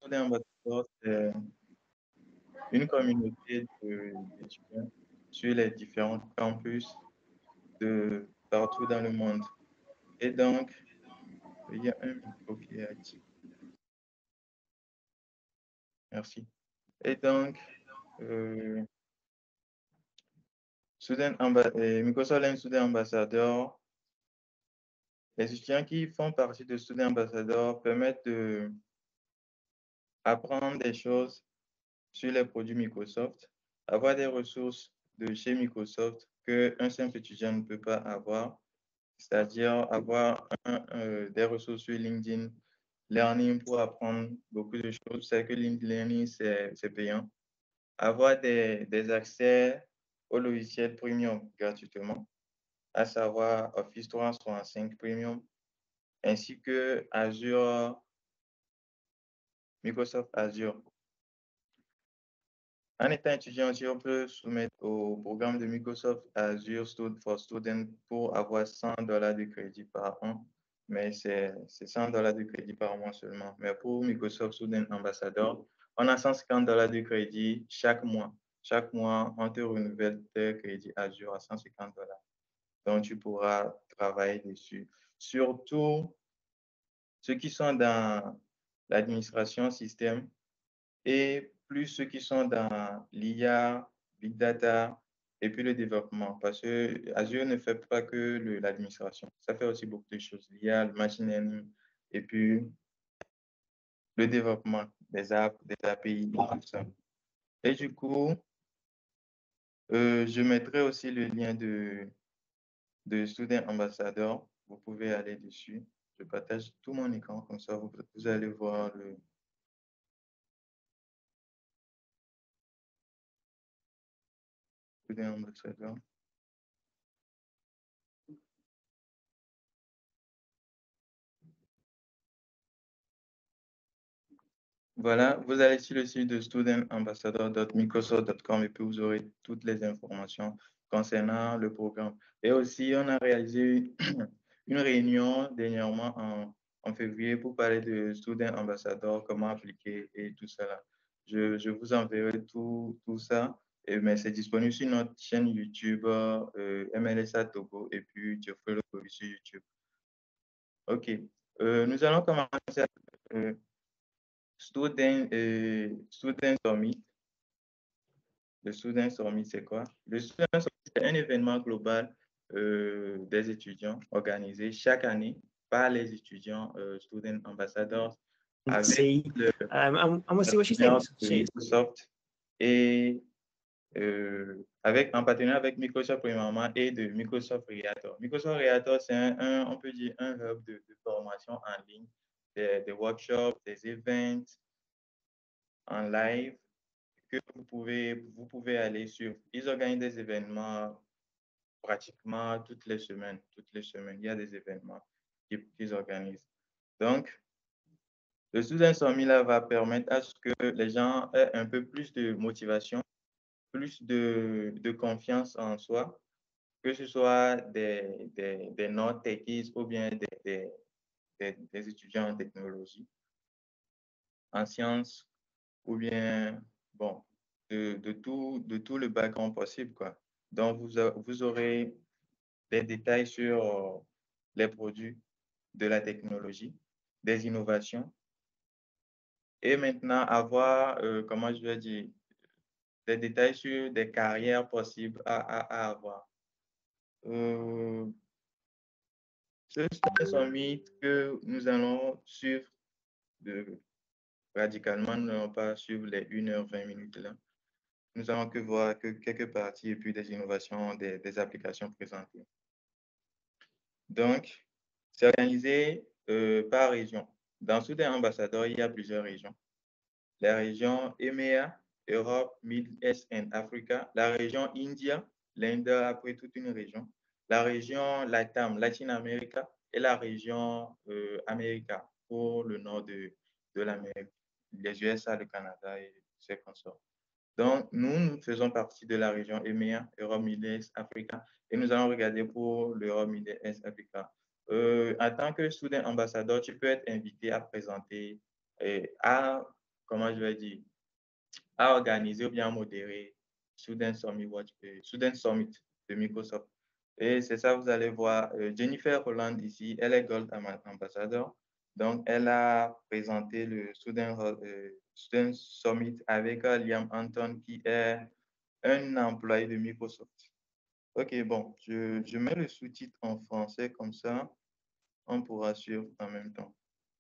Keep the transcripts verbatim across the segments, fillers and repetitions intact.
Student Ambassador, c'est une communauté de- d'étudiants sur les différents campus de partout dans le monde. Et donc, il y a un micro qui est actif. Merci. Et donc, euh, Student Amba- euh, Microsoft Learn Student Ambassador, les étudiants qui font partie de Student Ambassador permettent de apprendre des choses sur les produits Microsoft, avoir des ressources de chez Microsoft qu'un simple étudiant ne peut pas avoir, c'est-à-dire avoir un, euh, des ressources sur LinkedIn Learning pour apprendre beaucoup de choses. C'est que LinkedIn Learning, c'est c'est payant. Avoir des, des accès au logiciel premium gratuitement, à savoir Office trois cent soixante-cinq Premium, ainsi que Azure, Microsoft Azure. En étant étudiant aussi, on peut soumettre au programme de Microsoft Azure Stud- for Students pour avoir cent dollars de crédit par an, mais c'est c'est cent dollars de crédit par mois seulement. Mais pour Microsoft Student Ambassador, on a cent cinquante dollars de crédit chaque mois. Chaque mois, on te renouvelle tes crédits Azure à cent cinquante dollars. Donc, tu pourras travailler dessus. Surtout ceux qui sont dans l'administration système et plus ceux qui sont dans l'I A, Big Data et puis le développement. Parce que Azure ne fait pas que le- l'administration, ça fait aussi beaucoup de choses. L'I A, le machine learning et puis le développement des apps, des A P I, tout ça. Et du coup, euh, je mettrai aussi le lien de, de Student Ambassador. Vous pouvez aller dessus. Je partage tout mon écran, comme ça vous, vous allez voir le Student Ambassador. Voilà, vous allez sur le site de student ambassador point microsoft point com et puis vous aurez toutes les informations concernant le programme. Et aussi, on a réalisé une réunion dernièrement en, en février pour parler de Student Ambassador, comment appliquer et tout cela. Je, je vous enverrai tout, tout ça, et, mais c'est disponible sur notre chaîne YouTube euh, M L S A Togo et puis Geoffrey Lokovi sur YouTube. OK. Euh, nous allons commencer avec euh, Student, euh, Student Summit. Le Student Summit, c'est quoi? Le Student Summit, c'est un événement global euh, des étudiants organisé chaque année par les étudiants euh, Student Ambassadors avec See, le um, and, and we'll see what she partenaire thinks. de She, Microsoft et euh, avec, en partenariat avec Microsoft premièrement et de Microsoft Reactor. Microsoft Reactor, c'est un, un, on peut dire un hub de, de formation en ligne, des, des workshops, des events en live que vous pouvez, vous pouvez aller sur. Ils organisent des événements pratiquement toutes les semaines. Toutes les semaines, il y a des événements qu'ils organisent. Donc, le Student Summit là va permettre à ce que les gens aient un peu plus de motivation, plus de, de confiance en soi, que ce soit des, des, des non-techies ou bien des, des, des, des étudiants en technologie, en sciences, ou bien, bon, de, de, tout, de tout le background possible, quoi. Donc, vous, a- vous aurez des détails sur euh, les produits de la technologie, des innovations, et maintenant avoir, euh, comment je vais dire, des détails sur des carrières possibles à, à, à avoir. Euh, ce sont un mythe que nous allons suivre de, radicalement, nous n'allons pas suivre les une heure vingt minutes là. Nous allons que voir que quelques parties et puis des innovations, des, des applications présentées. Donc, c'est organisé euh, par région. Dans Soudan Ambassador, il y a plusieurs régions. La région E M E A, Europe, Middle East and Africa. La région India, l'Inde après toute une région. La région LATAM, Latin America. Et la région euh, America pour le nord de, de l'Amérique. Les U S A, le Canada et ses consorts. Donc, nous, nous faisons partie de la région E M E A, Europe, Middle East, Africa, et nous allons regarder pour l'Europe, Middle East, Africa. Euh, en tant que student ambassadeur, tu peux être invité à présenter, et à comment je vais dire, a organisé ou bien modéré Student Summit, Watch, euh, Student Summit de Microsoft. Et c'est ça, vous allez voir, euh, Jennifer Holland ici, elle est Gold Ambassador. Donc, elle a présenté le Student, euh, Student Summit avec euh, Liam Anton, qui est un employé de Microsoft. OK, bon, je, je mets le sous-titre en français, comme ça, on pourra suivre en même temps.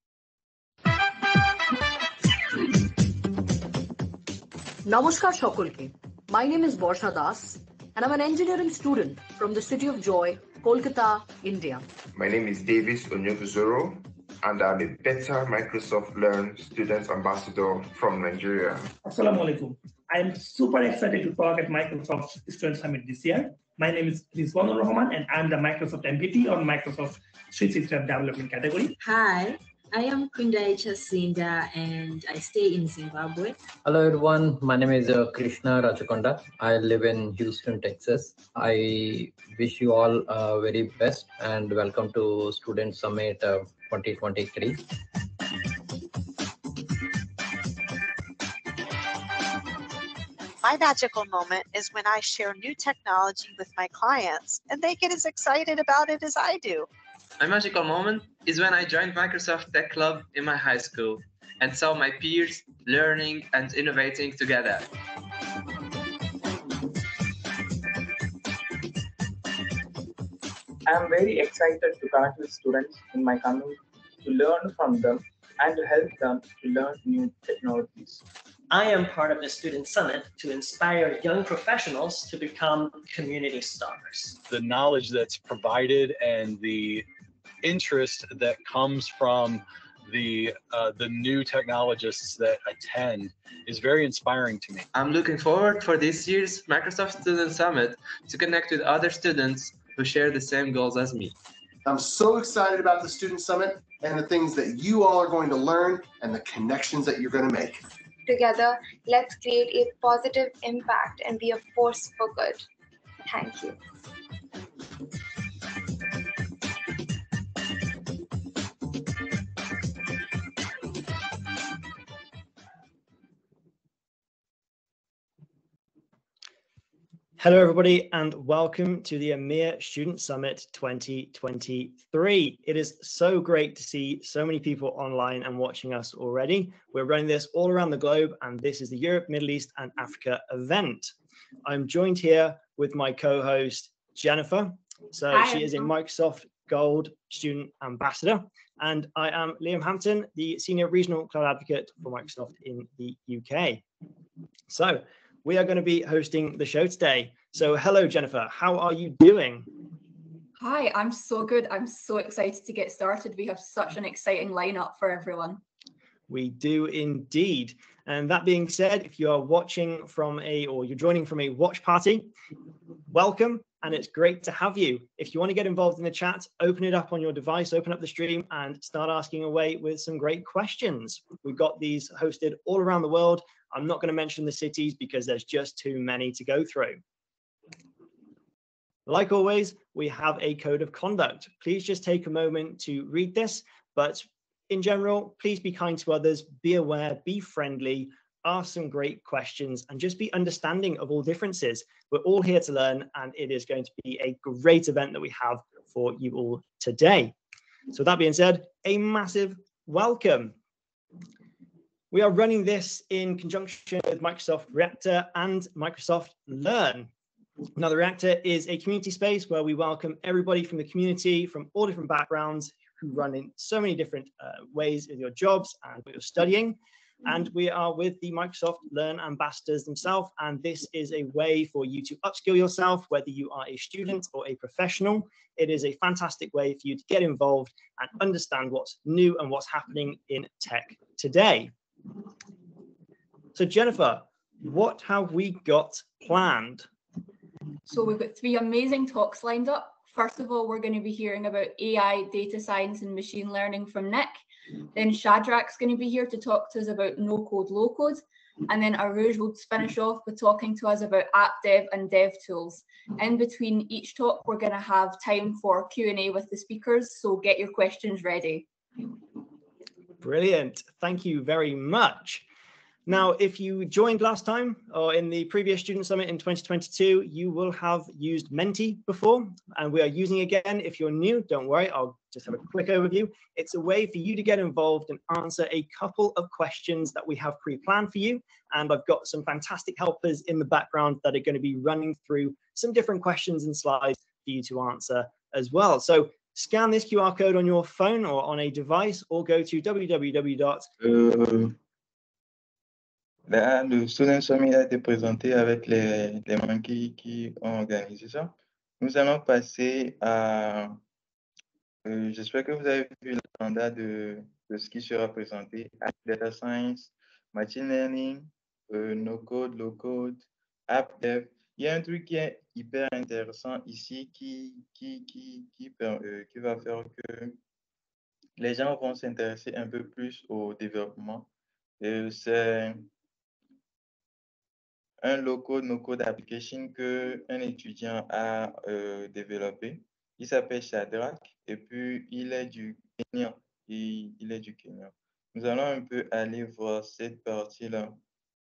Namaskar Shokulke. My name is Borsha Das, and I'm an engineering student from the City of Joy, Kolkata, India. My name is Davis Onyekuzoro, and I'm a Better Microsoft Learn Student Ambassador from Nigeria. Assalamu alaikum. I'm super excited to talk at Microsoft Student Summit this year. My name is Rizwanur Rahman, and I'm the Microsoft M V P on Microsoft three sixty-five Development category. Hi, I am Kundai Chasinda, and I stay in Zimbabwe. Hello everyone, my name is uh, Krishna Rachakonda. I live in Houston, Texas. I wish you all uh, very best and welcome to Student Summit uh, twenty twenty-three. My magical moment is when I share new technology with my clients and they get as excited about it as I do. My magical moment is when I joined Microsoft Tech Club in my high school and saw my peers learning and innovating together. I am very excited to connect with students in my community, to learn from them and to help them to learn new technologies. I am part of the Student Summit to inspire young professionals to become community stars. The knowledge that's provided and the interest that comes from the uh, the new technologists that attend is very inspiring to me. I'm looking forward for this year's Microsoft Student Summit to connect with other students who share the same goals as me. I'm so excited about the Student Summit and the things that you all are going to learn and the connections that you're going to make. Together, let's create a positive impact and be a force for good. Thank you. Hello, everybody, and welcome to the EMEA Student Summit twenty twenty-three. It is so great to see so many people online and watching us already. We're running this all around the globe, and this is the Europe, Middle East, and Africa event. I'm joined here with my co-host, Jennifer. So Hi. She is a Microsoft Gold Student Ambassador, and I am Liam Hampton, the Senior Regional Cloud Advocate for Microsoft in the U K. So we are going to be hosting the show today. So hello, Jennifer, how are you doing? Hi, I'm so good. I'm so excited to get started. We have such an exciting lineup for everyone. We do indeed. And that being said, if you are watching from a, or you're joining from a watch party, welcome. And it's great to have you. If you want to get involved in the chat, open it up on your device, open up the stream and start asking away with some great questions. We've got these hosted all around the world. I'm not going to mention the cities because there's just too many to go through. Like always, we have a code of conduct. Please just take a moment to read this, but in general, please be kind to others, be aware, be friendly, ask some great questions, and just be understanding of all differences. We're all here to learn, and it is going to be a great event that we have for you all today. So that being said, a massive welcome. We are running this in conjunction with Microsoft Reactor and Microsoft Learn. Now, the Reactor is a community space where we welcome everybody from the community, from all different backgrounds, who run in so many different uh, ways with your jobs and what you're studying. And we are with the Microsoft Learn ambassadors themselves. And this is a way for you to upskill yourself, whether you are a student or a professional. It is a fantastic way for you to get involved and understand what's new and what's happening in tech today. So Jennifer, what have we got planned? So we've got three amazing talks lined up. First of all, we're going to be hearing about A I, data science and machine learning from Nick. Then Shadrach's going to be here to talk to us about no code, low code. And then Aruj will finish off with talking to us about app dev and dev tools. In between each talk, we're going to have time for Q and A with the speakers. So get your questions ready. Brilliant. Thank you very much. Now, if you joined last time or in the previous Student Summit in twenty twenty-two, you will have used Menti before, and we are using it again. If you're new, don't worry, I'll just have a quick overview. It's a way for you to get involved and answer a couple of questions that we have pre-planned for you. And I've got some fantastic helpers in the background that are going to be running through some different questions and slides for you to answer as well. So scan this Q R code on your phone or on a device, or go to w w w dot Euh, là, le Student Summit a été présenté avec les, les membres qui, qui ont organisé ça. Nous allons passer à... Euh, J'espère que vous avez vu l'agenda de, de ce qui sera présenté. Data Science, Machine Learning, euh, No Code, Low Code, App Dev. Il y a un truc qui est hyper intéressant ici qui, qui, qui, qui, euh, qui va faire que les gens vont s'intéresser un peu plus au développement. Euh, C'est un low-code, no-code application que un étudiant a euh, développé. Il s'appelle Shadrach et puis il est du Kenya. Il, il est du Kenya. Nous allons un peu aller voir cette partie-là.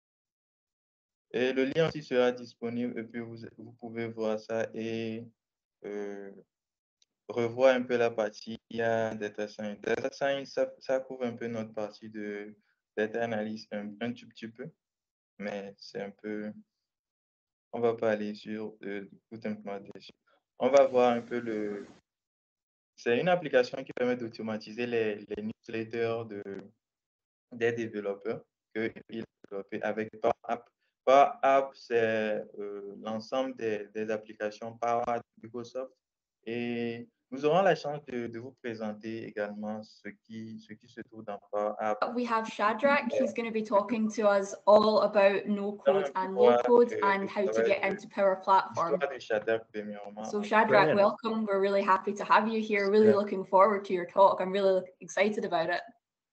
Et le lien aussi sera disponible et puis vous, vous pouvez voir ça et euh, revoir un peu la partie. Il y a Data Science. Data Science, ça, ça couvre un peu notre partie de Data Analysis un, un tout petit peu. Mais c'est un peu, on va pas aller sur euh, tout un plan dessus. On va voir un peu le, c'est une application qui permet d'automatiser les, les newsletters de, des développeurs qu'ils ont développés avec Power App. Power App, c'est euh, l'ensemble des, des applications Power de Microsoft et nous aurons la chance de, de vous présenter également ce qui, ce qui se trouve dans Power App. We have Shadrach. He's going to be talking to us all about no code and low code and how to get into Power Platform. So Shadrach, Brilliant. welcome. We're really happy to have you here. Really Yeah. looking forward to your talk. I'm really excited about it.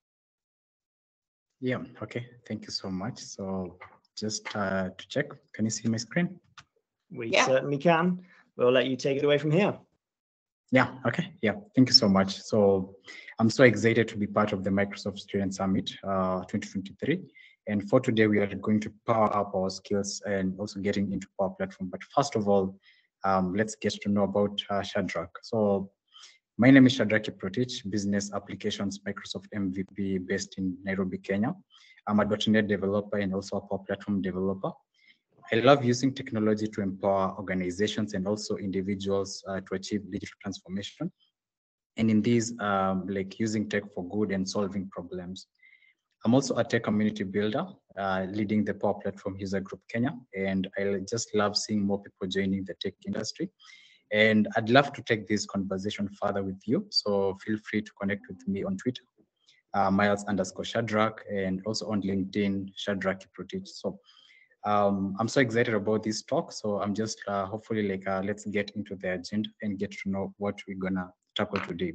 Yeah, okay. Thank you so much. So just uh, to check, can you see my screen? We Yeah. certainly can. We'll let you take it away from here. Yeah, okay. Yeah, thank you so much. So I'm so excited to be part of the Microsoft Student Summit uh, twenty twenty-three. And for today, we are going to power up our skills and also getting into Power Platform. But first of all, um, let's get to know about uh, Shadrach. So my name is Shadrach Kiprotich, Business Applications Microsoft M V P based in Nairobi, Kenya. I'm a .dot net developer and also a Power Platform developer. I love using technology to empower organizations and also individuals uh, to achieve digital transformation. And in these, um, like using tech for good and solving problems. I'm also a tech community builder, uh, leading the Power Platform User Group Kenya. And I just love seeing more people joining the tech industry. And I'd love to take this conversation further with you. So feel free to connect with me on Twitter, uh, Miles underscore Shadrach, and also on LinkedIn, Shadrach Kiprotich. So um, I'm so excited about this talk. So I'm just uh, hopefully like, uh, let's get into the agenda and get to know what we're gonna tackle today.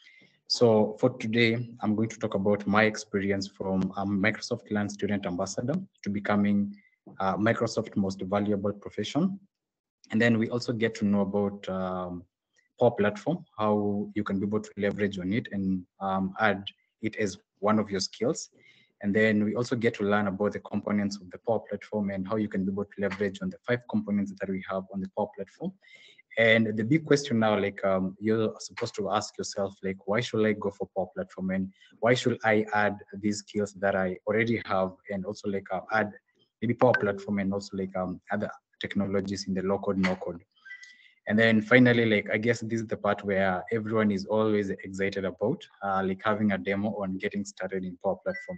So for today, I'm going to talk about my experience from a Microsoft Learn Student Ambassador to becoming uh, Microsoft Most Valuable Profession. And then we also get to know about um, Power Platform, how you can be able to leverage on it and um, add it as one of your skills. And then we also get to learn about the components of the Power Platform and how you can be able to leverage on the five components that we have on the Power Platform. And the big question now, like um, you're supposed to ask yourself, like, why should I go for Power Platform and why should I add these skills that I already have and also like uh, add maybe Power Platform and also like um, other technologies in the low code, no code. And then finally, like, I guess this is the part where everyone is always excited about, uh, like having a demo on getting started in Power Platform.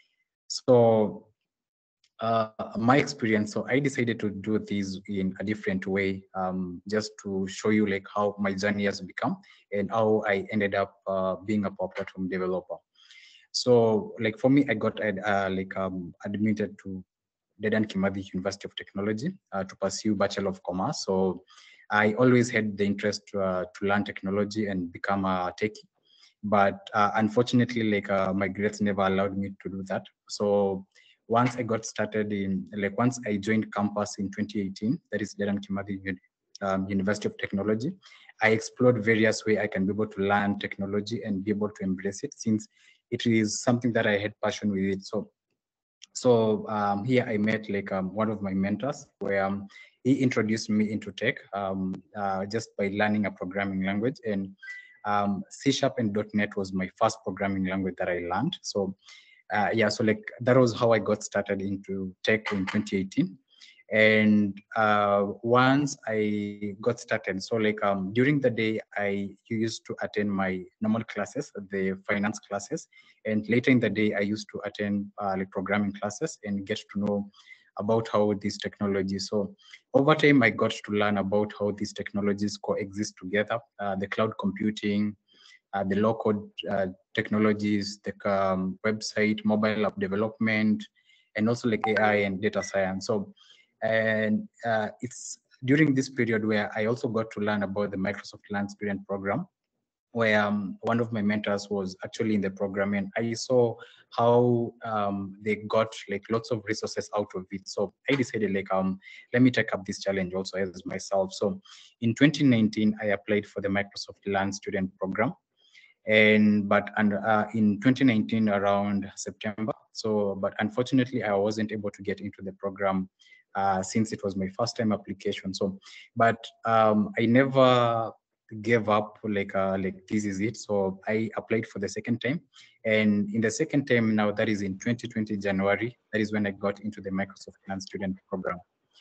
So uh, my experience, so I decided to do this in a different way, um, just to show you like how my journey has become and how I ended up uh, being a Power Platform developer. So like for me, I got uh, like um, admitted to Dedan Kimathi University of Technology uh, to pursue Bachelor of Commerce. So I always had the interest to, uh, to learn technology and become a techie. But uh, unfortunately, like uh, my grades never allowed me to do that. So once I got started in, like once I joined campus in twenty eighteen, that is Dedan Kimathi um, University of Technology, I explored various ways I can be able to learn technology and be able to embrace it since it is something that I had passion with it. So So um, here I met like um, one of my mentors where um, he introduced me into tech um, uh, just by learning a programming language, and um, C Sharp and .NET was my first programming language that I learned. So uh, yeah, so like that was how I got started into tech in twenty eighteen. And uh, once I got started, so like um, during the day, I used to attend my normal classes, the finance classes, and later in the day, I used to attend uh, like programming classes and get to know about how these technologies. So over time, I got to learn about how these technologies coexist together, uh, the cloud computing, uh, the low-code uh, technologies, the um, website, mobile app development, and also like A I and data science. So and uh, it's during this period where I also got to learn about the Microsoft Learn Student Program, where um, one of my mentors was actually in the program, and I saw how um, they got like lots of resources out of it. So I decided like, um, let me take up this challenge also as myself. So in twenty nineteen, I applied for the Microsoft Learn Student Program. And but and uh, in twenty nineteen around September, so but unfortunately I wasn't able to get into the program uh, since it was my first time application. So but um, I never gave up like uh, like this is it. So I applied for the second time, and in the second time now, that is in twenty twenty January, that is when I got into the Microsoft Learn Student Program.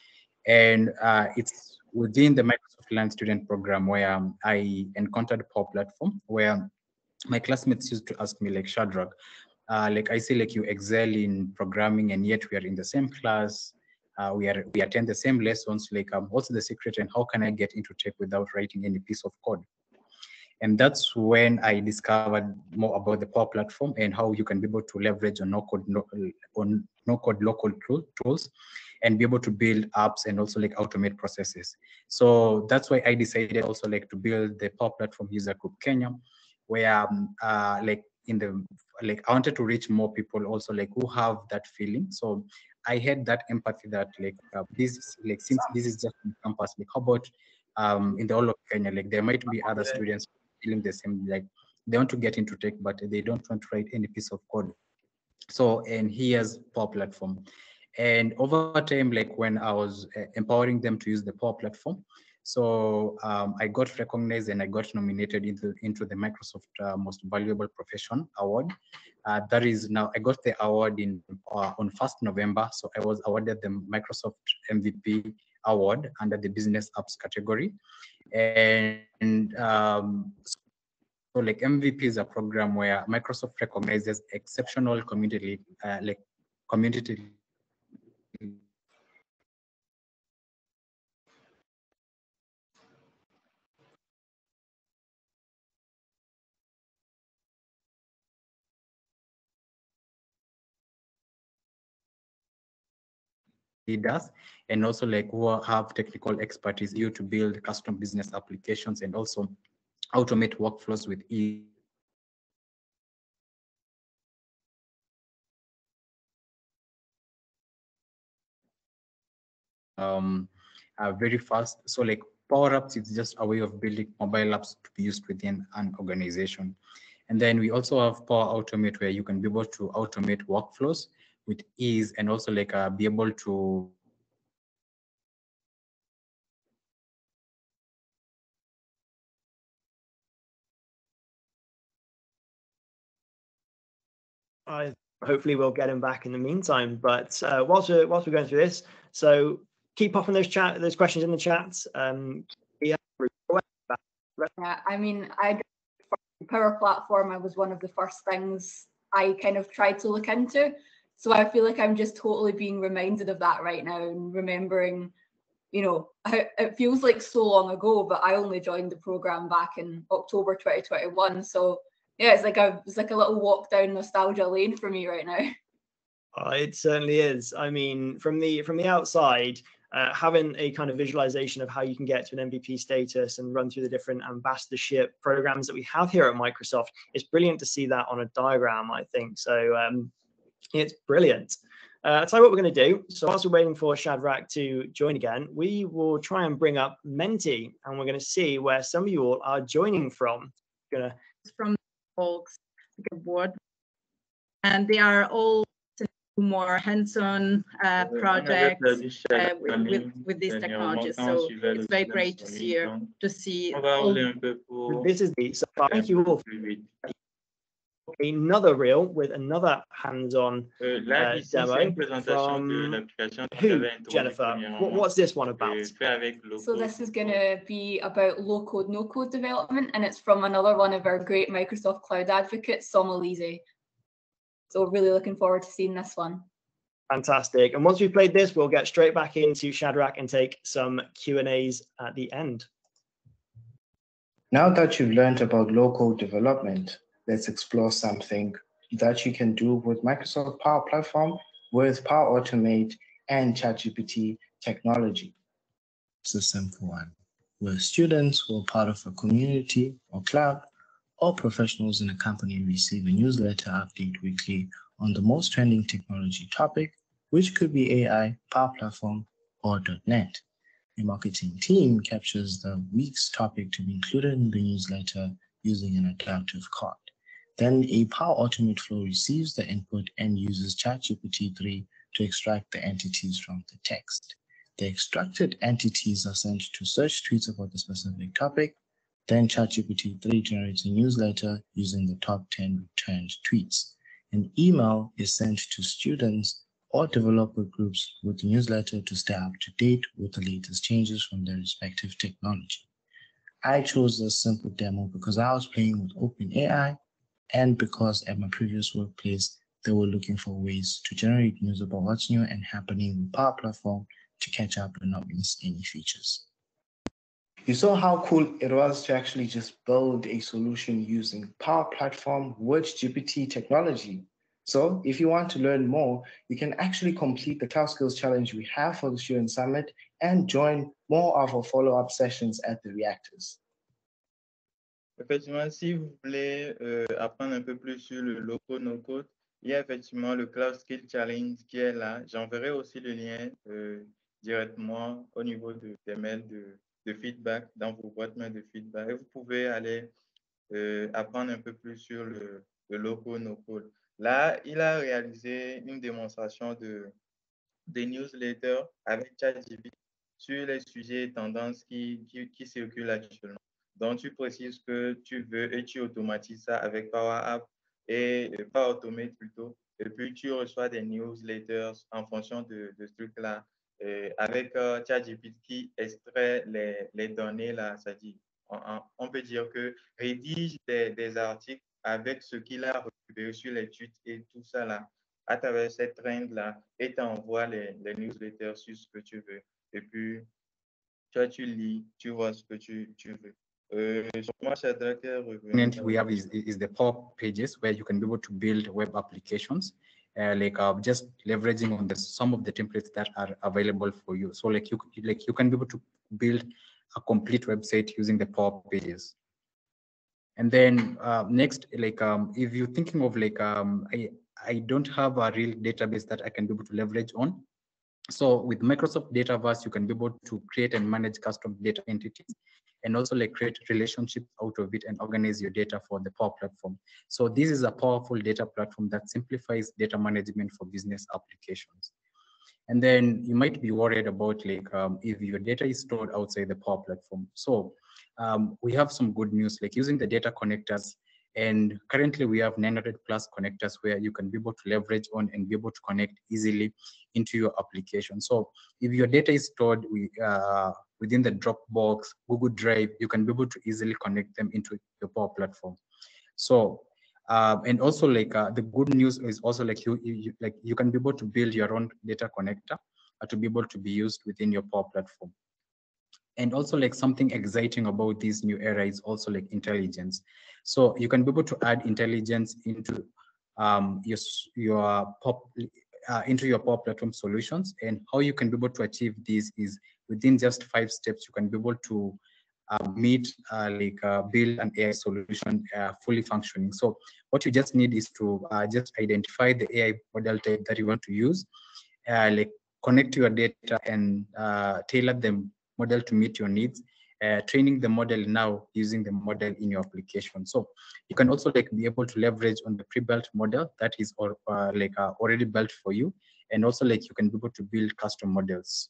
And uh, it's within the Microsoft Learn Student Program where um, I encountered Power Platform, where my classmates used to ask me like, Shadrach, uh, like I see like you excel in programming, and yet we are in the same class. Uh, we are we attend the same lessons. Like, um, what's the secret, and how can I get into tech without writing any piece of code? And that's when I discovered more about the Power Platform and how you can be able to leverage on no-code no, on no-code local tools and be able to build apps and also like automate processes. So that's why I decided also like to build the Power Platform User Group Kenya, where um, uh, like in the like I wanted to reach more people also like who have that feeling. So I had that empathy that like uh, this like since this is just on campus, like how about um, in the whole of Kenya, like there might be other students feeling the same, like they want to get into tech but they don't want to write any piece of code. So and here's Power Platform, and over time, like when I was uh, empowering them to use the Power Platform, so um, I got recognized and I got nominated into, into the Microsoft uh, Most Valuable Profession Award. Uh, that is now, I got the award in uh, on first November. So I was awarded the Microsoft M V P Award under the Business Apps category. And um, so like M V P is a program where Microsoft recognizes exceptional community, uh, like community leaders, and also like who have technical expertise you to build custom business applications and also automate workflows with ease. Um, uh, very fast. So like Power Apps is just a way of building mobile apps to be used within an organization. And then we also have Power Automate, where you can be able to automate workflows with ease and also like uh, be able to I hopefully we'll get him back in the meantime. But uh, whilst we're whilst we're going through this, so keep popping those chat those questions in the chat. Um, yeah, yeah, I mean, I Power Platform. I was one of the first things I kind of tried to look into. So I feel like I'm just totally being reminded of that right now and remembering, you know, how it feels like so long ago, but I only joined the program back in October twenty twenty-one. So yeah, it's like a it's like a little walk down nostalgia lane for me right now. Uh, it certainly is. I mean, from the from the outside, uh, having a kind of visualization of how you can get to an M V P status and run through the different ambassadorship programs that we have here at Microsoft, it's brilliant to see that on a diagram, I think. So um, it's brilliant. Uh, I'll tell you what we're going to do. So whilst we're waiting for Shadrach to join again, we will try and bring up Menti, and we're going to see where some of you all are joining from. Gonna from folks board, and they are all more hands-on uh, projects uh, with, with, with these technologies. So it's very great to see to see. All... This is the so thank you all. Another reel with another hands-on uh, demo from who, Jennifer? What, what's this one about? So this is going to be about low-code, no-code development, and it's from another one of our great Microsoft Cloud advocates, Somalize. So really looking forward to seeing this one. Fantastic. And once we've played this, we'll get straight back into Shadrach and take some Q and A's at the end. Now that you've learned about low-code development, let's explore something that you can do with Microsoft Power Platform with Power Automate and ChatGPT technology. It's a simple one, where students who are part of a community or club or professionals in a company receive a newsletter update weekly on the most trending technology topic, which could be A I, Power Platform, or .NET. The marketing team captures the week's topic to be included in the newsletter using an adaptive code. Then a Power Automate flow receives the input and uses ChatGPT three to extract the entities from the text. The extracted entities are sent to search tweets about the specific topic. Then ChatGPT three generates a newsletter using the top ten returned tweets. An email is sent to students or developer groups with the newsletter to stay up to date with the latest changes from their respective technology. I chose this simple demo because I was playing with OpenAI, and because at my previous workplace, they were looking for ways to generate news about what's new and happening with Power Platform to catch up and not miss any features. You saw how cool it was to actually just build a solution using Power Platform with G P T technology. So if you want to learn more, you can actually complete the Cloud Skills Challenge we have for the Student Summit and join more of our follow-up sessions at the reactors. Effectivement, si vous voulez euh, apprendre un peu plus sur le low-code, no-code, il y a effectivement le Cloud Skills Challenge qui est là. J'enverrai aussi le lien euh, directement au niveau de, des mails de, de feedback, dans vos boîtes mails de feedback. Et vous pouvez aller euh, apprendre un peu plus sur le, le low-code, no-code. Là, il a réalisé une démonstration de, de newsletters avec ChatGPT sur les sujets et tendances qui, qui, qui circulent actuellement. Donc, tu précises que tu veux et tu automatises ça avec Power App et euh, Power Automate plutôt. Et puis, tu reçois des newsletters en fonction de, de ce truc-là euh, avec euh, ChatGPT qui extrait les, les données là. C'est-à-dire, on, on peut dire que rédige des, des articles avec ce qu'il a récupéré sur les tweets et tout ça là, à travers cette trend-là, et t'envoie les, les newsletters sur ce que tu veux. Et puis, toi, tu lis, tu vois ce que tu, tu veux. Uh, And we have is, is the Power Pages, where you can be able to build web applications, uh, like uh, just leveraging on the some of the templates that are available for you. So like you like you can be able to build a complete website using the Power Pages. And then uh, next, like um, if you're thinking of like um, I I don't have a real database that I can be able to leverage on. So with Microsoft Dataverse, you can be able to create and manage custom data entities, and also like create relationships out of it and organize your data for the Power Platform. So this is a powerful data platform that simplifies data management for business applications. And then you might be worried about like um, if your data is stored outside the Power Platform. So um, we have some good news, like using the data connectors. And currently we have nine hundred plus connectors where you can be able to leverage on and be able to connect easily into your application. So if your data is stored with, uh, within the Dropbox, Google Drive, you can be able to easily connect them into your Power Platform. So, uh, and also like uh, the good news is also like you, you, like you can be able to build your own data connector uh, to be able to be used within your Power Platform. And also like something exciting about this new era is also like intelligence. So you can be able to add intelligence into um, your, your pop, uh, into your Power Platform solutions. And how you can be able to achieve this is within just five steps, you can be able to uh, meet, uh, like uh, build an A I solution uh, fully functioning. So what you just need is to uh, just identify the A I model type that you want to use, uh, like connect your data and uh, tailor them model to meet your needs, uh, training the model now using the model in your application. So you can also like be able to leverage on the pre-built model that is or, uh, like uh, already built for you, and also like you can be able to build custom models.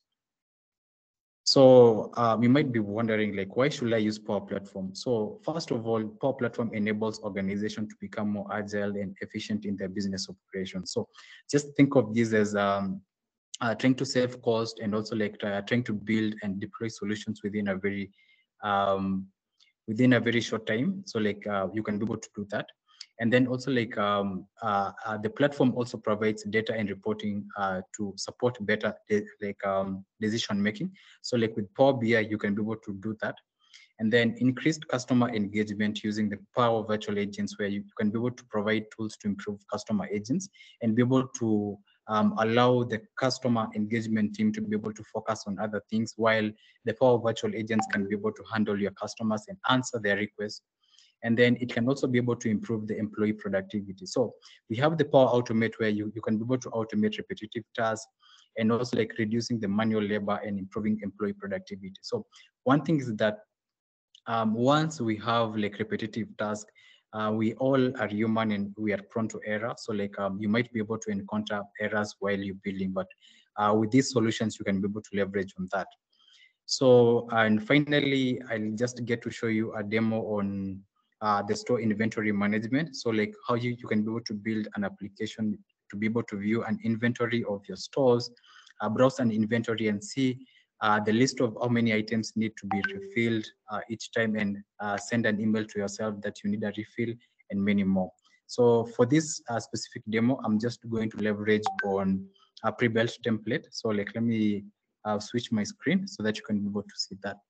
So um, you might be wondering, like, why should I use Power Platform? So first of all, Power Platform enables organizations to become more agile and efficient in their business operations. So just think of this as um, uh, trying to save cost and also like uh, trying to build and deploy solutions within a very um, within a very short time. So like uh, you can be able to do that. And then also like um, uh, uh, the platform also provides data and reporting uh, to support better like um, decision making. So like with Power B I, you can be able to do that. And then increased customer engagement using the Power Virtual Agents, where you can be able to provide tools to improve customer agents and be able to um, allow the customer engagement team to be able to focus on other things, while the Power Virtual Agents can be able to handle your customers and answer their requests. And then it can also be able to improve the employee productivity. So we have the Power Automate, where you, you can be able to automate repetitive tasks and also like reducing the manual labor and improving employee productivity. So one thing is that um, once we have like repetitive tasks, uh, we all are human and we are prone to error. So like um, you might be able to encounter errors while you're building, but uh, with these solutions, you can be able to leverage on that. So, and finally, I'll just get to show you a demo on Uh, the store inventory management. So like how you, you can be able to build an application to be able to view an inventory of your stores, uh, browse an inventory and see uh, the list of how many items need to be refilled uh, each time, and uh, send an email to yourself that you need a refill, and many more. So for this uh, specific demo, I'm just going to leverage on a pre-built template. So like, let me uh, switch my screen so that you can be able to see that.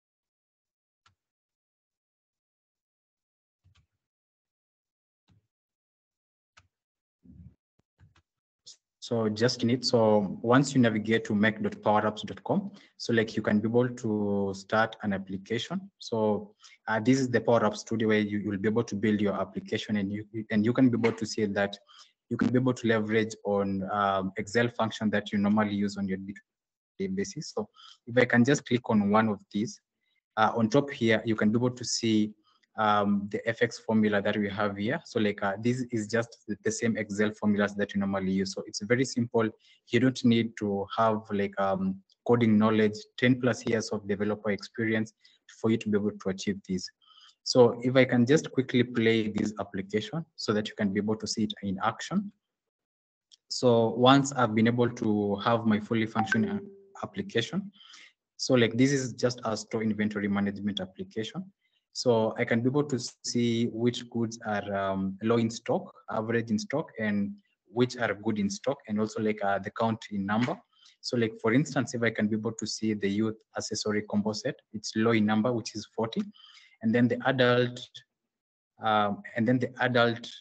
So just in it, so once you navigate to make dot power apps dot com, so like you can be able to start an application. So uh, this is the Power Apps Studio, where you will be able to build your application, and you and you can be able to see that you can be able to leverage on um, Excel function that you normally use on your day-to-day basis. So if I can just click on one of these, uh, on top here, you can be able to see Um, the F X formula that we have here. So like uh, this is just the same Excel formulas that you normally use. So it's very simple. You don't need to have like um, coding knowledge, ten plus years of developer experience for you to be able to achieve this. So if I can just quickly play this application so that you can be able to see it in action. So once I've been able to have my fully functioning application, so like this is just a store inventory management application. So I can be able to see which goods are um, low in stock, average in stock, and which are good in stock, and also like uh, the count in number. So like, for instance, if I can be able to see the youth accessory combo set, it's low in number, which is forty. And then the adult, um, and then the adult,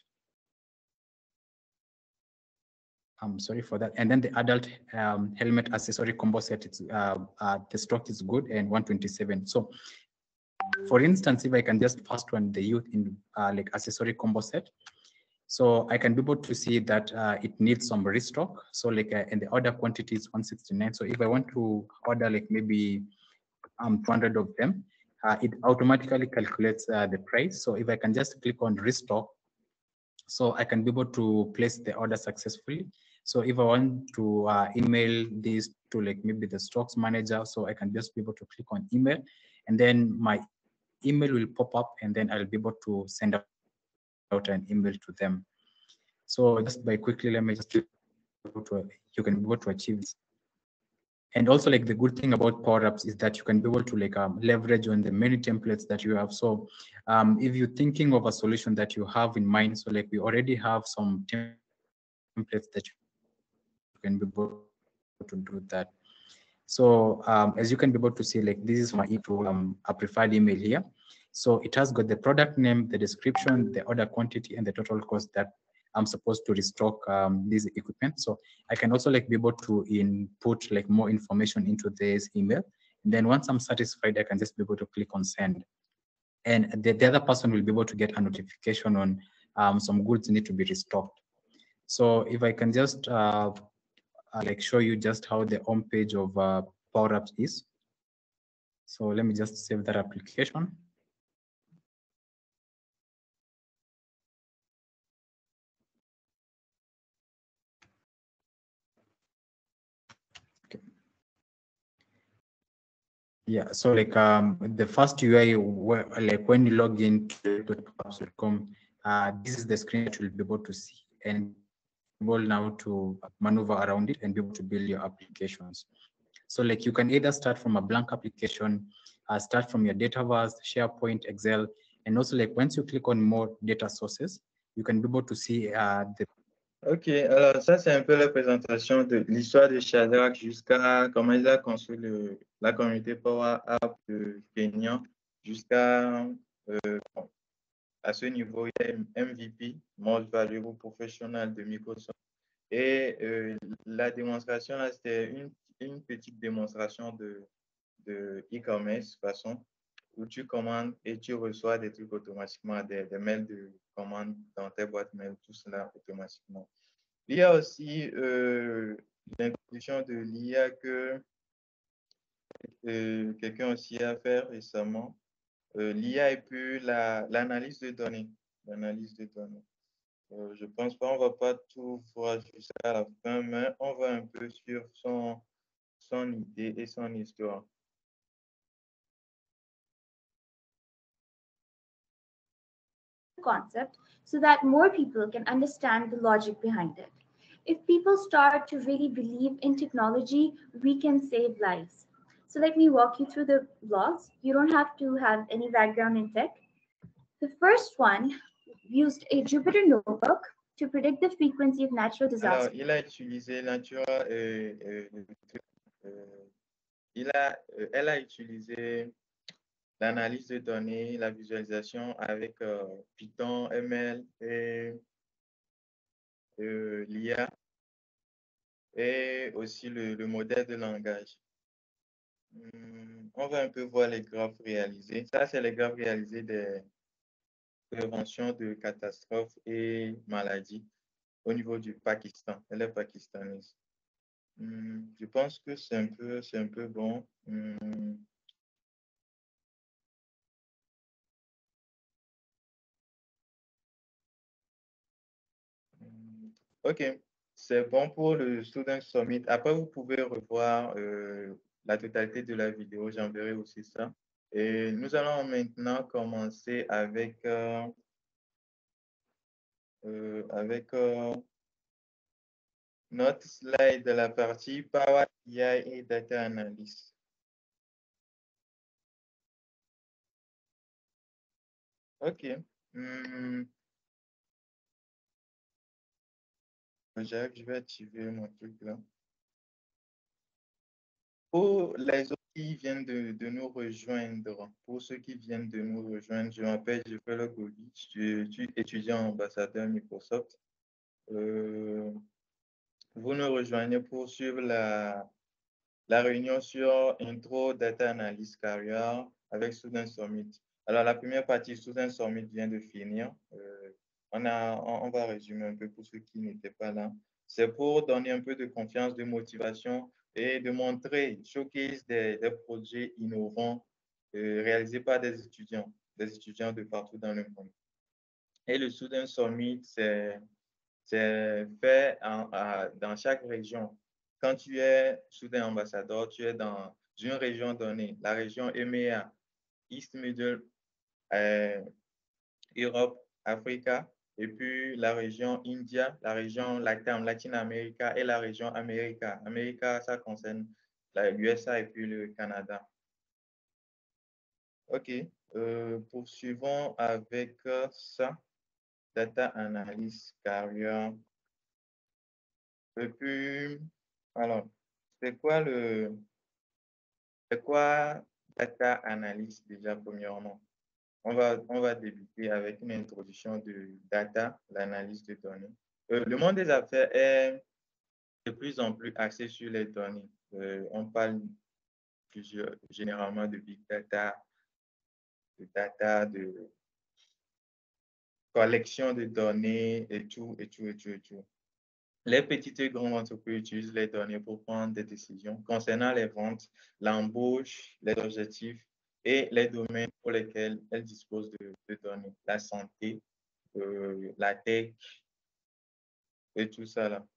I'm sorry for that. And then the adult um, helmet accessory combo set, it's, uh, uh, the stock is good, and one twenty-seven. So for instance, if I can just first one the youth in uh, like accessory combo set, so I can be able to see that uh, it needs some restock. So like, uh, and the order quantity is one sixty-nine. So if I want to order like maybe um two hundred of them, uh, it automatically calculates uh, the price. So if I can just click on restock, so I can be able to place the order successfully. So if I want to uh, email this to like maybe the stocks manager, so I can just be able to click on email, and then my email will pop up, and then I'll be able to send out an email to them. So just by quickly, let me just to, you can be able to achieve this. And also like the good thing about Power Apps is that you can be able to like um, leverage on the many templates that you have. So um, if you're thinking of a solution that you have in mind, so like we already have some templates that you can be able to do that. So um, as you can be able to see, like this is my um, a preferred email here. So it has got the product name, the description, the order quantity, and the total cost that I'm supposed to restock um, this equipment. So I can also like be able to input like more information into this email. And then once I'm satisfied, I can just be able to click on send. And the, the other person will be able to get a notification on um, some goods need to be restocked. So if I can just uh, uh, like show you just how the home page of uh, Power Apps is. So let me just save that application. Okay. Yeah, so like um, the first U I, where, like when you log in to apps dot com, uh, this is the screen that you'll be able to see, and able now to maneuver around it and be able to build your applications. So like you can either start from a blank application, uh, start from your Dataverse, SharePoint, Excel, and also like once you click on more data sources, you can be able to see uh, the. Ok, alors ça c'est un peu la présentation de l'histoire de Shadrach jusqu'à comment il a construit le, la communauté Power App de Kenya jusqu'à euh, à ce niveau, il y a M V P, Most Valuable Professional de Microsoft. Et euh, la démonstration là, c'était une, une petite démonstration de de e-commerce façon où tu commandes et tu reçois des trucs automatiquement, des, des mails de commande dans tes boîtes mail, tout cela automatiquement. Il y a aussi euh, l'introduction de l'I A que euh, quelqu'un aussi a fait récemment. Euh, L'I A et puis l'analyse la, de données. L'analyse de données. Euh, je pense pas, on va pas tout voir jusqu'à la fin, mais on va un peu sur son, son idée et son histoire. Concept so that more people can understand the logic behind it. If people start to really believe in technology, we can save lives. So let me walk you through the blogs. You don't have to have any background in tech. The first one used a Jupyter notebook to predict the frequency of natural disasters. Alors, il a utilisé nature, euh, euh, euh, il a, euh, elle a utilisé l'analyse de données, la visualisation avec euh, Python, M L et euh, l'I A et aussi le, le modèle de langage. Hum, on va un peu voir les graphes réalisés. Ça, c'est les graphes réalisés des préventions de catastrophes et maladies au niveau du Pakistan. Elle est pakistanaise. Hum, je pense que c'est un peu, c'est un peu bon. Hum, OK, c'est bon pour le Student Summit. Après, vous pouvez revoir euh, la totalité de la vidéo. J'enverrai aussi ça. Et nous allons maintenant commencer avec, euh, euh, avec euh, notre slide de la partie Power A I et Data Analysis. OK. Hmm. J'arrive, je vais activer mon truc là. Pour les autres qui viennent de, de nous rejoindre, pour ceux qui viennent de nous rejoindre, je m'appelle Jeffrey Govic, je suis étudiant ambassadeur Microsoft. Euh, vous nous rejoignez pour suivre la, la réunion sur Intro Data Analysis Career avec Student Summit. Alors, la première partie Student Summit vient de finir. Euh, on, a, on, on va résumer un peu pour ceux qui n'étaient pas là. C'est pour donner un peu de confiance, de motivation et de montrer, showcase des, des projets innovants euh, réalisés par des étudiants, des étudiants de partout dans le monde. Et le Student Summit, c'est fait en, à, dans chaque région. Quand tu es Student Ambassador, tu es dans une région donnée, la région E M E A, East Middle, euh, Europe, Africa, et puis la région India, la région Latam, Latine-América et la région América. América, ça concerne l'U S A et puis le Canada. OK. Euh, poursuivons avec euh, ça. Data Analysis Career. Et puis, alors, c'est quoi le... C'est quoi Data Analysis déjà, premièrement? On va, on va débuter avec une introduction de data, l'analyse de données. Euh, le monde des affaires est de plus en plus axé sur les données. Euh, on parle plusieurs, généralement de big data, de data, de collection de données et tout, et tout, et tout, et tout. Les petites et grandes entreprises utilisent les données pour prendre des décisions concernant les ventes, l'embauche, les objectifs et les domaines pour lesquels elle dispose de, de données, la santé, euh, la tech et tout ça là.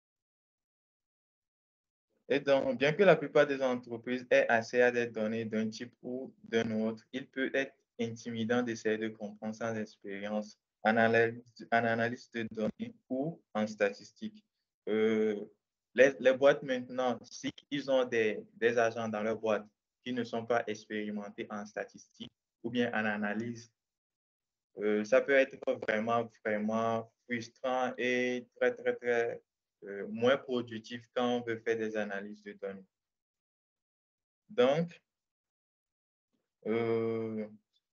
Et donc, bien que la plupart des entreprises aient accès à des données d'un type ou d'un autre, il peut être intimidant d'essayer de comprendre sans expérience en analyse, en analyse de données ou en statistique. Euh, les, les boîtes maintenant, si ils ont des, des agents dans leur boîte qui ne sont pas expérimentés en statistique ou bien en analyse, euh, ça peut être vraiment, vraiment frustrant et très, très, très euh, moins productif quand on veut faire des analyses de données. Donc, euh,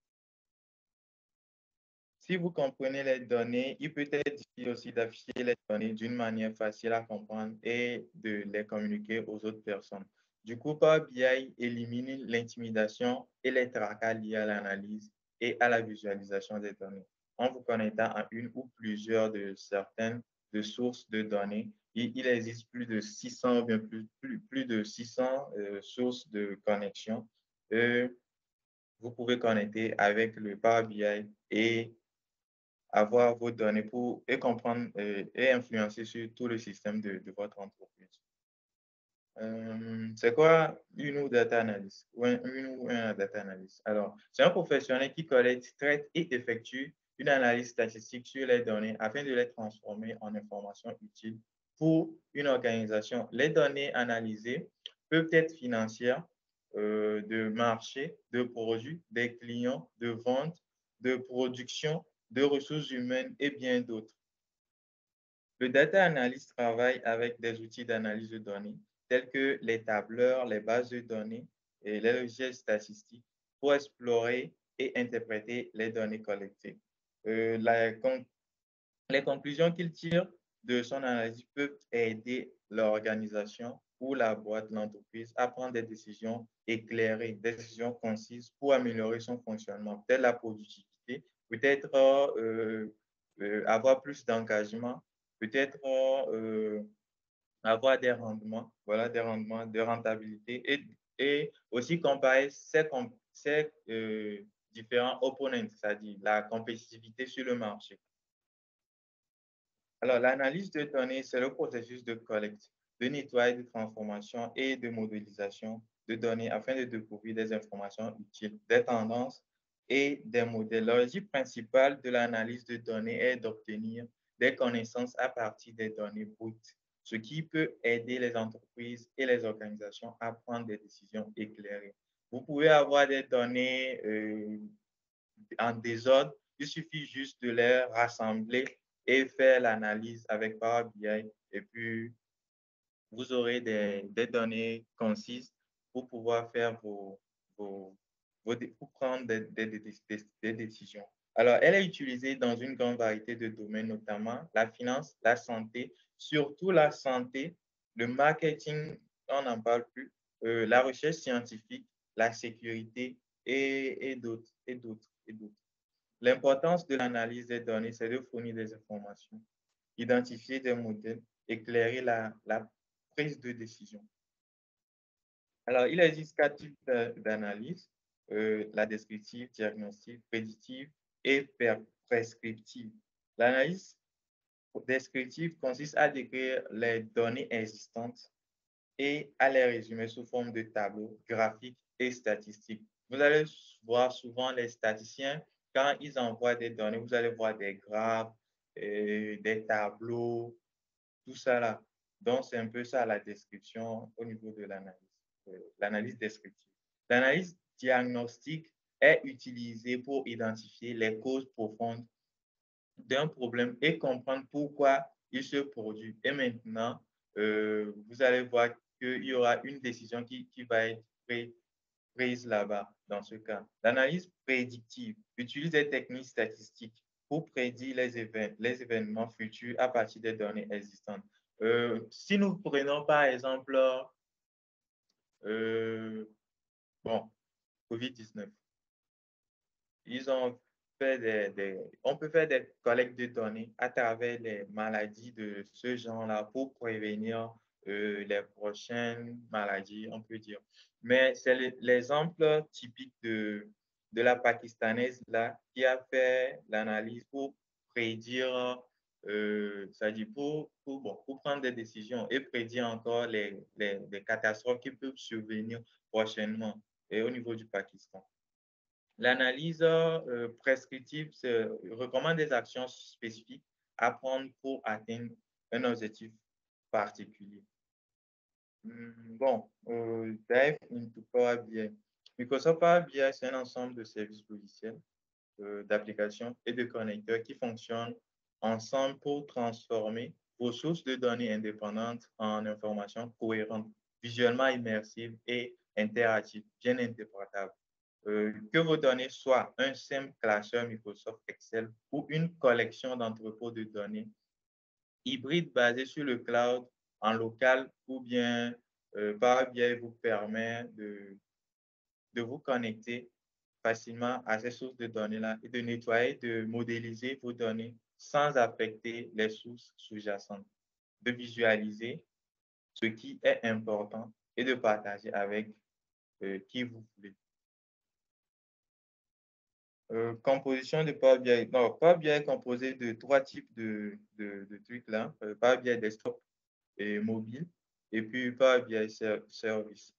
si vous comprenez les données, il peut être difficile aussi d'afficher les données d'une manière facile à comprendre et de les communiquer aux autres personnes. Du coup, Power B I élimine l'intimidation et les tracas liés à l'analyse et à la visualisation des données. En vous connectant à une ou plusieurs de certaines de sources de données, il, il existe plus de six cents, bien plus, plus, plus de six cents euh, sources de connexion. Euh, vous pouvez connecter avec le Power B I et avoir vos données pour, et comprendre euh, et influencer sur tout le système de, de votre entreprise. Euh, c'est quoi une ou data analyst ou un, une ou un data analyst? Alors, c'est un professionnel qui collecte, traite et effectue une analyse statistique sur les données afin de les transformer en informations utiles pour une organisation. Les données analysées peuvent être financières, euh, de marché, de produits, des clients, de vente, de production, de ressources humaines et bien d'autres. Le data analyst travaille avec des outils d'analyse de données tels que les tableurs, les bases de données et les logiciels statistiques pour explorer et interpréter les données collectées. Euh, la, con, les conclusions qu'il tire de son analyse peuvent aider l'organisation ou la boîte, l'entreprise à prendre des décisions éclairées, des décisions concises pour améliorer son fonctionnement, peut-être la productivité, peut-être euh, euh, avoir plus d'engagement, peut-être euh, avoir des rendements, voilà, des rendements de rentabilité et, et aussi comparer ces, ces euh, différents opponents, c'est-à-dire la compétitivité sur le marché. Alors, l'analyse de données, c'est le processus de collecte, de nettoyage, de transformation et de modélisation de données afin de découvrir des informations utiles, des tendances et des modèles. L'objectif principal de l'analyse de données est d'obtenir des connaissances à partir des données brutes, ce qui peut aider les entreprises et les organisations à prendre des décisions éclairées. Vous pouvez avoir des données euh, en désordre, il suffit juste de les rassembler et faire l'analyse avec Power B I et puis vous aurez des, des données concises pour pouvoir faire vos, vos, vos pour prendre des, des, des, des décisions. Alors, elle est utilisée dans une grande variété de domaines, notamment la finance, la santé, surtout la santé, le marketing, on n'en parle plus, euh, la recherche scientifique, la sécurité et, et d'autres, et d'autres, et d'autres. L'importance de l'analyse des données, c'est de fournir des informations, identifier des modèles, éclairer la, la prise de décision. Alors, il existe quatre types d'analyse, euh, la descriptive, diagnostique, prédictive et prescriptive. L'analyse descriptive consiste à décrire les données existantes et à les résumer sous forme de tableaux, graphiques et statistiques. Vous allez voir souvent les statisticiens, quand ils envoient des données, vous allez voir des graphes, euh, des tableaux, tout ça là. Donc, c'est un peu ça la description au niveau de l'analyse, euh, l'analyse descriptive. L'analyse diagnostique est utilisée pour identifier les causes profondes d'un problème et comprendre pourquoi il se produit. Et maintenant, euh, vous allez voir qu'il y aura une décision qui, qui va être prise prise là-bas, dans ce cas. L'analyse prédictive utilise des techniques statistiques pour prédire les, évén les événements futurs à partir des données existantes. Euh, si nous prenons par exemple, euh, bon, COVID dix-neuf, ils ont fait des, des, on peut faire des collectes de données à travers les maladies de ce genre-là pour prévenir euh, les prochaines maladies, on peut dire. Mais c'est l'exemple typique de, de la Pakistanaise là, qui a fait l'analyse pour prédire, euh, c'est-à-dire pour, pour, bon, pour prendre des décisions et prédire encore les, les, les catastrophes qui peuvent survenir prochainement et au niveau du Pakistan. L'analyse euh, prescriptive recommande des actions spécifiques à prendre pour atteindre un objectif particulier. Bon, euh, dive into Power B I. Microsoft Power B I, c'est un ensemble de services logiciels, euh, d'applications et de connecteurs qui fonctionnent ensemble pour transformer vos sources de données indépendantes en informations cohérentes, visuellement immersives et interactives, bien interprétables. Euh, que vos données soient un simple classeur Microsoft Excel ou une collection d'entrepôts de données hybride basé sur le cloud en local ou bien euh, Power B I vous permet de, de vous connecter facilement à ces sources de données-là et de nettoyer, de modéliser vos données sans affecter les sources sous-jacentes, de visualiser ce qui est important et de partager avec euh, qui vous voulez. Euh, composition de Power B I. Non, Power B I est composé de trois types de, de, de trucs là. Euh, Power B I desktop et mobile, et puis Power B I Service.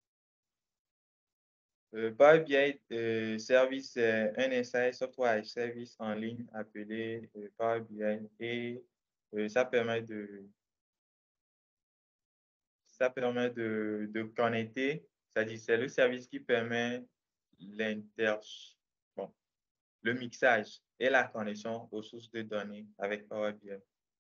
Euh, Power B I euh, Service, c'est un S A Software Service en ligne appelé euh, Power B I et euh, ça permet de ça permet de, de connecter, c'est-à-dire c'est le service qui permet l'inter bon, le mixage et la connexion aux sources de données avec Power B I.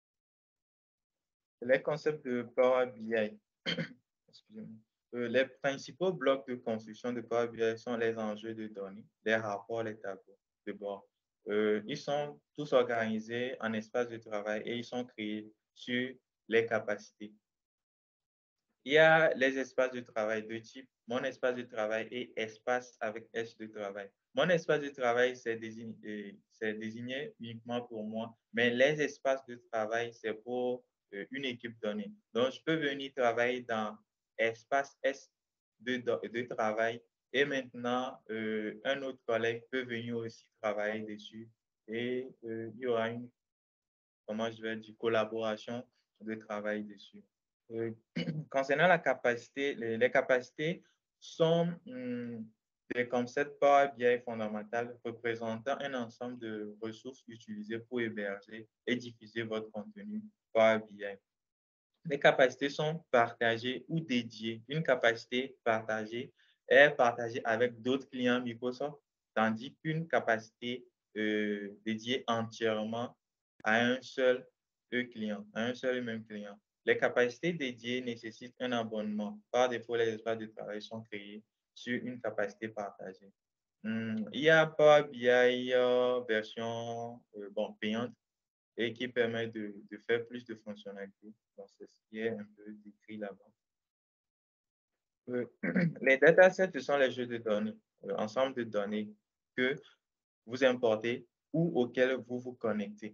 Les concepts de Power B I. Excusez-moi. Euh, les principaux blocs de construction de Power B I sont les enjeux de données, les rapports, les tableaux de bord. Euh, ils sont tous organisés en espaces de travail et ils sont créés sur les capacités. Il y a les espaces de travail de type mon espace de travail et espace avec S de travail. Mon espace de travail, c'est désigné, désigné uniquement pour moi, mais les espaces de travail, c'est pour euh, une équipe donnée. Donc, je peux venir travailler dans espace S de, de travail et maintenant, euh, un autre collègue peut venir aussi travailler dessus et euh, il y aura une, comment je vais dire, collaboration de travail dessus. Euh, concernant la capacité, les, les capacités sont hum, des concepts Power B I fondamentaux représentant un ensemble de ressources utilisées pour héberger et diffuser votre contenu Power B I. Les capacités sont partagées ou dédiées. Une capacité partagée est partagée avec d'autres clients Microsoft, tandis qu'une capacité euh, dédiée entièrement à un seul client, à un seul et même client. Les capacités dédiées nécessitent un abonnement. Par défaut, les espaces de travail sont créés sur une capacité partagée. Hum, il y a Power B I euh, version euh, bon, payante et qui permet de, de faire plus de fonctionnalités. Donc, c'est ce qui est un peu décrit là-bas. Euh, les datasets, ce sont les jeux de données, euh, ensemble de données que vous importez ou auxquels vous vous connectez.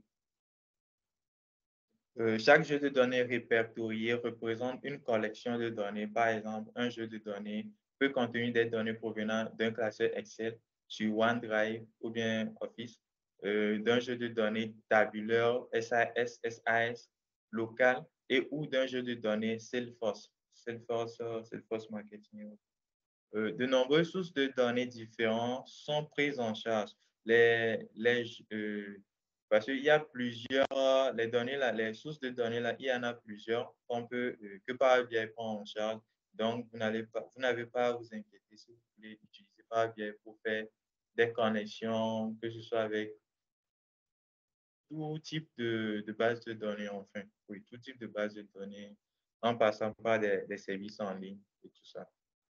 Euh, chaque jeu de données répertorié représente une collection de données. Par exemple, un jeu de données peut contenir des données provenant d'un classeur Excel sur OneDrive ou bien Office, euh, d'un jeu de données tabulaire S A S, S A S local et ou d'un jeu de données Salesforce, Salesforce, Salesforce Marketing. Euh, de nombreuses sources de données différentes sont prises en charge. Les, les, euh, parce qu'il y a plusieurs, les données là, les sources de données là, il y en a plusieurs qu'on peut, euh, que Power B I prend en charge. Donc, vous n'avez pas, vous n'avez pas à vous inquiéter si vous voulez utiliser Power B I pour faire des connexions, que ce soit avec tout type de, de base de données, enfin, oui, tout type de base de données, en passant par des, des services en ligne et tout ça.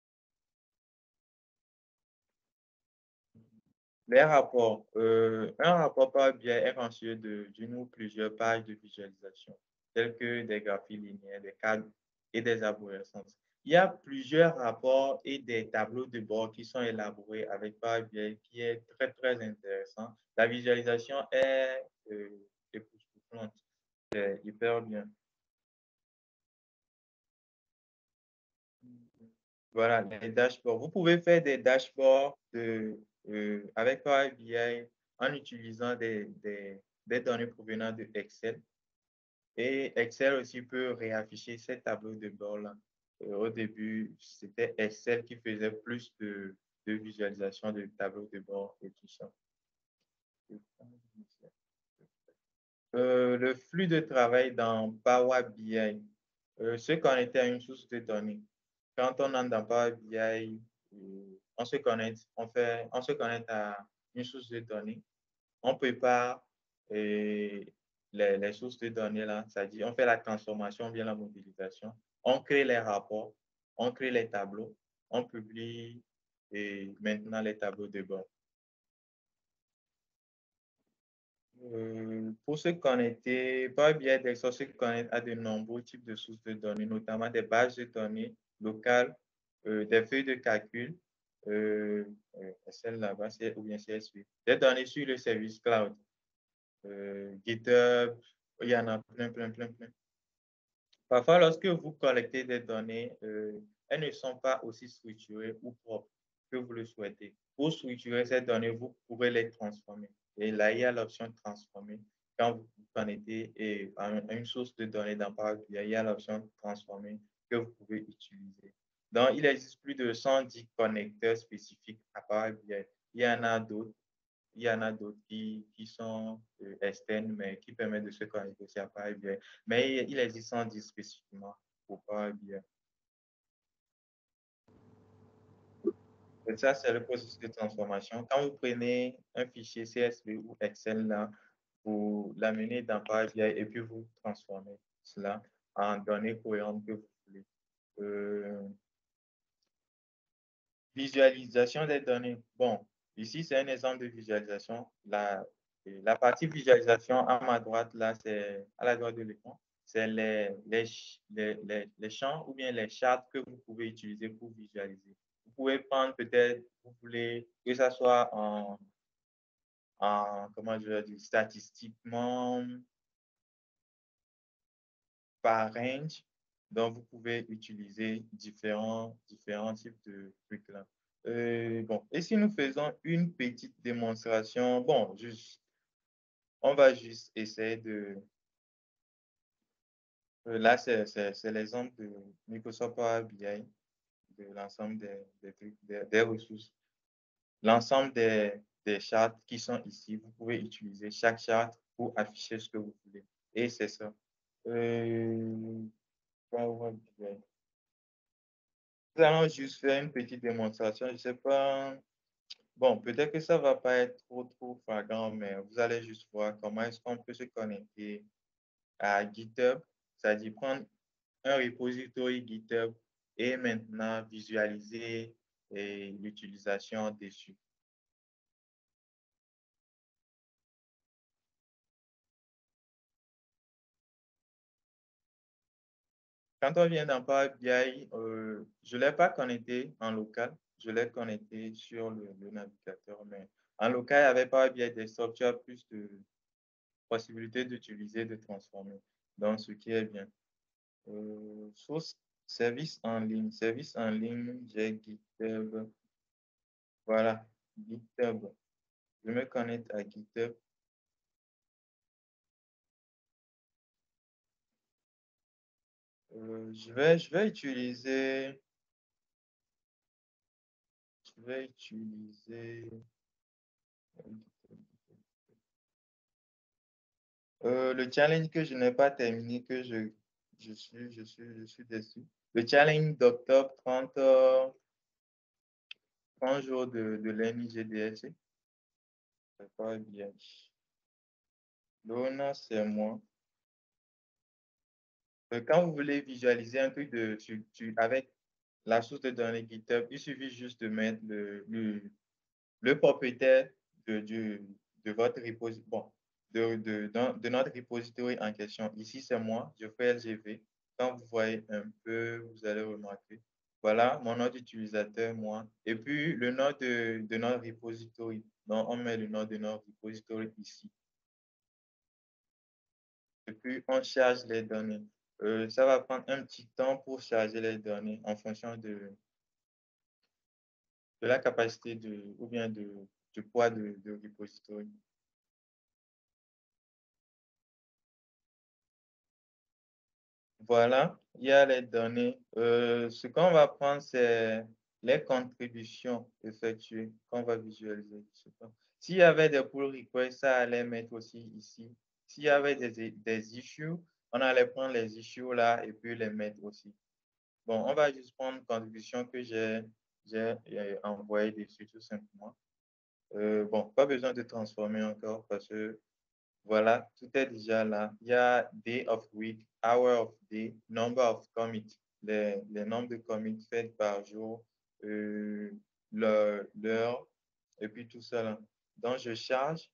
Les rapports. Euh, un rapport Power B I est constitué d'une ou plusieurs pages de visualisation, telles que des graphies linéaires, des cadres et des arborescences. Il y a plusieurs rapports et des tableaux de bord qui sont élaborés avec Power B I qui est très, très intéressant. La visualisation est euh, époustouflante, c'est hyper bien. Voilà, les dashboards. Vous pouvez faire des dashboards de, euh, avec Power B I en utilisant des, des, des données provenant de Excel. Et Excel aussi peut réafficher ces tableaux de bord-là. Euh, au début, c'était Excel qui faisait plus de, de visualisation de tableaux de bord et tout ça. Euh, le flux de travail dans Power B I, euh, se connecter à une source de données. Quand on entre dans Power B I, euh, on se connecte, on fait, on se connecte à une source de données. On prépare euh, les, les sources de données là, c'est-à-dire on fait la transformation, bien la modélisation, on crée les rapports, on crée les tableaux, on publie et maintenant les tableaux de bord. Euh, pour se connecter, Power B I Desktop se connecte à de nombreux types de sources de données, notamment des bases de données locales, euh, des feuilles de calcul, euh, euh, celle là-bas, ou bien C S V, des données sur le service cloud, euh, GitHub, il y en a plein, plein, plein, plein. Parfois, lorsque vous collectez des données, euh, elles ne sont pas aussi structurées ou propres que vous le souhaitez. Pour structurer ces données, vous pouvez les transformer. Et là, il y a l'option transformer. Quand vous connectez à une source de données dans Power B I, il y a l'option transformer que vous pouvez utiliser. Donc, il existe plus de cent dix connecteurs spécifiques à Power B I. Il y en a d'autres. Il y en a d'autres qui, qui sont euh, externes, mais qui permettent de se connecter aussi à Power B I. Mais il existe cent dix spécifiquement pour Power B I. Et ça, c'est le processus de transformation. Quand vous prenez un fichier C S V ou Excel, là, vous l'amenez dans Power B I et puis vous transformez cela en données cohérentes que vous voulez. Euh, visualisation des données. Bon, ici, c'est un exemple de visualisation. La, la partie visualisation à ma droite, là, c'est à la droite de l'écran, c'est les, les, les, les champs ou bien les charts que vous pouvez utiliser pour visualiser. Vous pouvez prendre peut-être, vous voulez que ça soit en, en comment je vais dire, statistiquement par range. Donc, vous pouvez utiliser différents, différents types de trucs là. Euh, bon, et si nous faisons une petite démonstration, bon, juste, on va juste essayer de... Euh, là, c'est l'exemple de Microsoft Power B I, de l'ensemble des, des, trucs, des, des ressources. L'ensemble des, des charts qui sont ici, vous pouvez utiliser chaque charte pour afficher ce que vous voulez. Et c'est ça. Euh, Power B I. Nous allons juste faire une petite démonstration. Je ne sais pas. Bon, peut-être que ça ne va pas être trop, trop flagrant, mais vous allez juste voir comment est-ce qu'on peut se connecter à GitHub, c'est-à-dire prendre un repository GitHub et maintenant visualiser l'utilisation dessus. Quand on vient dans Power B I, euh, je ne l'ai pas connecté en local, je l'ai connecté sur le, le navigateur, mais en local, avec Power B I Desktop, tu as plus de possibilités d'utiliser, de transformer. Donc, ce qui est bien. Euh, source, service en ligne. Service en ligne, j'ai GitHub. Voilà, GitHub. Je me connecte à GitHub. Euh, je vais, je vais utiliser... Je vais utiliser... Euh, le challenge que je n'ai pas terminé, que je, je, suis, je, suis, je suis déçu. Le challenge d'octobre, trente, trente jours de, de l'N I G D S. C'est pas bien. Lona, c'est moi. Euh, Quand vous voulez visualiser un truc de, tu, tu, avec la source de données GitHub, il suffit juste de mettre le, le, le propriétaire de, de, de votre repository, bon, de, de, de, de notre repository en question. Ici, c'est moi, je fais L G V. Quand vous voyez un peu, vous allez remarquer. Voilà mon nom d'utilisateur, moi. Et puis, le nom de, de notre repository. Donc, on met le nom de notre repository ici. Et puis, on charge les données. Euh, ça va prendre un petit temps pour charger les données en fonction de, de la capacité de, ou bien de, du poids de, de repository. Voilà, il y a les données. Euh, ce qu'on va prendre, c'est les contributions effectuées qu'on va visualiser. S'il y avait des pull requests, ça allait mettre aussi ici. S'il y avait des, des issues, on allait prendre les issues là et puis les mettre aussi. Bon, on va juste prendre une contribution que j'ai envoyée dessus tout simplement. Euh, bon, pas besoin de transformer encore parce que voilà, tout est déjà là. Il y a day of week, hour of day, number of commits, les, les nombres de commits faits par jour, euh, l'heure, et puis tout ça là. Donc, je charge.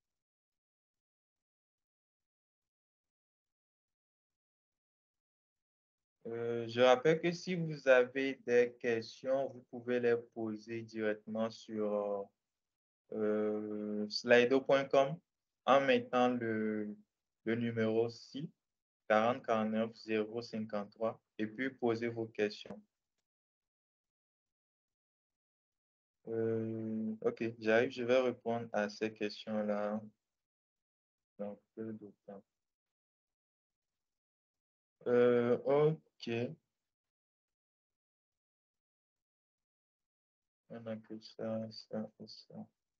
Euh, je rappelle que si vous avez des questions, vous pouvez les poser directement sur euh, slido point com en mettant le, le numéro six quarante quarante-neuf zéro cinquante-trois et puis posez vos questions. Euh, ok, j'arrive, je vais répondre à ces questions-là dans peu de temps. Euh, ok. On a que ça, ça et ça.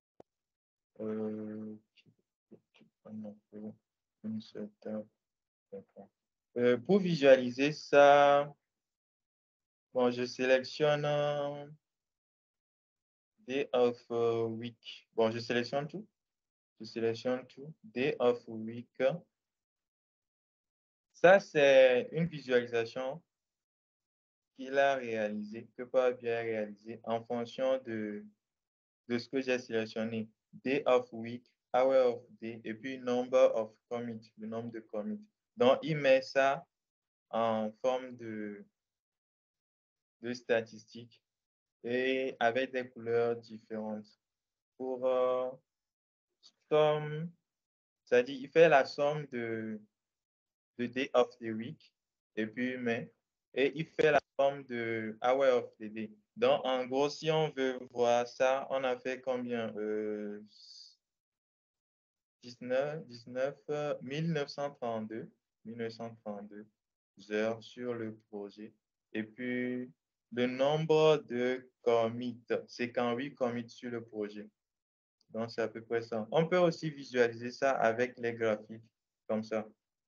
Euh, on a fait une setup. Euh, pour visualiser ça, bon, je sélectionne euh, Day of uh, Week. Bon, je sélectionne tout. Je sélectionne tout. Day of Week. Ça, c'est une visualisation qu'il a réalisée, que Power B I a réalisée en fonction de, de ce que j'ai sélectionné. Day of Week, Hour of Day, et puis Number of Commits, le nombre de commits. Donc, il met ça en forme de, de statistiques et avec des couleurs différentes. Pour euh, somme, c'est-à-dire il fait la somme de, de Day of the Week et puis mais et il fait la somme de Hour of the Day. Donc en gros, si on veut voir ça, on a fait combien euh, dix-neuf, dix-neuf, mille neuf cent trente-deux heures sur le projet. Et puis le nombre de commits, c'est quand huit commits sur le projet. Donc, c'est à peu près ça. On peut aussi visualiser ça avec les graphiques, comme ça.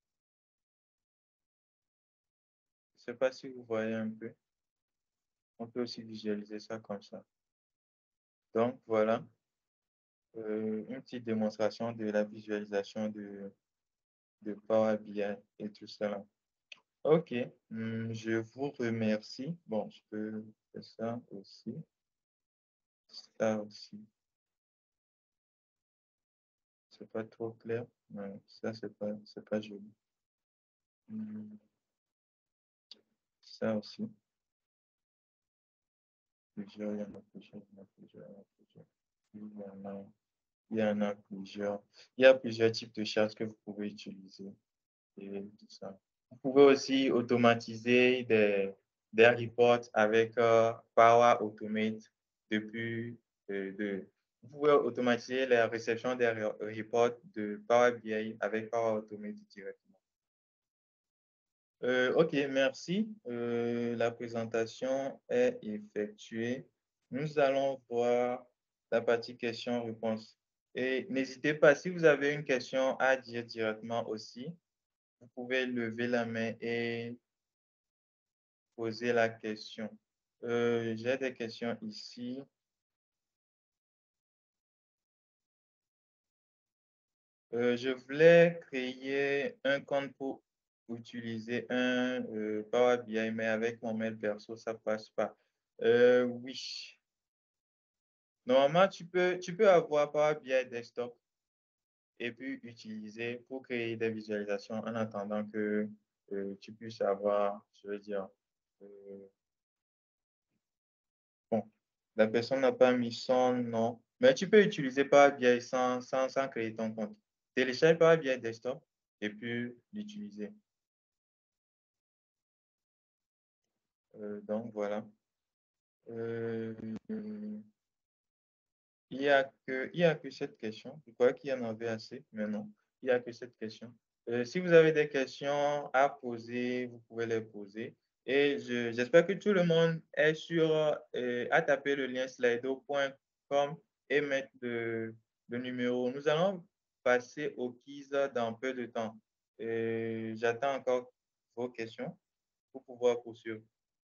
Je ne sais pas si vous voyez un peu. On peut aussi visualiser ça comme ça. Donc, voilà. Euh, une petite démonstration de la visualisation de, de Power B I et tout ça. OK. Hum, je vous remercie. Bon, je peux faire ça aussi. Ça aussi. C'est pas trop clair. Non, ça, c'est pas, c'est pas joli. Hum. Ça aussi. Plusieurs, il y en a plusieurs, il y en a plusieurs, il y en a plusieurs. Il y en a, il y en a plusieurs. Il y a plusieurs types de charts que vous pouvez utiliser. Et tout ça. Vous pouvez aussi automatiser des, des reports avec euh, Power Automate depuis euh, de, vous pouvez automatiser la réception des reports de Power B I avec Power Automate directement. Euh, ok, merci. Euh, la présentation est effectuée. Nous allons voir la partie questions-réponses. Et n'hésitez pas, si vous avez une question à dire directement aussi, vous pouvez lever la main et poser la question. Euh, j'ai des questions ici. Euh, je voulais créer un compte pour utiliser un euh, Power B I, mais avec mon mail perso, ça passe pas. Euh, oui. Normalement, tu peux, tu peux avoir Power B I Desktop et puis utiliser pour créer des visualisations en attendant que euh, tu puisses avoir, je veux dire, euh, bon, la personne n'a pas mis son nom, mais tu peux utiliser Power B I sans, sans, sans créer ton compte. Télécharge Power B I Desktop et puis l'utiliser. Euh, donc, voilà. Euh, Il n'y a, que, il y a que cette question. Je crois qu'il y en avait assez, mais non, il n'y a que cette question. Euh, si vous avez des questions à poser, vous pouvez les poser. Et j'espère que tout le monde est sur, euh, à taper le lien slido point com et mettre le, le numéro. Nous allons passer au quiz dans peu de temps. J'attends encore vos questions pour pouvoir poursuivre.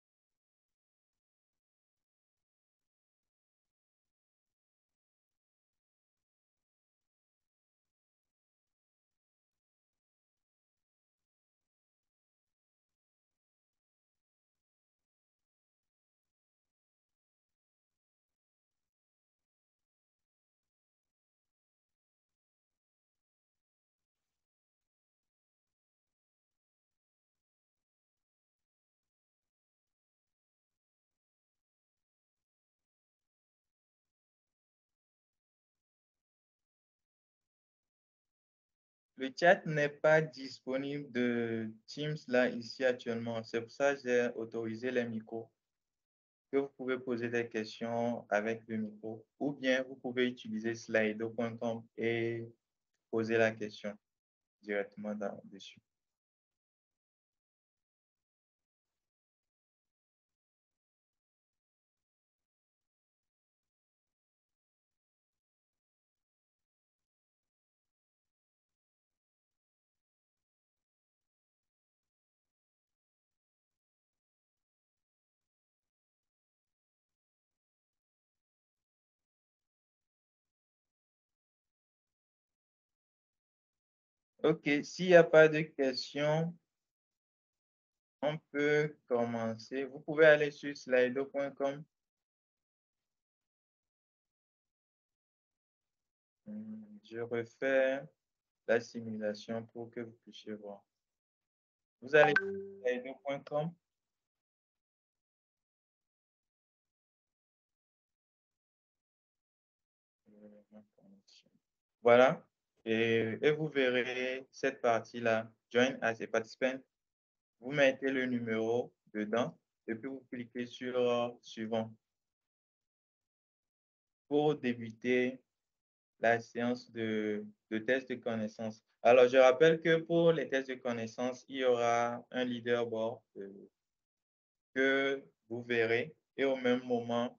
Le chat n'est pas disponible de Teams là, ici actuellement. C'est pour ça que j'ai autorisé les micros. Que vous pouvez poser des questions avec le micro ou bien vous pouvez utiliser slido point com et poser la question directement dans, dessus. OK, s'il n'y a pas de questions, on peut commencer. Vous pouvez aller sur slido point com. Je refais la simulation pour que vous puissiez voir. Vous allez sur slido point com. Voilà. Et, et vous verrez cette partie-là, Join as a participant. Vous mettez le numéro dedans et puis vous cliquez sur euh, Suivant pour débuter la séance de, de test de connaissances. Alors, je rappelle que pour les tests de connaissances, il y aura un leaderboard euh, que vous verrez et au même moment,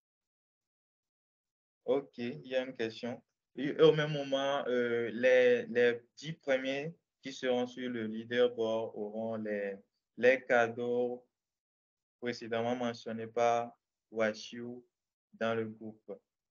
OK, il y a une question. Et au même moment, euh, les, les dix premiers qui seront sur le leaderboard auront les, les cadeaux précédemment mentionnés par Washiu dans le groupe.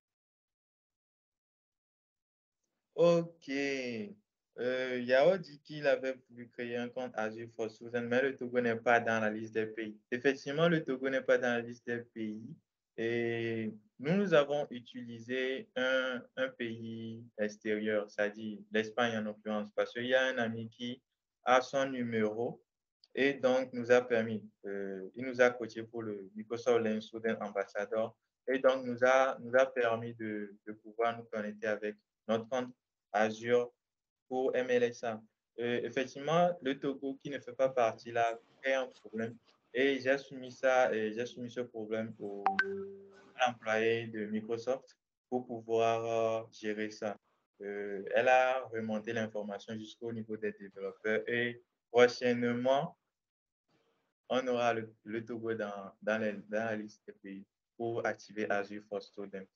OK. Euh, Yao dit qu'il avait voulu créer un compte Azure for Students, mais le Togo n'est pas dans la liste des pays. Effectivement, le Togo n'est pas dans la liste des pays. Et nous, nous avons utilisé un, un pays extérieur, c'est-à-dire l'Espagne en l'occurrence, parce qu'il y a un ami qui a son numéro et donc nous a permis, euh, il nous a coaché pour le Microsoft Learning Student Ambassador et donc nous a, nous a permis de, de pouvoir nous connecter avec notre compte Azure pour M L S A. Euh, effectivement, le Togo qui ne fait pas partie là crée un problème et j'ai soumis ça et j'ai soumis ce problème au employé de Microsoft pour pouvoir euh, gérer ça. Euh, elle a remonté l'information jusqu'au niveau des développeurs et prochainement, on aura le, le Togo dans, dans, les, dans la liste des pays pour activer Azure for Students.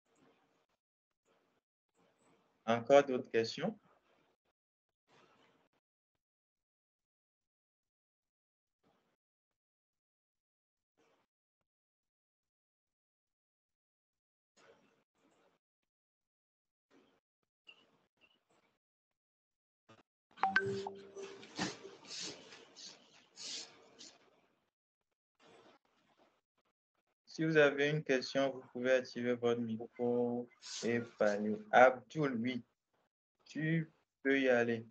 Encore d'autres questions? Si vous avez une question, vous pouvez activer votre micro et parler. Abdul, oui, tu peux y aller.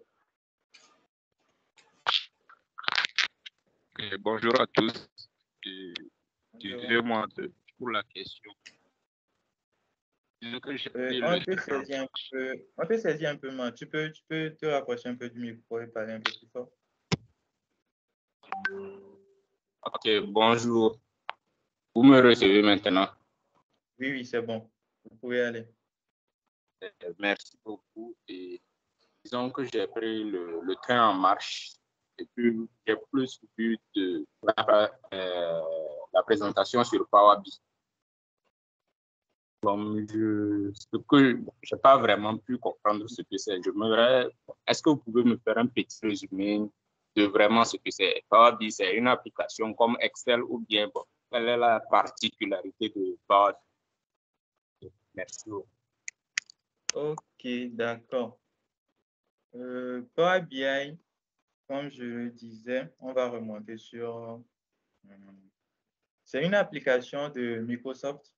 Okay, bonjour à tous. Excusez-moi pour la question. Euh, on te saisit un peu, on te saisit un peu mal. Tu peux, tu peux te rapprocher un peu du micro et parler un peu plus fort. Ok, bonjour. Vous me recevez maintenant? Oui, oui, c'est bon. Vous pouvez aller. Euh, Merci beaucoup. Et disons que j'ai pris le, le train en marche et puis j'ai plus vu de la, euh, la présentation sur Power B I. Comme je, ce que je n'ai pas vraiment pu comprendre ce que c'est, je me est-ce que vous pouvez me faire un petit résumé de vraiment ce que c'est? Power B I, c'est une application comme Excel ou bien, bon, quelle est la particularité de Power B I? Merci. Ok, d'accord. Euh, Power B I, comme je le disais, on va remonter sur... hum, c'est une application de Microsoft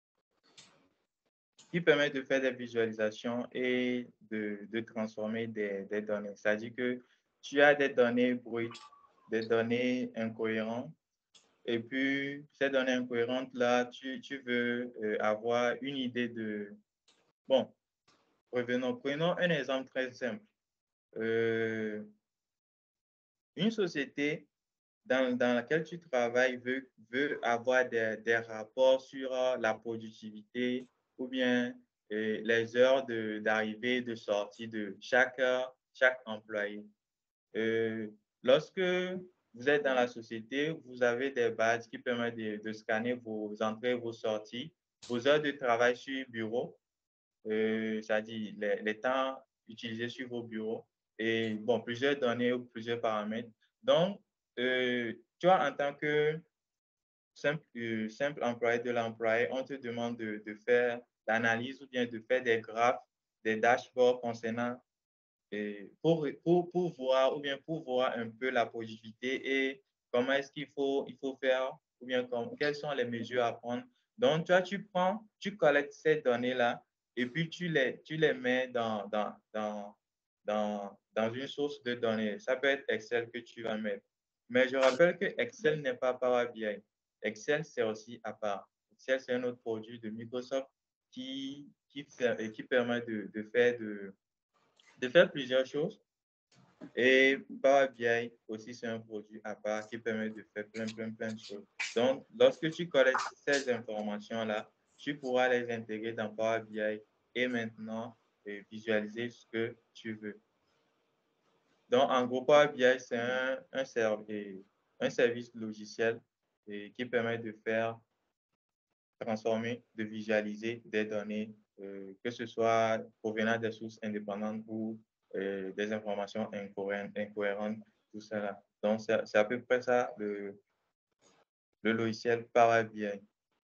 qui permet de faire des visualisations et de, de transformer des, des données. C'est-à-dire que tu as des données brutes, des données incohérentes, et puis ces données incohérentes-là, tu, tu veux euh, avoir une idée de... Bon, revenons, prenons un exemple très simple. Euh, une société dans, dans laquelle tu travailles veut, veut avoir des, des rapports sur la productivité ou bien euh, les heures d'arrivée et de sortie de chaque, chaque employé. Euh, lorsque vous êtes dans la société, vous avez des badges qui permettent de, de scanner vos entrées et vos sorties, vos heures de travail sur bureau, euh, c'est-à-dire les, les temps utilisés sur vos bureaux et bon, plusieurs données ou plusieurs paramètres. Donc, euh, tu vois, en tant que simple, euh, simple employé de l'employé, on te demande de, de faire l'analyse ou bien de faire des graphes, des dashboards concernant et pour, pour, pour voir ou bien pour voir un peu la productivité et comment est-ce qu'il faut, il faut faire ou bien comme, quelles sont les mesures à prendre. Donc, toi, tu prends, tu collectes ces données-là et puis tu les, tu les mets dans, dans, dans, dans, dans une source de données. Ça peut être Excel que tu vas mettre. Mais je rappelle que Excel n'est pas Power B I. Excel, c'est aussi à part. Excel, c'est un autre produit de Microsoft qui, qui, fait, qui permet de, de faire de, de faire plusieurs choses. Et Power B I aussi, c'est un produit à part qui permet de faire plein, plein, plein de choses. Donc, lorsque tu collectes ces informations-là, tu pourras les intégrer dans Power B I et maintenant et visualiser ce que tu veux. Donc, en gros, Power B I, c'est un, un, serv un service logiciel et qui permet de faire transformer, de visualiser des données, euh, que ce soit provenant des sources indépendantes ou euh, des informations incohérentes, incohérentes, tout cela. Donc, c'est à peu près ça, le, le logiciel Power B I.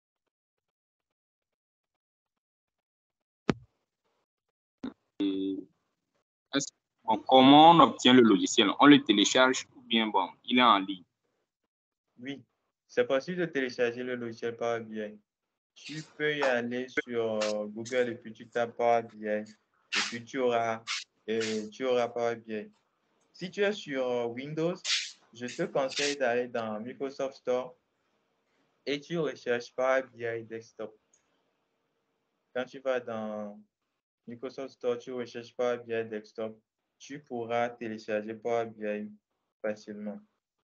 Et bon, comment on obtient le logiciel? On le télécharge ou bien bon, il est en ligne? Oui, c'est possible de télécharger le logiciel Power B I. Tu peux y aller sur Google et puis tu tapes Power B I et puis tu auras, et tu auras Power B I. Si tu es sur Windows, je te conseille d'aller dans Microsoft Store et tu recherches Power B I Desktop. Quand tu vas dans Microsoft Store, tu recherches Power B I Desktop, tu pourras télécharger Power B I facilement.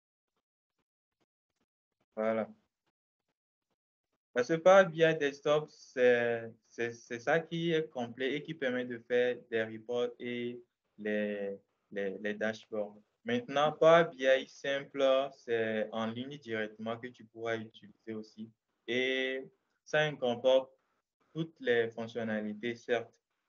Voilà. Parce que Power B I Desktop, c'est ça qui est complet et qui permet de faire des reports et les, les, les dashboards. Maintenant, Power B I simple, c'est en ligne directement que tu pourras utiliser aussi. Et ça incorpore toutes les fonctionnalités, certes.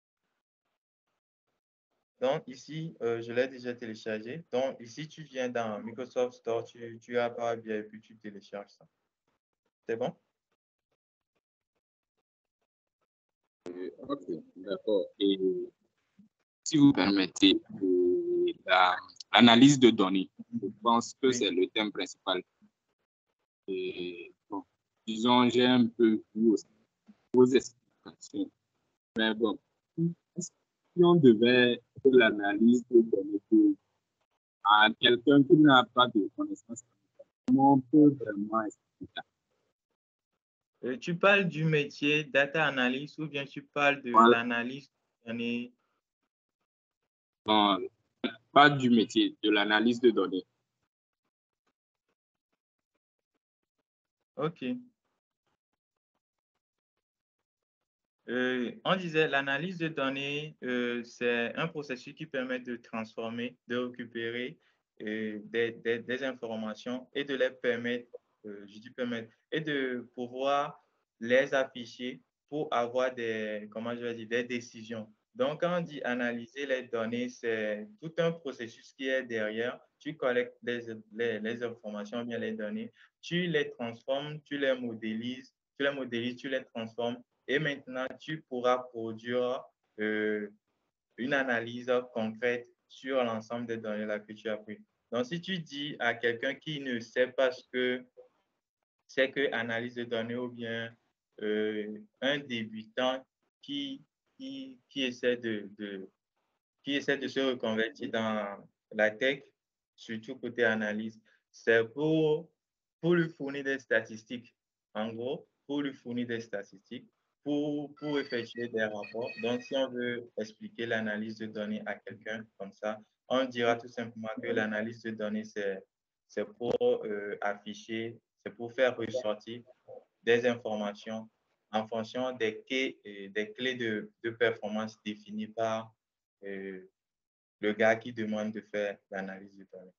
Donc, ici, euh, je l'ai déjà téléchargé. Donc, ici, tu viens dans Microsoft Store, tu, tu as Power B I et puis tu télécharges ça. C'est bon? Ok, d'accord. Et si vous permettez, l'analyse de données, je pense que c'est le thème principal. Et, bon, disons, j'ai un peu vu aussi vos explications. Mais bon, si on devait faire l'analyse de données à quelqu'un qui n'a pas de connaissances, comment on peut vraiment expliquer ça? Euh, tu parles du métier data analyst ou bien tu parles de Voilà. l'analyse de données? Non, pas du métier, de l'analyse de données. Ok. Euh, on disait l'analyse de données, euh, c'est un processus qui permet de transformer, de récupérer euh, des, des, des informations et de les permettre, euh, je dis permettre, et de pouvoir les afficher pour avoir des, comment je vais dire, des décisions. Donc, quand on dit analyser les données, c'est tout un processus qui est derrière. Tu collectes les, les, les informations, bien les données, tu les transformes, tu les modélises, tu les modélises, tu les transformes et maintenant, tu pourras produire euh, une analyse concrète sur l'ensemble des données là que tu as prises. Donc, si tu dis à quelqu'un qui ne sait pas ce que c'est que analyse de données ou bien euh, un débutant qui, qui, qui, essaie de, de, qui essaie de se reconvertir dans la tech, surtout côté analyse, c'est pour, pour lui fournir des statistiques. En gros, pour lui fournir des statistiques, pour, pour effectuer des rapports. Donc, si on veut expliquer l'analyse de données à quelqu'un comme ça, on dira tout simplement que l'analyse de données, c'est pour euh, afficher, c'est pour faire ressortir des informations en fonction des clés, des clés de, de performance définies par euh, le gars qui demande de faire l'analyse de données.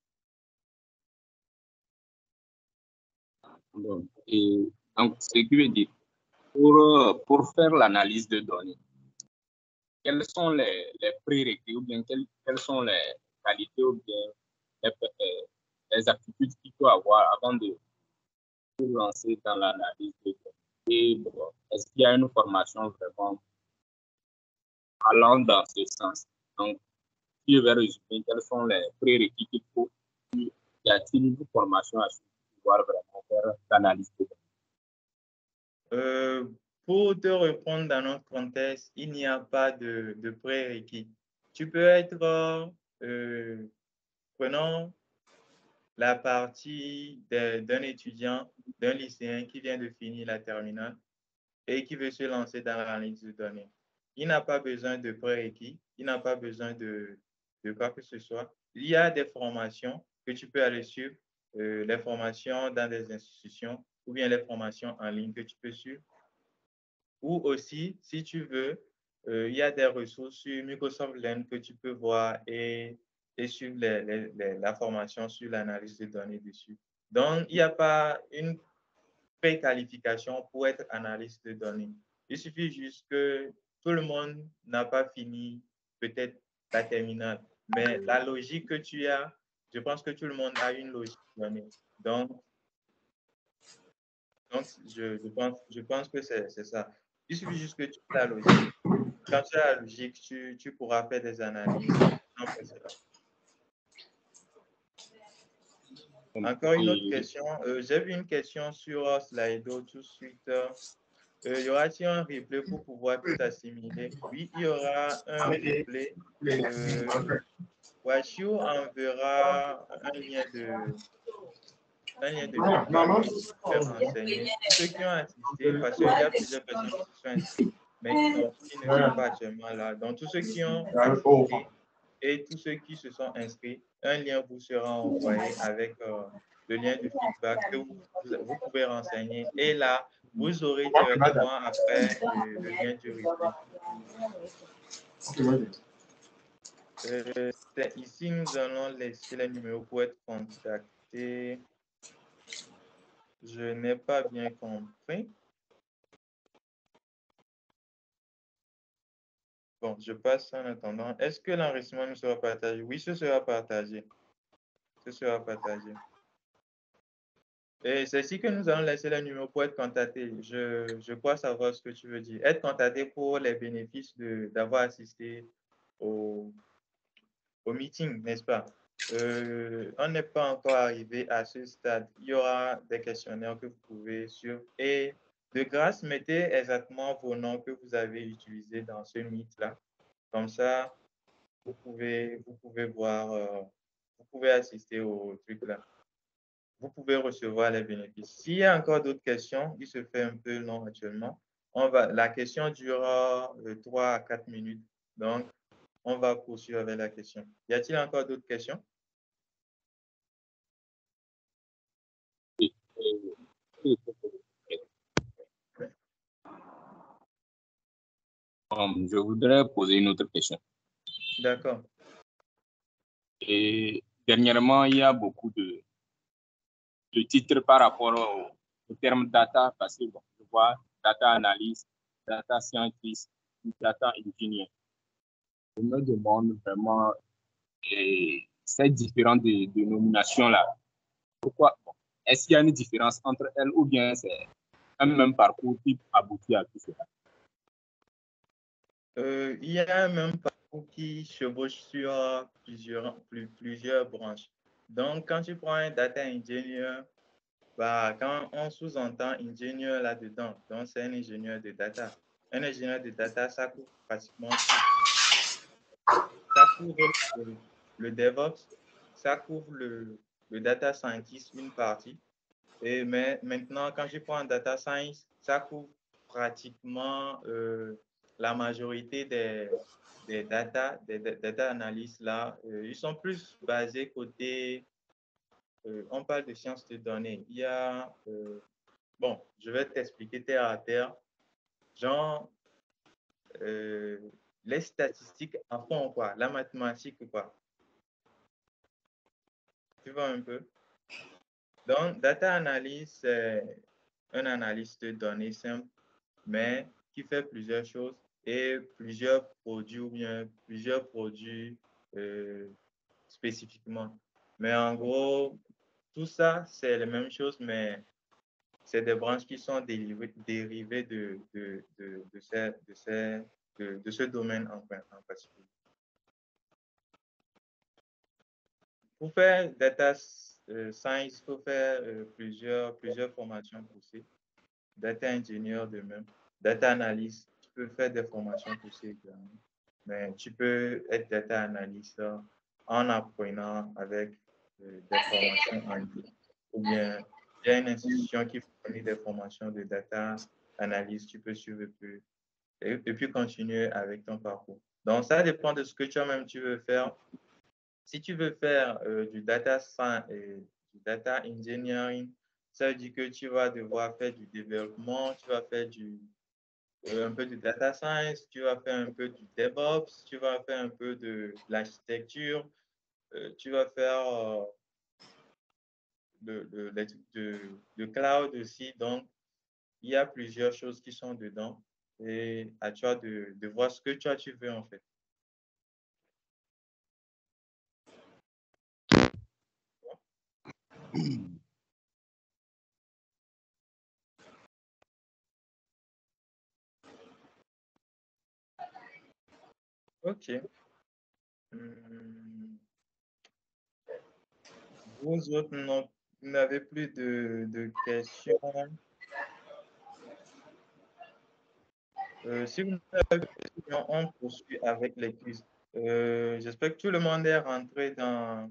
Bon, et donc, ce qui veut dire, pour, pour faire l'analyse de données, quels sont les, les prérequis ou bien quelles, quelles sont les qualités ou bien les, les aptitudes qu'il faut avoir avant de se lancer dans l'analyse de données? Et bon, est-ce qu'il y a une formation vraiment allant dans ce sens? Donc, si je vais résumer, quels sont les prérequis qu'il faut? Y a-t-il une formation à suivre pour pouvoir vraiment faire l'analyse de données? Euh, pour te répondre dans notre contexte, il n'y a pas de, de prérequis. Tu peux être, euh, prenons la partie d'un étudiant, d'un lycéen qui vient de finir la terminale et qui veut se lancer dans l'analyse de données. Il n'a pas besoin de prérequis, il n'a pas besoin de, de quoi que ce soit. Il y a des formations que tu peux aller suivre, euh, les formations dans des institutions ou bien les formations en ligne que tu peux suivre. Ou aussi, si tu veux, euh, il y a des ressources sur Microsoft Learn que tu peux voir et, et suivre les, les, les, la formation sur l'analyse de données dessus. Donc, il n'y a pas une préqualification pour être analyste de données. Il suffit juste que tout le monde n'a pas fini peut-être la terminale, mais la logique que tu as, je pense que tout le monde a une logique donnée. Donc, donc je, je, pense, je pense que c'est ça. Il suffit juste que tu aies la logique. Quand tu as la logique, tu, tu pourras faire des analyses. Encore une autre question. Euh, J'ai vu une question sur uh, Slido tout de suite. Euh, y aura-t-il un replay pour pouvoir tout assimiler? Oui, il y aura un replay. Euh, Washiu enverra un lien de, un lien de feedback pour faire renseigner ceux qui ont assisté, parce qu'il y a plusieurs personnes qui se sont inscrites, mais qui, ont, qui ne sont pas actuellement là. Donc, tous ceux qui ont assisté et tous ceux qui se sont inscrits, un lien vous sera envoyé avec euh, le lien de feedback que vous, vous pouvez renseigner. Et là, vous aurez directement après euh, le lien du replay. Euh, ici, nous allons laisser les numéros pour être contactés. Je n'ai pas bien compris. Bon, je passe en attendant. Est-ce que l'enregistrement nous sera partagé? Oui, ce sera partagé. Ce sera partagé. Et c'est ici que nous allons laisser les numéros pour être contactés. Je, je crois savoir ce que tu veux dire. Être contacté pour les bénéfices d'avoir assisté au, au meeting, n'est-ce pas? Euh, on n'est pas encore arrivé à ce stade. Il y aura des questionnaires que vous pouvez suivre. Et de grâce, mettez exactement vos noms que vous avez utilisés dans ce meet-là. Comme ça, vous pouvez, vous pouvez voir, euh, vous pouvez assister au truc-là. Vous pouvez recevoir les bénéfices. S'il y a encore d'autres questions, il se fait un peu long actuellement. On va, la question durera euh, trois à quatre minutes. Donc, on va poursuivre avec la question. Y a-t-il encore d'autres questions? bon, je voudrais poser une autre question. D'accord. Et dernièrement, il y a beaucoup de, de titres par rapport au, au terme data, parce que bon, je vois data analyst, data scientist, data engineer. Je me demande vraiment et ces différentes dé- dénominations-là. Pourquoi? Bon, est-ce qu'il y a une différence entre elles ou bien c'est un même parcours qui aboutit à tout cela? Euh, il y a un même parcours qui chevauche sur plusieurs, plus- plusieurs branches. Donc, quand tu prends un data engineer, bah, quand on sous-entend ingénieur là-dedans, donc c'est un ingénieur de data. Un ingénieur de data, ça couvre pratiquement tout. Ça couvre le, le DevOps, ça couvre le, le data scientist, une partie. Et mais maintenant, quand je prends un data science, ça couvre pratiquement euh, la majorité des, des data, des, des data analystes là. Euh, ils sont plus basés côté, euh, on parle de sciences de données. Il y a, euh, bon, je vais t'expliquer terre à terre. Genre, euh, les statistiques à fond, quoi, la mathématique, quoi. Tu vois un peu? Donc, data analyst, c'est un analyste de données simple, mais qui fait plusieurs choses et plusieurs produits ou bien plusieurs produits euh, spécifiquement. Mais en gros, tout ça, c'est la même chose, mais c'est des branches qui sont dérivées, dérivées de, de, de, de, ces, de, ces, de, de ce domaine en, en particulier. Pour faire data science, il faut faire euh, plusieurs, plusieurs formations poussées. Data engineer de même. Data analyst, tu peux faire des formations poussées également. Mais tu peux être data analyst en apprenant avec euh, des formations en ligne. Ou bien, il y a une institution qui fournit des formations de data analyst, tu peux suivre et puis, et, et puis continuer avec ton parcours. Donc, ça dépend de ce que toi-même tu veux faire. Si tu veux faire euh, du data science et du data engineering, ça veut dire que tu vas devoir faire du développement, tu vas faire du, euh, un peu de data science, tu vas faire un peu du DevOps, tu vas faire un peu de l'architecture, euh, tu vas faire euh, de, de, de, de, de cloud aussi. Donc, il y a plusieurs choses qui sont dedans et à toi de, de voir ce que toi tu veux en fait. Ok. Hum, Vous autres, non, vous n'avez plus de, de questions. Euh, si vous n'avez plus de questions, on poursuit avec les quiz. Euh, j'espère que tout le monde est rentré dans...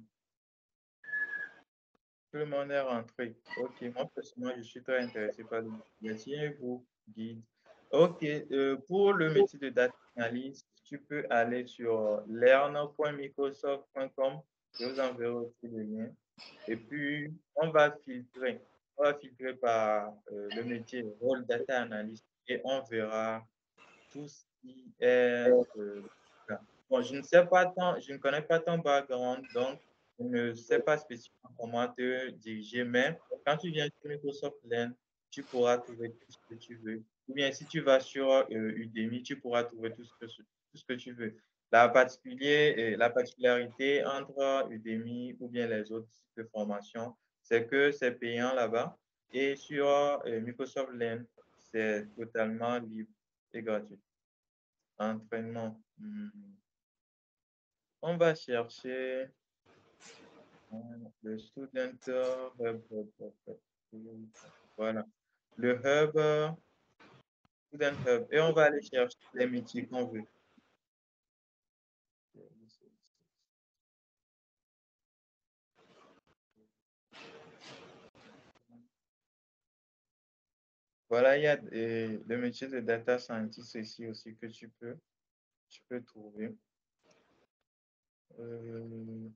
Tout le monde est rentré. Ok, moi, personnellement, je suis très intéressé par le métier, vous, guide. Ok, euh, pour le métier de data analyst, tu peux aller sur learn point microsoft point com. Je vous enverrai aussi le lien. Et puis, on va filtrer. On va filtrer par euh, le métier rôle data analyst et on verra tout ce qui est euh, là. Bon, je ne sais pas tant, je ne connais pas ton background, donc je ne sais pas spécifiquement comment te diriger, mais quand tu viens sur Microsoft Learn, tu pourras trouver tout ce que tu veux. Ou bien si tu vas sur euh, Udemy, tu pourras trouver tout ce que, tout ce que tu veux. La, particulier, euh, la particularité entre Udemy ou bien les autres sites de formation, c'est que c'est payant là-bas. Et sur euh, Microsoft Learn, c'est totalement libre et gratuit. Entraînement. Hmm. On va chercher euh, le Student Hub. Voilà. Le Hub, euh, Student Hub. Et on va aller chercher les métiers qu'on veut. Voilà, il y a euh, le métier de data scientist ici aussi que tu peux, tu peux trouver. Euh,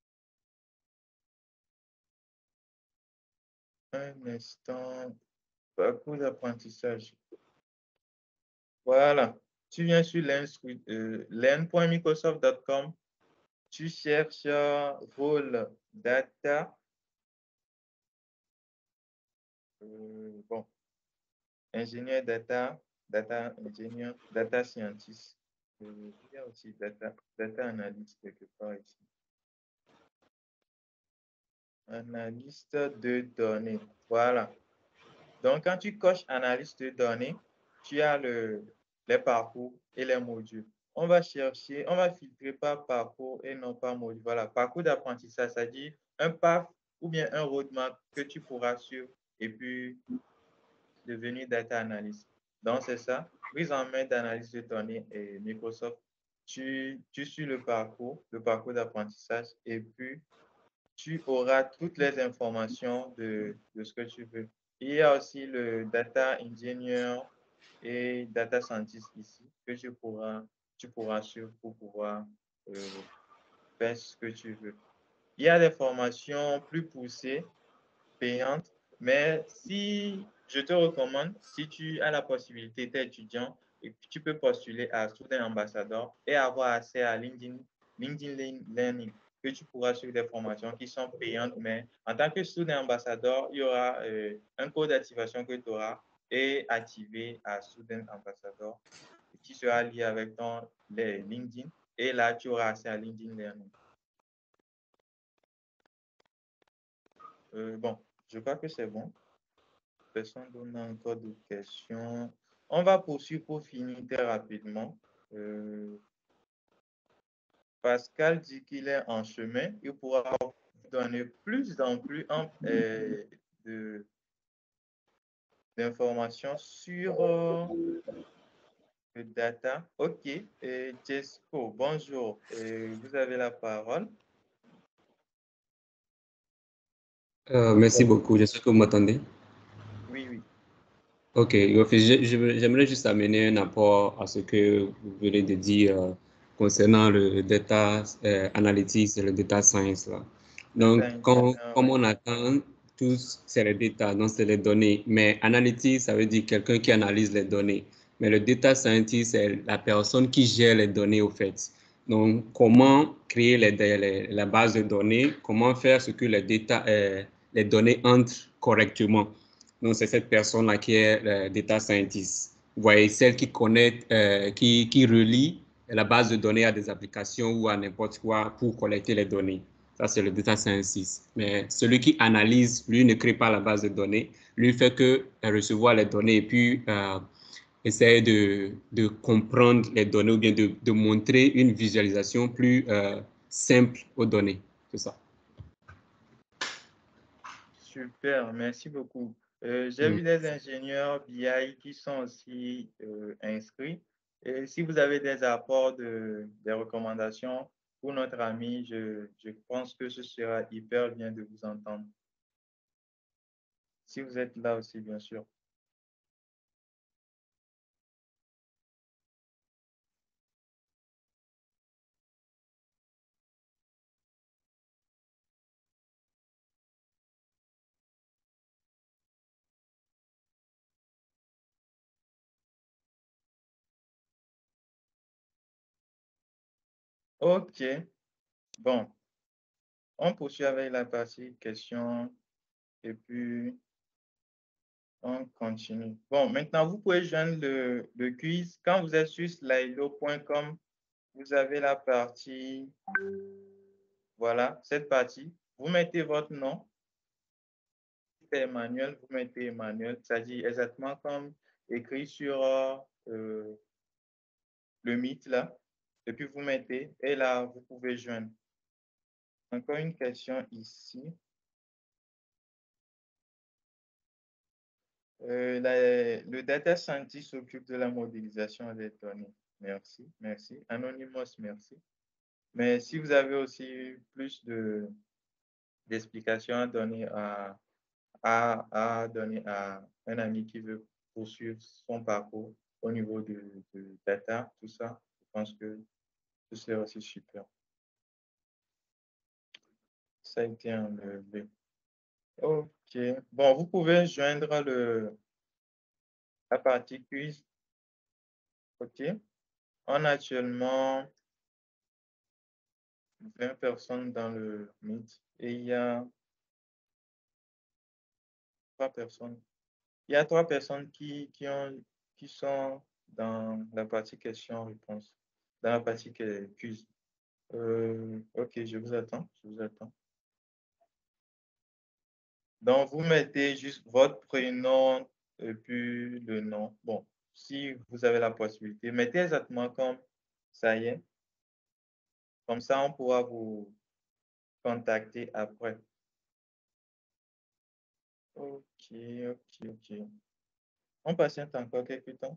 un instant. Parcours d'apprentissage. Voilà. Tu viens sur euh, learn point microsoft point com. Tu cherches euh, rôle data. Euh, bon. Ingénieur data, data ingénieur, data scientist. Euh, il y a aussi data, data analyst quelque part ici. Analyste de données. Voilà. Donc, quand tu coches analyste de données, tu as le, les parcours et les modules. On va chercher, on va filtrer par parcours et non par module. Voilà, parcours d'apprentissage, c'est-à-dire un path ou bien un roadmap que tu pourras suivre et puis devenir data analyst. Donc, c'est ça. Prise en main d'analyse de données et Microsoft, tu, tu suis le parcours, le parcours d'apprentissage et puis tu auras toutes les informations de, de ce que tu veux. Il y a aussi le data engineer et data scientist ici que tu pourras, tu pourras suivre pour pouvoir euh, faire ce que tu veux. Il y a des formations plus poussées, payantes, mais si je te recommande, si tu as la possibilité d'être étudiant, et puis tu peux postuler à Student Ambassador et avoir accès à LinkedIn, LinkedIn Learning, que tu pourras suivre des formations qui sont payantes, mais en tant que Student Ambassador, il y aura euh, un code d'activation que tu auras et activé à Student Ambassador qui sera lié avec ton les LinkedIn et là, tu auras accès à LinkedIn Learning. Euh, bon, je crois que c'est bon. Personne n'a encore de questions. On va poursuivre pour finir très rapidement. Euh, Pascal dit qu'il est en chemin. Il pourra vous donner plus en plus en, euh, de, d'informations sur euh, le data. OK. Et Jesco, bonjour. Et vous avez la parole. Euh, merci beaucoup. J'espère que vous m'entendez. Oui, oui. Ok, j'aimerais juste amener un apport à ce que vous venez de dire euh, concernant le data euh, analytics et le data science. Là. Donc, quand, comme on attend, tous, c'est les data, donc c'est les données. Mais analytics, ça veut dire quelqu'un qui analyse les données. Mais le data scientist, c'est la personne qui gère les données au fait. Donc, comment créer les, les, la base de données, comment faire ce que les, data, euh, les données entrent correctement. Donc, c'est cette personne-là qui est euh, data scientist. Vous voyez, celle qui connaît, euh, qui, qui relie la base de données à des applications ou à n'importe quoi pour collecter les données. Ça, c'est le data scientist. Mais celui qui analyse, lui, ne crée pas la base de données. Lui fait que euh, recevoir les données et puis euh, essayer de, de comprendre les données ou bien de, de montrer une visualisation plus euh, simple aux données. C'est ça. Super, merci beaucoup. Euh, J'ai Mm. vu des ingénieurs B I qui sont aussi euh, inscrits. Et si vous avez des apports, de, des recommandations pour notre ami, je, je pense que ce sera hyper bien de vous entendre. Si vous êtes là aussi, bien sûr. OK. Bon. On poursuit avec la partie questions et puis on continue. Bon, maintenant, vous pouvez joindre le, le quiz. Quand vous êtes sur slido point com, vous avez la partie, voilà, cette partie. Vous mettez votre nom. C'est Emmanuel, vous mettez Emmanuel. Ça dit exactement comme écrit sur euh, le mythe là. Et puis vous mettez, et là, vous pouvez joindre. Encore une question ici. Euh, la, le data scientist s'occupe de la modélisation des données. Merci, merci. Anonymous, merci. Mais si vous avez aussi plus de d'explications à donner à, à, à donner à un ami qui veut poursuivre son parcours au niveau de, de data, tout ça, je pense que ce serait aussi super. Ça a été enlevé. OK. Bon, vous pouvez joindre le, la partie quiz. OK. On a actuellement vingt personnes dans le Meet et il y a trois personnes. Il y a trois personnes qui, qui, ont, qui sont dans la partie questions-réponses, dans la partie quiz. Euh, OK, je vous attends, je vous attends. Donc, vous mettez juste votre prénom et puis le nom. Bon, si vous avez la possibilité, mettez exactement comme ça y est. Comme ça, on pourra vous contacter après. OK, OK, OK. On patiente encore quelques temps.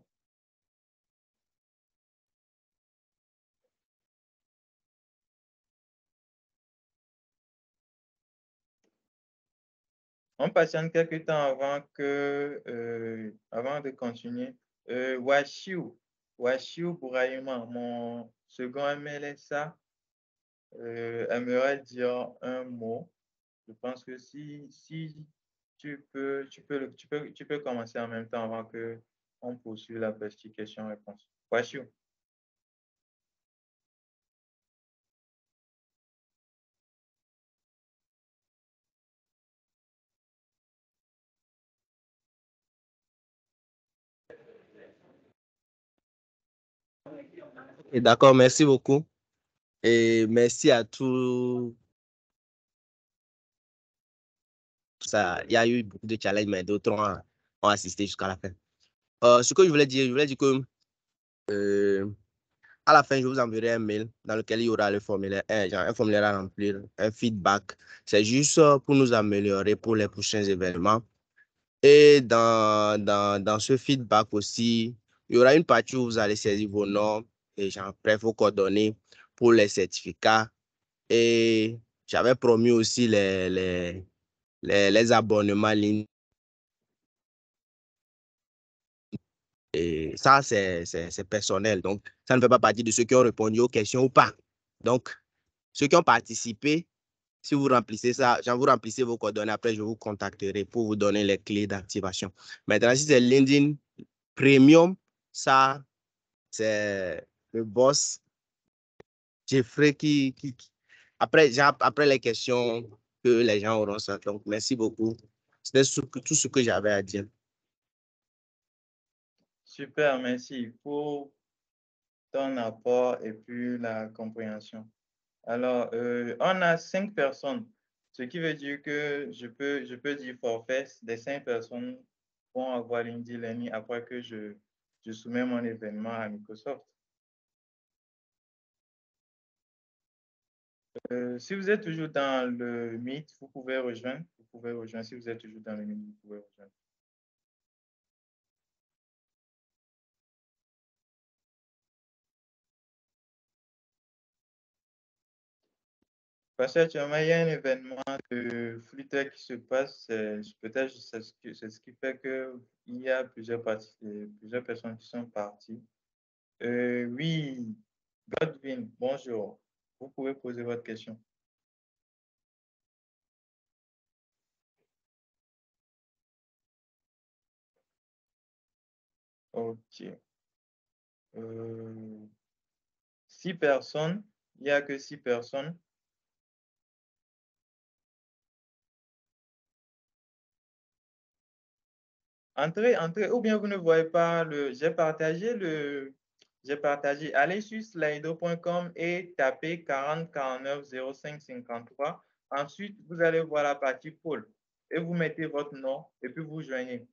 On patiente quelques temps avant que, euh, avant de continuer. Euh, Washiu, Washiu Bouraïma, mon second M L S A, euh, aimerait dire un mot. Je pense que si, si tu peux, tu peux, tu peux, tu peux commencer en même temps avant que on poursuive la petite question-réponse. Washiu. D'accord, merci beaucoup. Et merci à tous. Ça, il y a eu beaucoup de challenges, mais d'autres ont, ont assisté jusqu'à la fin. Euh, ce que je voulais dire, je voulais dire que euh, à la fin, je vous enverrai un mail dans lequel il y aura le formulaire, un, genre, un formulaire à remplir, un feedback. C'est juste pour nous améliorer pour les prochains événements. Et dans, dans, dans ce feedback aussi, il y aura une partie où vous allez saisir vos noms et genre, bref, vos coordonnées pour les certificats. Et j'avais promis aussi les, les, les, les abonnements ligne. Et ça, c'est personnel. Donc, ça ne fait pas partie de ceux qui ont répondu aux questions ou pas. Donc, ceux qui ont participé, si vous remplissez ça, genre vous remplissez vos coordonnées, après, je vous contacterai pour vous donner les clés d'activation. Maintenant, si c'est LinkedIn Premium, ça, c'est le boss Jeffrey qui, qui, qui après, genre, après les questions que les gens auront ça. Donc, merci beaucoup. C'était tout ce que j'avais à dire. Super, merci pour ton apport et puis la compréhension. Alors, euh, on a cinq personnes, ce qui veut dire que je peux, je peux dire forfait, des cinq personnes vont avoir LinkedIn Learning après que je, je soumets mon événement à Microsoft. Euh, si vous êtes toujours dans le Meet, vous pouvez rejoindre. Vous pouvez rejoindre. Si vous êtes toujours dans le Meet, vous pouvez rejoindre. Parce qu'actuellement, il y a un événement de Flutter qui se passe. Peut-être c'est ce, ce qui fait qu'il y a plusieurs, parties, plusieurs personnes qui sont parties. Euh, oui, Godwin, bonjour. Vous pouvez poser votre question. OK. Euh, six personnes. Il n'y a que six personnes. Entrez, entrez, ou bien vous ne voyez pas le... J'ai partagé le... J'ai partagé. Allez sur slido point com et tapez quarante quarante-neuf zéro cinq cinquante-trois. Ensuite, vous allez voir la partie pôle et vous mettez votre nom et puis vous joignez.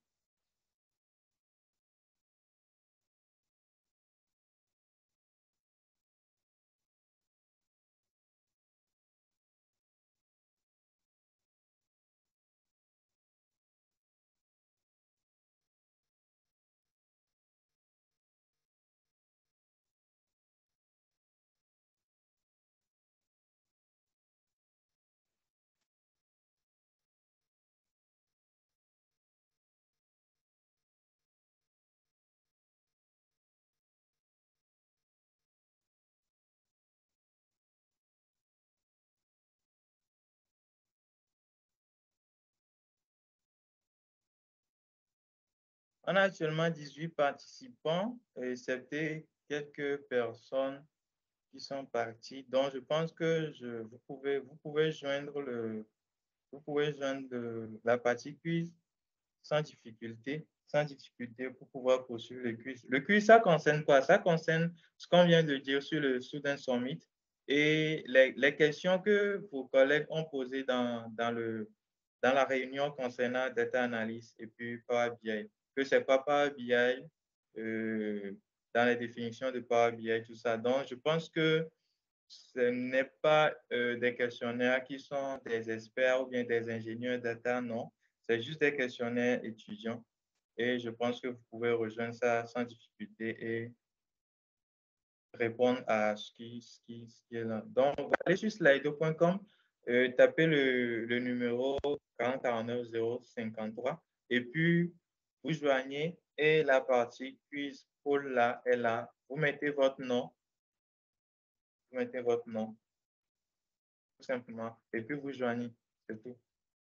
On a actuellement dix-huit participants, excepté quelques personnes qui sont parties. Donc, je pense que je, vous, pouvez, vous pouvez joindre, le, vous pouvez joindre le, la partie quiz sans difficulté, sans difficulté pour pouvoir poursuivre le quiz. Le quiz, ça concerne quoi? Ça concerne ce qu'on vient de dire sur le Student Summit et les, les questions que vos collègues ont posées dans, dans, le, dans la réunion concernant Data Analysis et puis Power B I. Que c'est pas Power B I, euh, dans les définitions de Power B I, tout ça. Donc, je pense que ce n'est pas euh, des questionnaires qui sont des experts ou bien des ingénieurs data, non. C'est juste des questionnaires étudiants. Et je pense que vous pouvez rejoindre ça sans difficulté et répondre à ce qui, ce qui, ce qui est là. Donc, vous allez sur slido point com, euh, tapez le, le numéro quarante quarante-neuf zéro cinquante-trois et puis vous joignez et la partie quiz pour là est là. Vous mettez votre nom. Vous mettez votre nom, tout simplement, et puis vous joignez, c'est tout.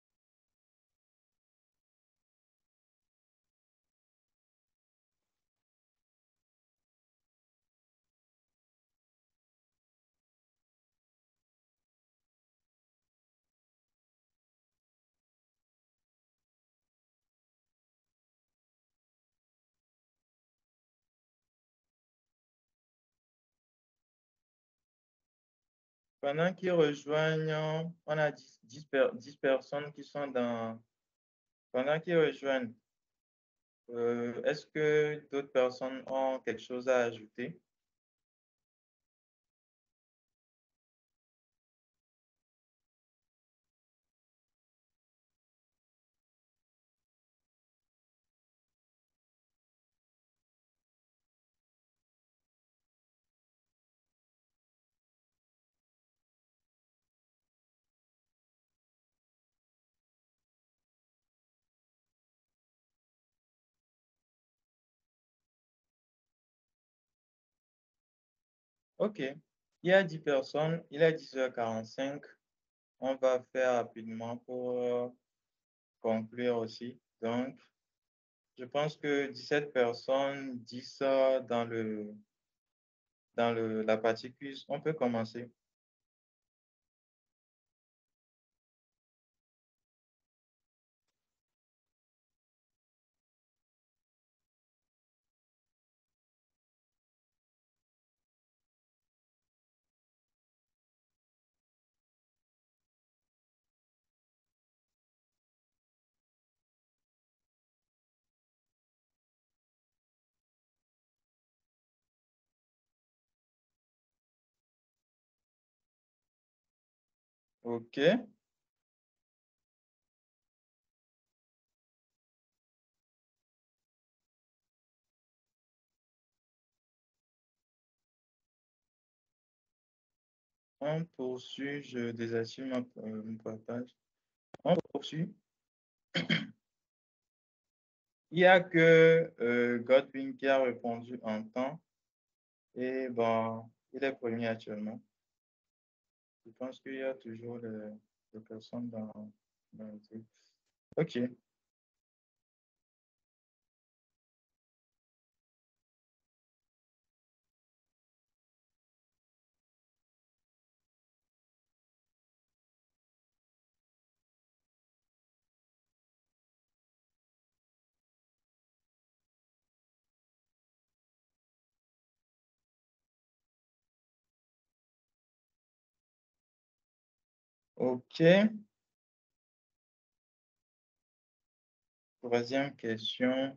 Pendant qu'ils rejoignent, on a dix, dix, dix personnes qui sont dans... Pendant qu'ils rejoignent, euh, est-ce que d'autres personnes ont quelque chose à ajouter? OK. Il y a dix personnes, il est dix heures quarante-cinq. On va faire rapidement pour euh, conclure aussi. Donc, je pense que dix-sept personnes, dix euh, dans, le, dans le, la partie quiz. On peut commencer. OK. On poursuit, je désactive mon, euh, mon partage. On poursuit. Il n'y a que euh, Godwin qui a répondu en temps. Et bon, il est premier actuellement. Je pense qu'il y a toujours des, des personnes dans, dans le truc. OK. OK. Troisième question.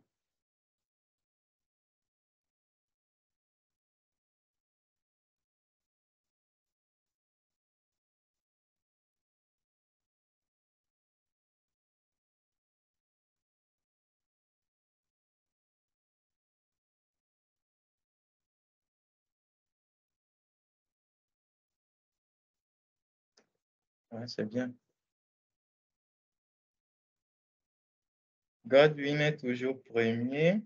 Ouais, c'est bien. Godwin est toujours premier.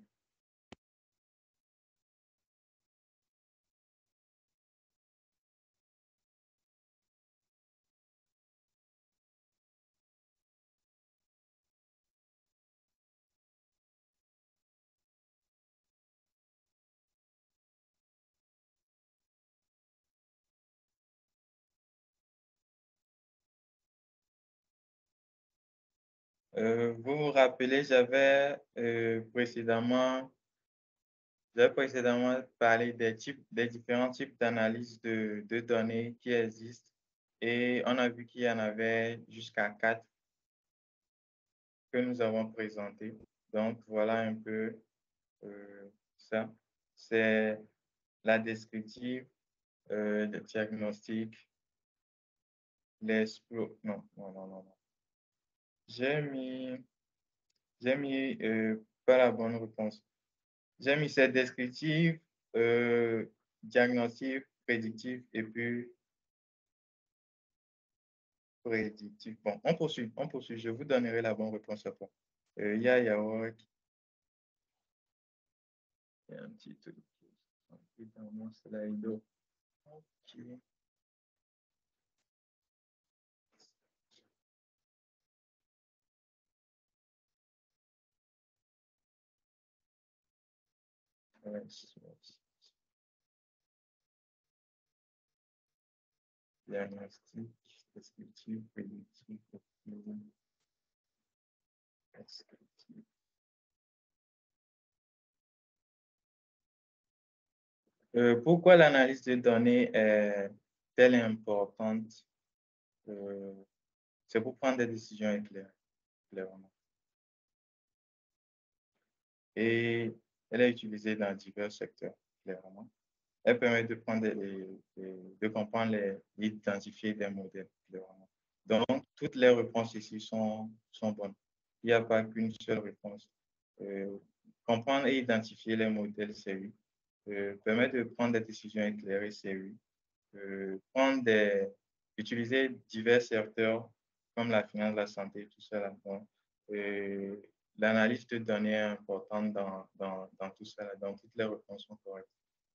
Euh, vous vous rappelez, j'avais euh, précédemment, j'avais précédemment parlé des types, des différents types d'analyse de, de données qui existent et on a vu qu'il y en avait jusqu'à quatre que nous avons présentés. Donc, voilà un peu euh, ça. C'est la descriptive, euh, le diagnostic, l'explo... Non, non, non, non. non. J'ai mis, j'ai mis euh, pas la bonne réponse. J'ai mis cette descriptive, euh, diagnostic, prédictif et puis prédictif. Bon, on poursuit, on poursuit. Je vous donnerai la bonne réponse après. Euh, il y a Yawak. Il y a un petit truc dans mon slide. Ok. Diagnostic, descriptif, prédictif, descriptif. Euh, pourquoi l'analyse de données est telle importante? Euh, c'est pour prendre des décisions éclairées, clairement. Et elle est utilisée dans divers secteurs, clairement. Elle permet de prendre des, des, de comprendre les, d'identifier des modèles, clairement. Donc, toutes les réponses ici sont, sont bonnes. Il n'y a pas qu'une seule réponse. Euh, comprendre et identifier les modèles, c'est oui. Euh, permet de prendre des décisions éclairées, c'est oui. Euh, prendre des, utiliser divers secteurs comme la finance, la santé, tout ça là-dedans. Euh, l'analyse de données est importante dans, dans, dans tout ça là, donc toutes les réponses sont correctes.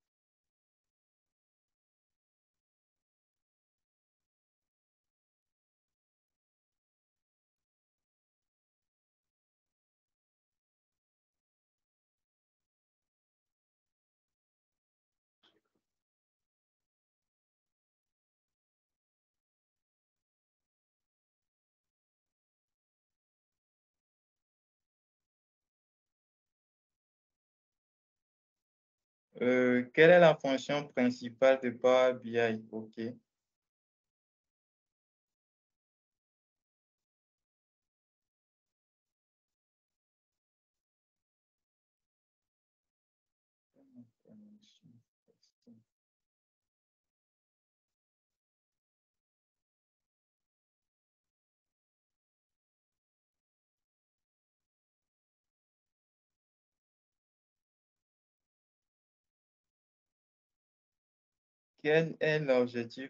Euh, quelle est la fonction principale de Power B I? OK. Quel est l'objectif?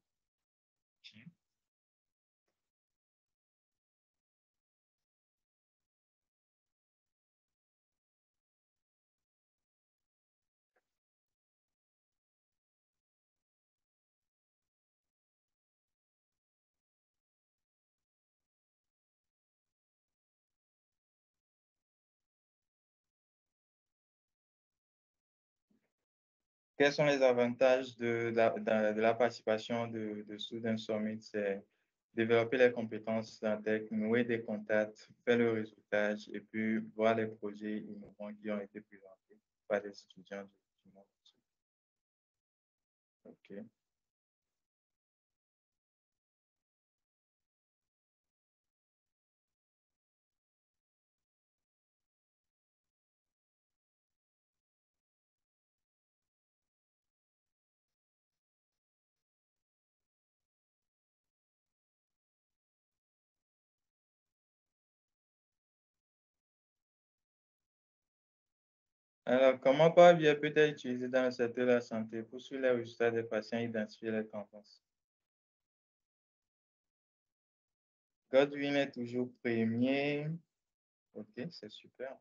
Quels sont les avantages de la, de, de la participation de, de Student Summit? C'est développer les compétences en tech, nouer des contacts, faire le résultage et puis voir les projets innovants qui ont été présentés par les étudiants du monde. OK. Alors, comment Power B I peut être utilisé dans le secteur de la santé pour suivre les résultats des patients et identifier les tendances? Godwin est toujours premier. OK, c'est super.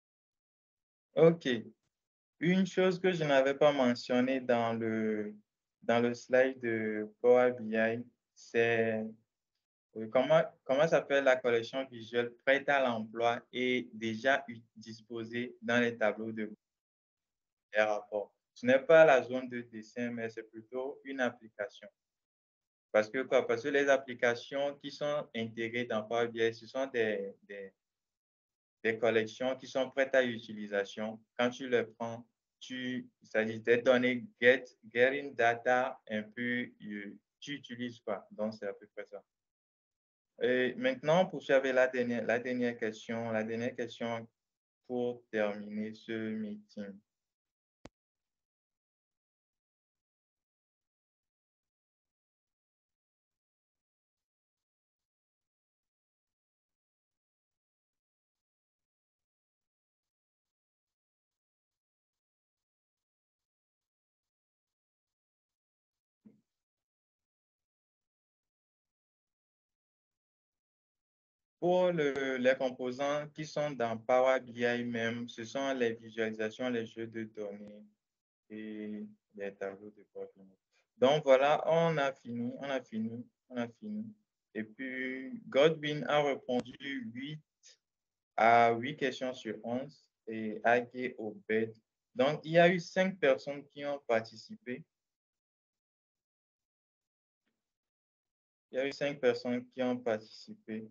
OK. Une chose que je n'avais pas mentionnée dans le, dans le slide de Power B I, c'est euh, comment, comment s'appelle la collection visuelle prête à l'emploi et déjà disposée dans les tableaux de les rapports. Ce n'est pas la zone de dessin, mais c'est plutôt une application. Parce que, quoi? Parce que les applications qui sont intégrées dans Power B I, ce sont des, des, des collections qui sont prêtes à l'utilisation. Quand tu les prends, tu, il s'agit des données get, getting data, un peu, tu utilises quoi. Donc, c'est à peu près ça. Et maintenant, pour faire la dernière, la dernière question, la dernière question pour terminer ce meeting. Pour le, les composants qui sont dans Power B I même, ce sont les visualisations, les jeux de données et les tableaux de bord. Donc voilà, on a fini, on a fini, on a fini. Et puis, Godwin a répondu huit à huit questions sur onze et Agé Obed. Donc, il y a eu cinq personnes qui ont participé. Il y a eu cinq personnes qui ont participé.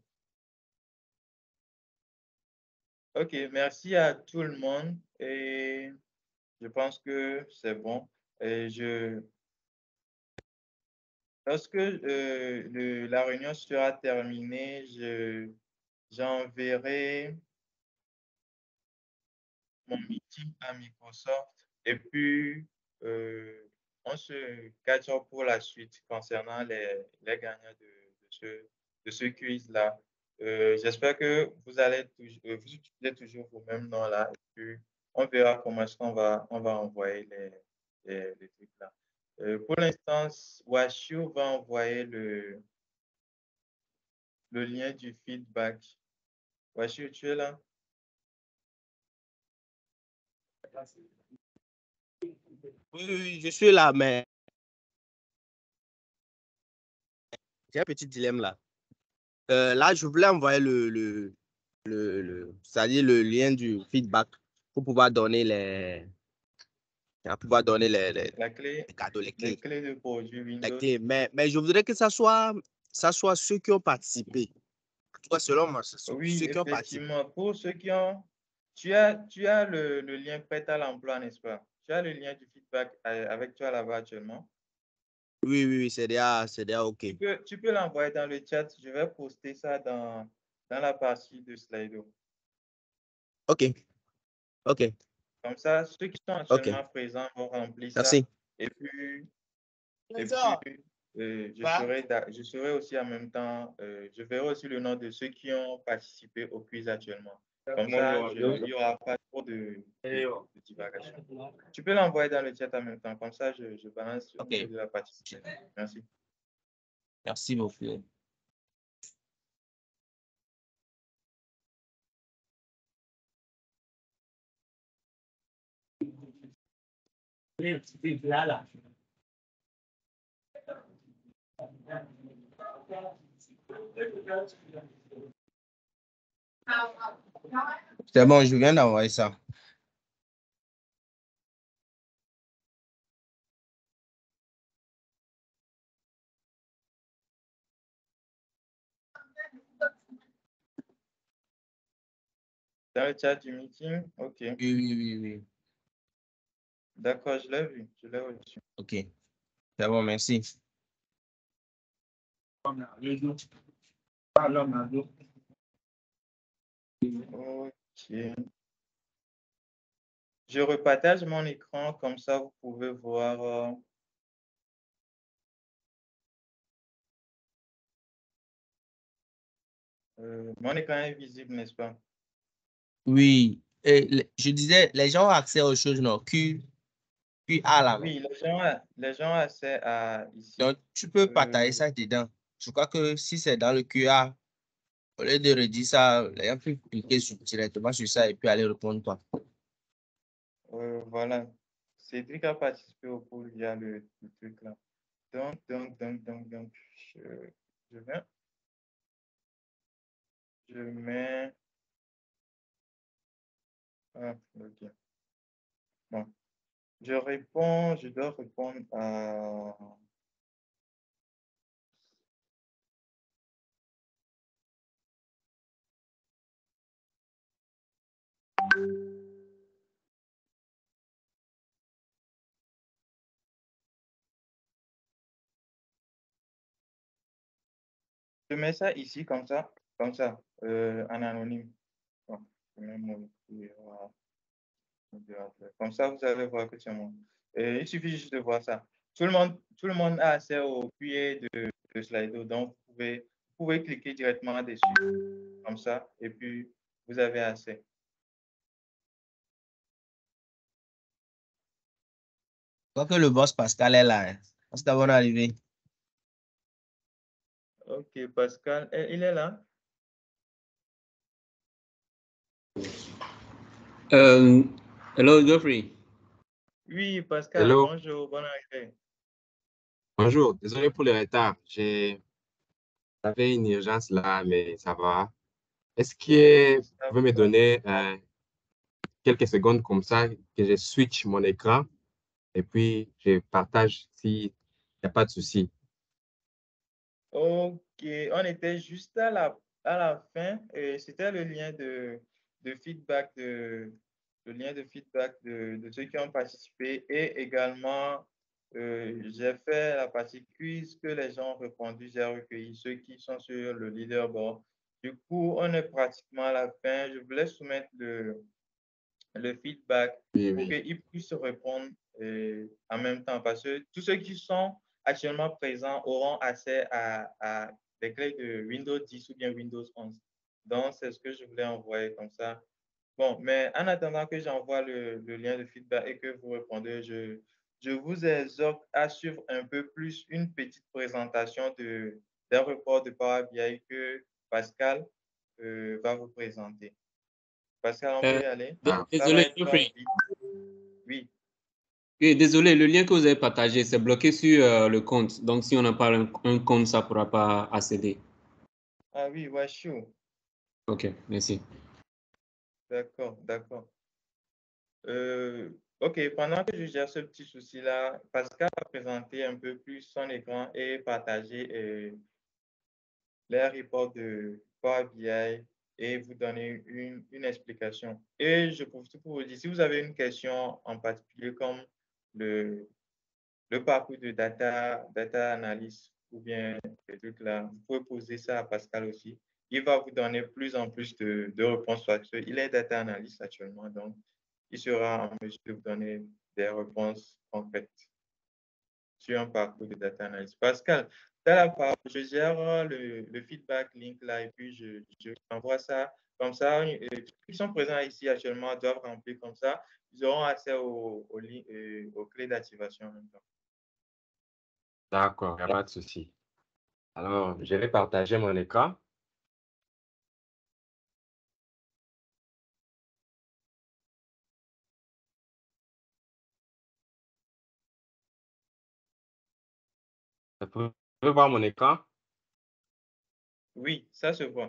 OK, merci à tout le monde et je pense que c'est bon. Et je, lorsque euh, le, la réunion sera terminée, je, j'enverrai mon meeting à Microsoft et puis euh, on se catch up pour la suite concernant les, les gagnants de, de ce, de ce quiz-là. Euh, j'espère que vous allez toujours, vous utilisez toujours vos mêmes noms-là et puis on verra comment est-ce qu'on va, on va envoyer les, les, les trucs-là. Euh, pour l'instant, Washu va envoyer le, le lien du feedback. Washu, tu es là? Oui, oui, je suis là, mais j'ai un petit dilemme là. Euh, là, je voulais envoyer le, le, le, le c'est-à-dire le lien du feedback pour pouvoir donner les, pour pouvoir donner les, les, la clé, les cadeaux, les clés. Les clés de projet Windows. Les clés. Mais, mais je voudrais que ça soit, ça soit ceux qui ont participé. Toi, selon moi, c'est oui, ceux qui ont participé. effectivement. Pour ceux qui ont, tu as, tu as le, le lien prêt à l'emploi, n'est-ce pas? Tu as le lien du feedback avec toi là-bas actuellement? Oui, oui, oui, c'est déjà, c'est déjà OK. Tu peux, tu peux l'envoyer dans le chat. Je vais poster ça dans, dans la partie de Slido. OK. OK. Comme ça, ceux qui sont actuellement okay. présents vont remplir Merci. ça. Et puis, et puis euh, je, serai, je serai aussi en même temps, euh, je verrai aussi le nom de ceux qui ont participé au quiz actuellement. Comme ça, je, il n'y aura pas trop de, de, de divagation. Tu peux l'envoyer dans le chat en même temps. Comme ça, je, je balance au okay. niveau de la participation. Merci. Merci beaucoup. Là, là. C'est bon, je viens d'envoyer ça. Dans le chat du meeting? OK. Oui, oui, oui, oui. D'accord, je l'ai vu. Je l'ai reçu. OK. C'est bon, merci. OK. Je repartage mon écran, comme ça vous pouvez voir. Euh, euh, mon écran est visible, n'est-ce pas? Oui. Et je disais, les gens ont accès aux choses, non? Q, Q A là. Oui, les gens, les gens ont accès à ici. Donc, tu peux partager euh, ça dedans. Je crois que si c'est dans le Q A, au lieu de redire ça, les gens peuvent cliquer sur, directement sur ça et puis aller répondre toi. Euh, voilà. Cédric a participé au pôle via le, le truc là. Donc, donc, donc, donc, donc, je, je viens. Je mets. Ah, ok. Bon. Je réponds, je dois répondre à. Je mets ça ici, comme ça, comme ça, euh, en anonyme. Bon, je mets mon- voilà. Comme ça, vous allez voir que c'est moi. Et il suffit juste de voir ça. Tout le monde, tout le monde a accès au Q A de, de Slido, donc vous pouvez, vous pouvez cliquer directement dessus, comme ça, et puis vous avez accès. Je crois que le boss Pascal est là. Hein. C'est d'abord arrivé. Ok, Pascal, eh, il est là? Euh, hello, Geoffrey. Oui, Pascal, Hello. bonjour, bonne arrivée. Bonjour, désolé pour le retard. J'ai- J'avais une urgence là, mais ça va. Est-ce que vous pouvez me donner euh, quelques secondes comme ça que je switch mon écran et puis je partage s'il n'y a pas de souci. Ok, on était juste à la, à la fin, et c'était le lien de, de feedback, de, le lien de feedback de, de ceux qui ont participé et également, euh, j'ai fait la partie quiz que les gens ont répondu, j'ai recueilli ceux qui sont sur le leaderboard. Du coup, on est pratiquement à la fin. Je voulais soumettre le, le feedback Oui, pour oui. qu'ils puissent répondre euh, en même temps parce que tous ceux qui sont actuellement présents auront accès à, à des clés de Windows dix ou bien Windows onze. Donc, c'est ce que je voulais envoyer comme ça. Bon, mais en attendant que j'envoie le, le lien de feedback et que vous répondez, je, je vous exhorte à suivre un peu plus une petite présentation de, d'un report de Power B I que Pascal euh, va vous présenter. Pascal, on peut Euh, y aller? dé- Ça va désolé, être Geoffrey. vite. Oui. Oui, désolé, le lien que vous avez partagé, c'est bloqué sur euh, le compte. Donc, si on n'a pas un, un compte, ça ne pourra pas accéder. Ah oui, ouais, sure. OK, merci. D'accord, d'accord. Euh, OK, pendant que je gère ce petit souci-là, Pascal va présenter un peu plus son écran et partager euh, les reports de Power B I et vous donner une, une explication. Et je profite pour vous dire, si vous avez une question en particulier comme le, le parcours de data, data analyst ou bien des trucs là, vous pouvez poser ça à Pascal aussi. Il va vous donner plus en plus de, de réponses parce qu'il est data analyst actuellement, donc il sera en mesure de vous donner des réponses concrètes sur un parcours de data analyst. Pascal, dans la part, je gère le, le feedback link là et puis je, je envoie ça comme ça. Euh, ceux qui sont présents ici actuellement doivent remplir comme ça. Ils auront accès aux, aux, euh, aux clés d'activation en même temps. D'accord, il n'y a pas de souci. Alors, je vais partager mon écran. Vous pouvez voir mon écran? Oui, ça se voit.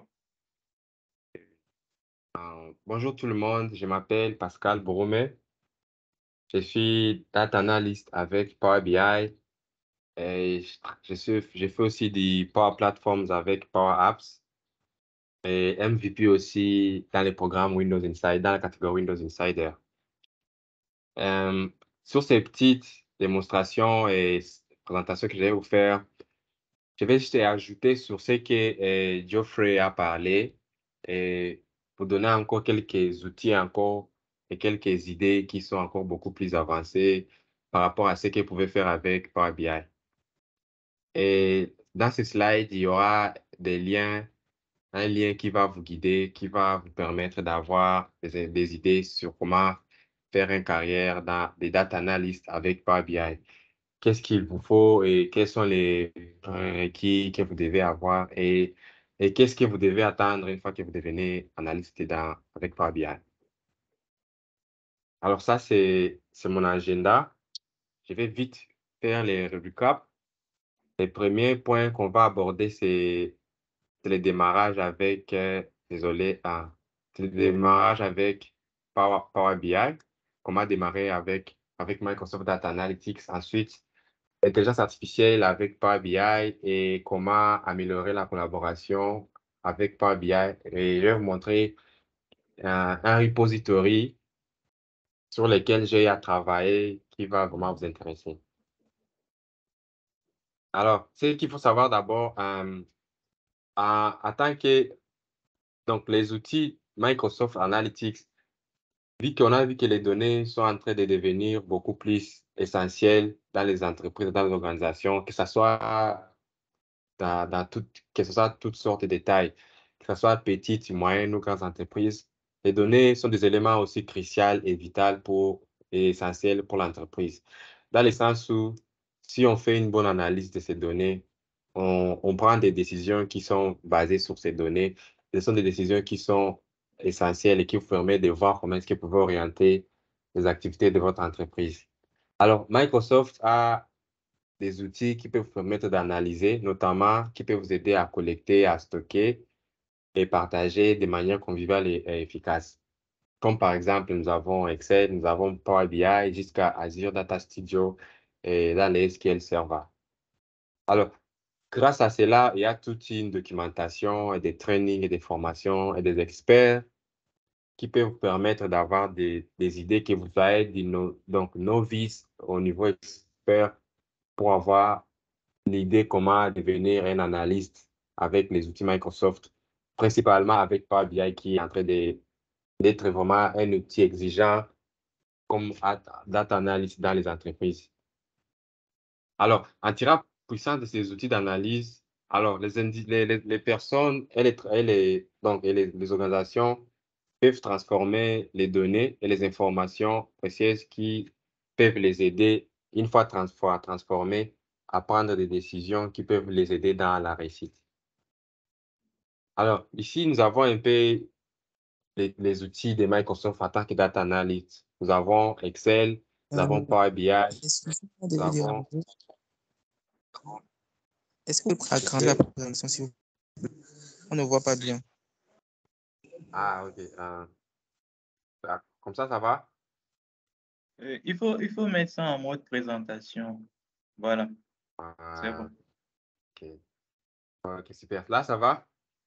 Euh, bonjour tout le monde, je m'appelle Pascal Boromé. Je suis data analyst avec Power B I et je, je, suis, je fais aussi des Power Platforms avec Power Apps et M V P aussi dans les programmes Windows Insider, dans la catégorie Windows Insider. Euh, sur ces petites démonstrations et présentations que je vais vous faire, je vais juste ajouter sur ce que euh, Geoffrey a parlé et vous donner encore quelques outils encore et quelques idées qui sont encore beaucoup plus avancées par rapport à ce que vous pouvez faire avec Power B I. Et dans ce slide, il y aura des liens, un lien qui va vous guider, qui va vous permettre d'avoir des, des idées sur comment faire une carrière dans des data analysts avec Power B I. Qu'est-ce qu'il vous faut et quels sont les requis que vous devez avoir et, et qu'est-ce que vous devez attendre une fois que vous devenez analyste dans, avec Power B I. Alors ça, c'est c'est mon agenda. Je vais vite faire les recaps. Les premiers points qu'on va aborder, c'est c'est le démarrage avec, euh, désolé, ah, c'est le démarrage avec Power, Power B I. Comment démarrer avec, avec Microsoft Data Analytics. Ensuite, l'intelligence artificielle avec Power B I et comment améliorer la collaboration avec Power B I. Et je vais vous montrer un, un repository sur lequel j'ai à travailler qui va vraiment vous intéresser. Alors, ce qu'il faut savoir d'abord, euh, en, en tant que donc, les outils Microsoft Analytics, vu qu'on a vu que les données sont en train de devenir beaucoup plus essentielles dans les entreprises, dans les organisations, que ce soit dans, dans toutes, que ce soit toutes sortes de tailles, que ce soit petites, moyennes ou grandes entreprises, les données sont des éléments aussi cruciaux et vitaux pour, et essentiels pour l'entreprise. Dans le sens où, si on fait une bonne analyse de ces données, on, on prend des décisions qui sont basées sur ces données. Ce sont des décisions qui sont essentielles et qui vous permettent de voir comment est-ce que vous pouvez orienter les activités de votre entreprise. Alors, Microsoft a des outils qui peuvent vous permettre d'analyser, notamment qui peuvent vous aider à collecter, à stocker et partager de manière conviviale et, et efficace. Comme par exemple, nous avons Excel, nous avons Power B I jusqu'à Azure Data Studio et dans les S Q L Server. Alors, grâce à cela, il y a toute une documentation et des trainings et des formations et des experts qui peuvent vous permettre d'avoir des, des idées qui vous aident, no, donc novices au niveau expert, pour avoir l'idée comment devenir un analyste avec les outils Microsoft, principalement avec Power B I qui est en train d'être vraiment un outil exigeant comme data analyst dans les entreprises. Alors, en tirant puissance de ces outils d'analyse, alors les, les, les personnes et, les, et, les, donc, et les, les organisations peuvent transformer les données et les informations précieuses qui peuvent les aider, une fois transformées, à prendre des décisions qui peuvent les aider dans la réussite. Alors, ici, nous avons un peu les, les outils de Microsoft en tant que data analyst. Nous avons Excel, nous avons Power B I, nous avons... Est-ce que vous pouvez agrandir la présentation s'il vous plaît? On ne voit pas bien. Ah, ok. Euh, comme ça, ça va? Euh, il faut, il faut mettre ça en mode présentation. Voilà. Ah, c'est bon. Ok. Ok, super. Là, ça va?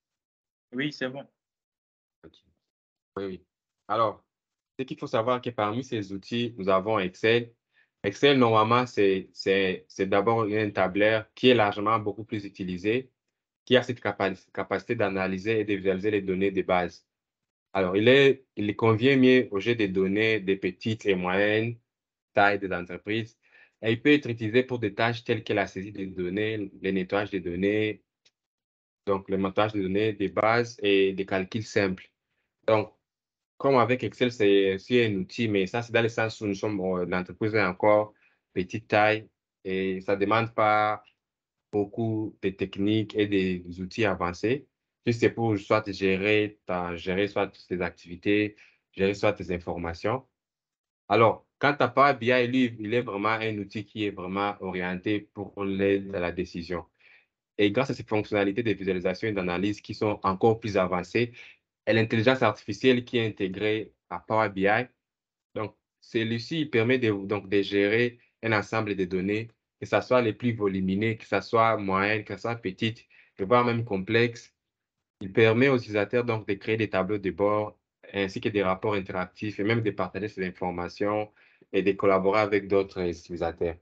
Oui, c'est bon. Okay. Oui, oui. Alors, ce qu'il faut savoir que parmi ces outils, nous avons Excel. Excel, normalement, c'est d'abord un tableur qui est largement beaucoup plus utilisé, qui a cette capa capacité d'analyser et de visualiser les données de base. Alors, il, est, il convient mieux au jeu des données des petites et moyennes tailles des entreprises. Et il peut être utilisé pour des tâches telles que la saisie des données, le nettoyage des données, donc le montage des données des bases et des calculs simples. Donc, comme avec Excel, c'est aussi un outil, mais ça, c'est dans le sens où nous sommes, euh, l'entreprise est encore petite taille et ça ne demande pas beaucoup de techniques et des outils avancés. Juste c'est pour soit gérer, ta, gérer soit tes activités, gérer soit tes informations. Alors, quant à Power B I, lui, il est vraiment un outil qui est vraiment orienté pour l'aide à la décision. Et grâce à ces fonctionnalités de visualisation et d'analyse qui sont encore plus avancées, et l'intelligence artificielle qui est intégrée à Power B I, donc celui-ci permet de, donc, de gérer un ensemble de données, que ce soit les plus volumineux, que ce soit moyennes, que ce soit petites, voire même complexes. Il permet aux utilisateurs donc de créer des tableaux de bord ainsi que des rapports interactifs et même de partager ces informations et de collaborer avec d'autres utilisateurs.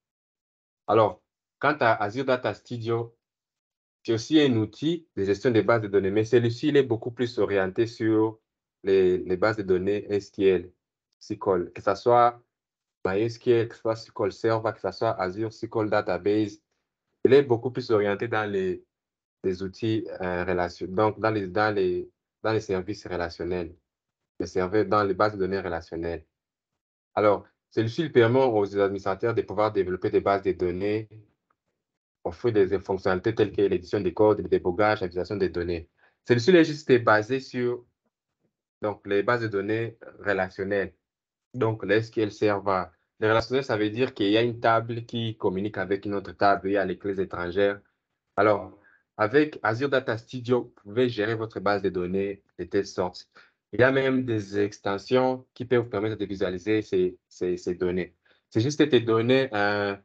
Alors, quant à Azure Data Studio, c'est aussi un outil de gestion des bases de données, mais celui-ci il est beaucoup plus orienté sur les, les bases de données S Q L, S Q L, que ce soit MySQL, que ce soit S Q L Server, que ce soit Azure S Q L Database. Il est beaucoup plus orienté dans les, les outils euh, relationnels, donc dans les, dans, les, dans les services relationnels, les serveurs dans les bases de données relationnelles. Alors, celui-ci permet aux administrateurs de pouvoir développer des bases de données, offrir des fonctionnalités telles que l'édition des codes, le débogage, la visualisation des données. Celui-ci est juste basé sur donc, les bases de données relationnelles. Donc, le S Q L Server. Le relationnel, ça veut dire qu'il y a une table qui communique avec une autre table. Il y a les clés étrangères. Alors, avec Azure Data Studio, vous pouvez gérer votre base de données de telle sorte. Il y a même des extensions qui peuvent vous permettre de visualiser ces, ces, ces données. C'est juste de te donner un,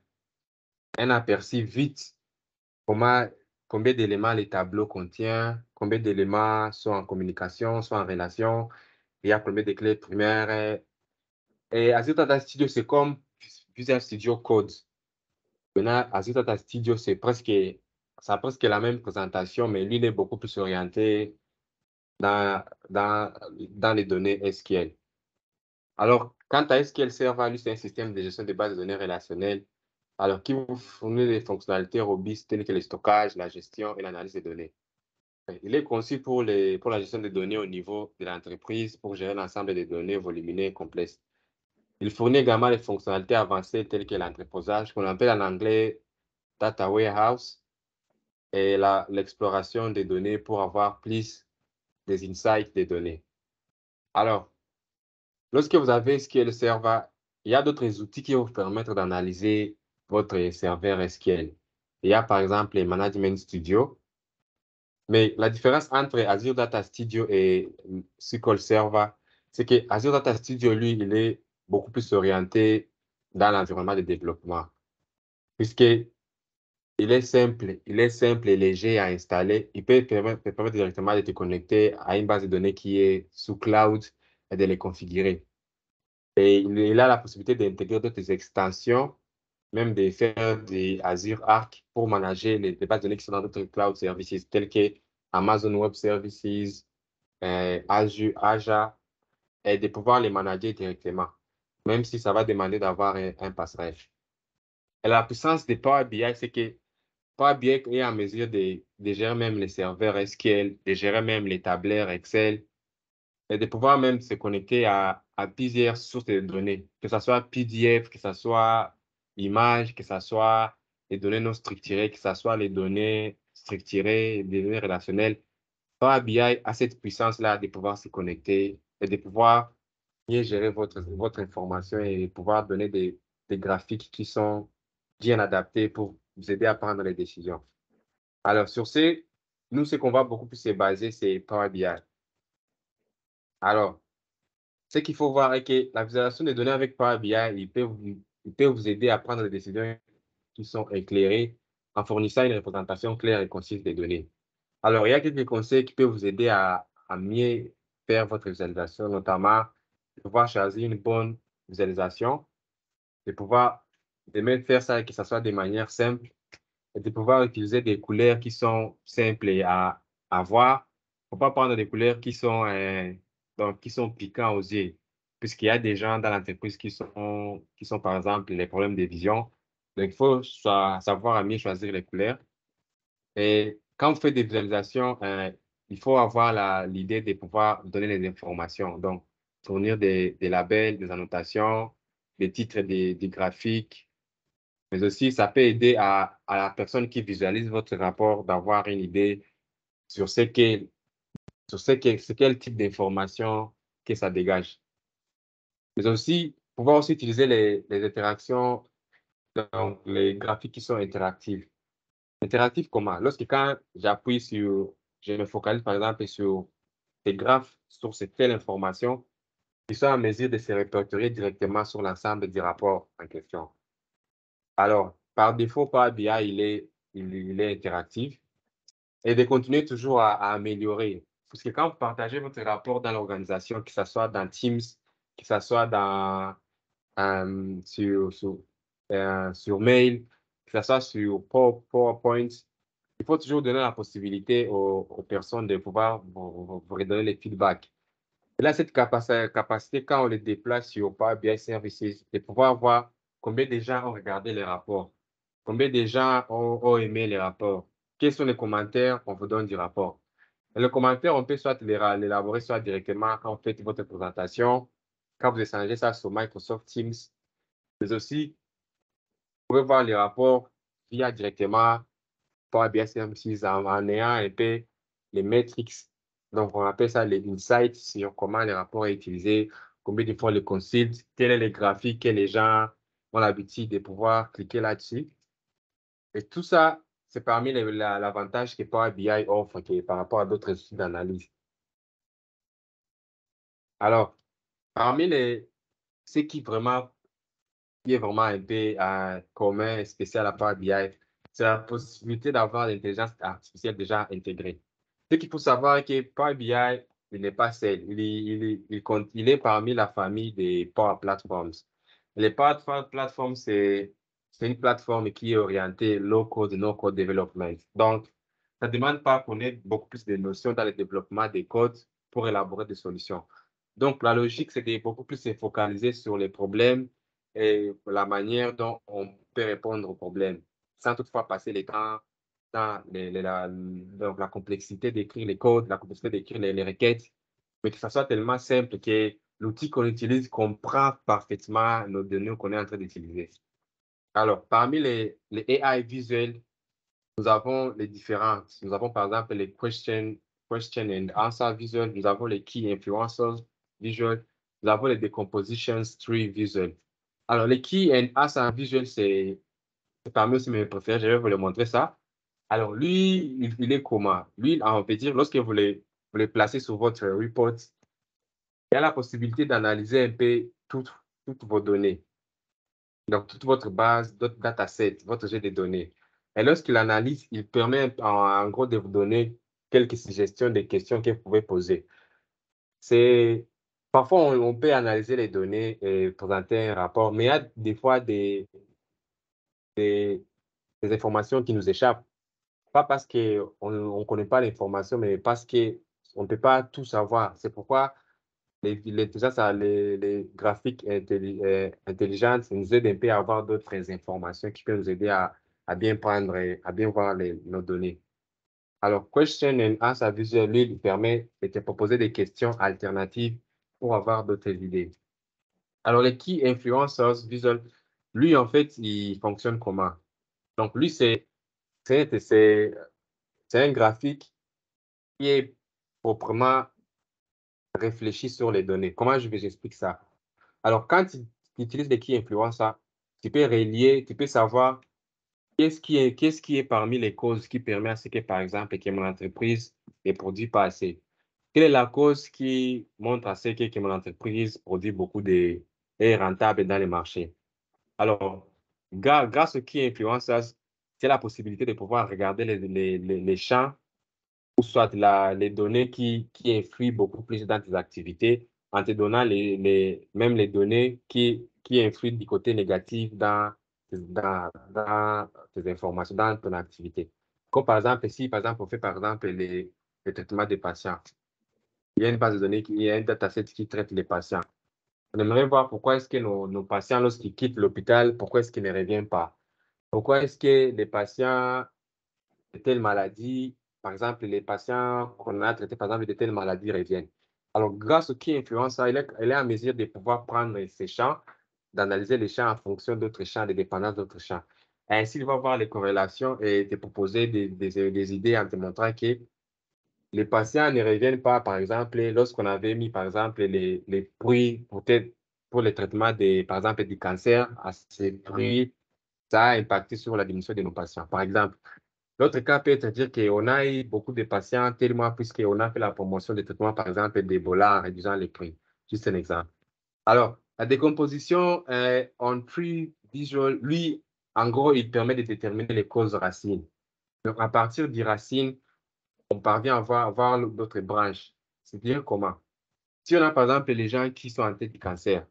un aperçu vite comment, combien d'éléments les tableaux contiennent, combien d'éléments sont en communication, sont en relation, il y a combien de clés primaires. Et Azure Data Studio, c'est comme Visual Studio Code. Maintenant, Azure Data Studio, c'est presque, ça a presque la même présentation, mais lui, il est beaucoup plus orienté dans, dans, dans les données S Q L. Alors, quant à S Q L Server, lui, c'est un système de gestion de bases de données relationnelles, alors qui vous fournit des fonctionnalités robustes telles que le stockage, la gestion et l'analyse des données. Il est conçu pour, les, pour la gestion des données au niveau de l'entreprise, pour gérer l'ensemble des données volumineuses et complexes. Il fournit également des fonctionnalités avancées telles que l'entreposage, qu'on appelle en anglais Data Warehouse, et l'exploration des données pour avoir plus des insights des données. Alors, lorsque vous avez S Q L Server, il y a d'autres outils qui vont vous permettre d'analyser votre serveur S Q L. Il y a par exemple les Management Studio. Mais la différence entre Azure Data Studio et S Q L Server, c'est que Azure Data Studio, lui, il est beaucoup plus orienté dans l'environnement de développement, puisqu'il est simple, il est simple et léger à installer. Il peut permettre, peut permettre directement de te connecter à une base de données qui est sous cloud et de les configurer. Et il, il a la possibilité d'intégrer d'autres extensions, même de faire des Azure Arc pour manager les, les bases de données qui sont dans d'autres cloud services, tels que Amazon Web Services, euh, Azure, Azure, et de pouvoir les manager directement, même si ça va demander d'avoir un, un passerelle. Et la puissance de Power B I, c'est que Power B I est en mesure de, de gérer même les serveurs S Q L, de gérer même les tableurs Excel, et de pouvoir même se connecter à, à plusieurs sources de données, que ce soit P D F, que ce soit images, que ce soit les données non structurées, que ce soit les données structurées, les données relationnelles. Power B I a cette puissance-là de pouvoir se connecter et de pouvoir mieux gérer votre, votre information et pouvoir donner des, des graphiques qui sont bien adaptés pour vous aider à prendre les décisions. Alors, sur ce, nous, ce qu'on va beaucoup plus se baser, c'est Power B I. Alors, ce qu'il faut voir est que la visualisation des données avec Power B I, il peut vous, il peut vous aider à prendre des décisions qui sont éclairées en fournissant une représentation claire et concise des données. Alors, il y a quelques conseils qui peuvent vous aider à, à mieux faire votre visualisation, notamment de pouvoir choisir une bonne visualisation, de pouvoir de même faire ça, que ce soit de manière simple, et de pouvoir utiliser des couleurs qui sont simples à, à voir. Il ne faut pas prendre des couleurs qui sont, euh, donc, qui sont piquants aux yeux, puisqu'il y a des gens dans l'entreprise qui sont, qui sont, par exemple, les problèmes de vision. Donc, il faut savoir à mieux choisir les couleurs. Et quand vous faites des visualisations, euh, il faut avoir l'idée de pouvoir donner des informations. Donc, fournir des, des labels, des annotations, des titres, des, des graphiques. Mais aussi, ça peut aider à, à la personne qui visualise votre rapport d'avoir une idée sur ce qu'est, sur ce qu'est, ce quel type d'information que ça dégage. Mais aussi, pouvoir aussi utiliser les, les interactions, donc les graphiques qui sont interactifs. Interactif comment? Lorsque quand j'appuie sur, je me focalise par exemple sur ces graphes, sur cette telle information, ils sont en mesure de se répertorier directement sur l'ensemble du rapport en question. Alors, par défaut, Power B I, il est, il, il est interactif et de continuer toujours à, à améliorer. Parce que quand vous partagez votre rapport dans l'organisation, que ce soit dans Teams, que ce soit dans, euh, sur, sur, euh, sur mail, que ce soit sur PowerPoint, il faut toujours donner la possibilité aux, aux personnes de pouvoir vous, vous redonner les feedbacks. Et là, cette capacité, capacité, quand on les déplace sur Power B I Services, de pouvoir voir combien de gens ont regardé les rapports, combien de gens ont, ont aimé les rapports, quels sont les commentaires qu'on vous donne du rapport. Et le commentaire, on peut soit l'élaborer soit directement quand vous faites votre présentation, quand vous échangez ça sur Microsoft Teams, mais aussi, vous pouvez voir les rapports via directement Power B I Services en, en ayant un peu les metrics. Donc, on appelle ça les insights sur comment les rapports est utilisé, combien de fois on le consulte, quels sont les graphiques que les gens ont l'habitude de pouvoir cliquer là-dessus. Et tout ça, c'est parmi les- la- l'avantage que Power B I offre que par rapport à d'autres outils d'analyse. Alors, parmi les, ce qui vraiment, qui est vraiment un peu euh, commun et spécial à Power B I, c'est la possibilité d'avoir l'intelligence artificielle déjà intégrée. Ce qu'il faut savoir est que Power B I, il n'est pas seul. Il, est- il, est- il, compte- il est parmi la famille des Power Platforms. Les Power Platforms, c'est c'est une plateforme qui est orientée low-code, no-code development. Donc, ça ne demande pas qu'on ait beaucoup plus de notions dans le développement des codes pour élaborer des solutions. Donc, la logique, c'est de beaucoup plus se focaliser sur les problèmes et la manière dont on peut répondre aux problèmes, sans toutefois passer le temps dans les- les- la, donc la complexité d'écrire les codes, la complexité d'écrire les, les requêtes, mais que ça soit tellement simple que l'outil qu'on utilise comprend parfaitement nos données qu'on est en train d'utiliser. Alors, parmi les, les A I visuels, nous avons les différentes. Nous avons par exemple les question, question and answer visual, nous avons les key influencers visual, nous avons les decomposition tree visual. Alors, les key and answer visual, c'est parmi aussi mes préférés, je vais vous le montrer ça. Alors, lui, il, il est comment? Lui, on peut dire, lorsque vous les, vous les placez sur votre report, il y a la possibilité d'analyser un peu toutes, toutes vos données. Donc, toute votre base, votre dataset, votre jet de données. Et lorsqu'il analyse, il permet en, en gros de vous donner quelques suggestions des questions que vous pouvez poser. C'est, parfois, on, on peut analyser les données et présenter un rapport, mais il y a des fois des, des, des informations qui nous échappent. Pas parce qu'on ne connaît pas l'information, mais parce qu'on ne peut pas tout savoir. C'est pourquoi les, l'intelligence, les, les graphiques intelli, euh, intelligentes nous aident un peu à avoir d'autres informations qui peuvent nous aider à, à bien prendre, et à bien voir les, nos données. Alors, Question and Answer Visual, lui, il permet de te proposer des questions alternatives pour avoir d'autres idées. Alors, les Key Influencers Visual, lui, en fait, il fonctionne comment? Donc, lui, c'est c'est un graphique qui est proprement réfléchi sur les données. Comment je vais expliquer ça? Alors, quand tu, tu utilises les key influencers, tu peux relier, tu peux savoir qu'est-ce qui est, qu'est-ce qui est parmi les causes qui permet à ce que, par exemple, que mon entreprise ne produit pas assez. Quelle est la cause qui montre à ce que, que mon entreprise produit beaucoup de, est rentable dans les marchés? Alors, grâce aux key influencers, tu as la possibilité de pouvoir regarder les, les, les, les champs ou soit la, les données qui, qui influent beaucoup plus dans tes activités, en te donnant les, les, même les données qui, qui influent du côté négatif dans, dans, dans tes informations, dans ton activité. Comme par exemple, si par exemple, on fait par exemple les, les traitements des patients, il y a une base de données, il y a un dataset qui traite les patients. On aimerait voir pourquoi est-ce que nos, nos patients, lorsqu'ils quittent l'hôpital, pourquoi est-ce qu'ils ne reviennent pas? Pourquoi est-ce que les patients de telle maladie, par exemple, les patients qu'on a traités, par exemple, de telle maladie reviennent. Alors, grâce au key influencer, il est, il est en mesure de pouvoir prendre ces champs, d'analyser les champs en fonction d'autres champs, des dépendances d'autres champs. Et ainsi, il va voir les corrélations et te proposer des, des, des idées en te montrant que les patients ne reviennent pas, par exemple, lorsqu'on avait mis, par exemple, les, les prix peut-être pour le traitement, des, par exemple, du cancer, à ces prix, ça a impacté sur la diminution de nos patients. Par exemple, l'autre cas peut être dire qu'on a eu beaucoup de patients tellement puisqu'on a fait la promotion des traitements, par exemple, d'Ebola en réduisant les prix. Juste un exemple. Alors, la décomposition euh, en tree visual, lui, en gros, il permet de déterminer les causes racines. Donc, à partir des racines, on parvient à voir, à voir d'autres branches. C'est-à-dire comment? Si on a, par exemple, les gens qui sont en tête du cancer,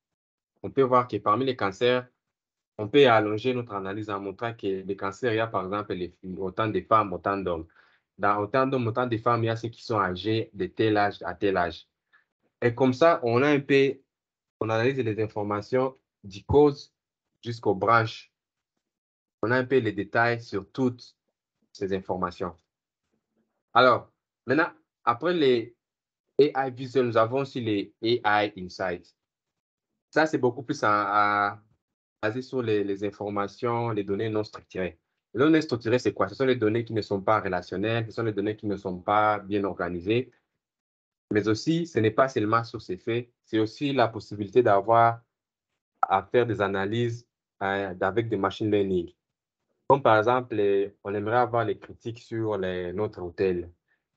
on peut voir que parmi les cancers, on peut allonger notre analyse en montrant que les cancers, il y a par exemple les, autant de femmes, autant d'hommes. Dans autant d'hommes, autant de femmes, il y a ceux qui sont âgés de tel âge à tel âge. Et comme ça, on a un peu, on analyse les informations du cause jusqu'aux branches. On a un peu les détails sur toutes ces informations. Alors, maintenant, après les A I Visual, nous avons aussi les A I Insights. Ça, c'est beaucoup plus à, à basé sur les, les informations, les données non structurées. Les données structurées, c'est quoi? Ce sont les données qui ne sont pas relationnelles, ce sont les données qui ne sont pas bien organisées. Mais aussi, ce n'est pas seulement sur ces faits, c'est aussi la possibilité d'avoir à faire des analyses euh, avec des machine learning. Comme par exemple, les- on aimerait avoir les critiques sur les, notre hôtel.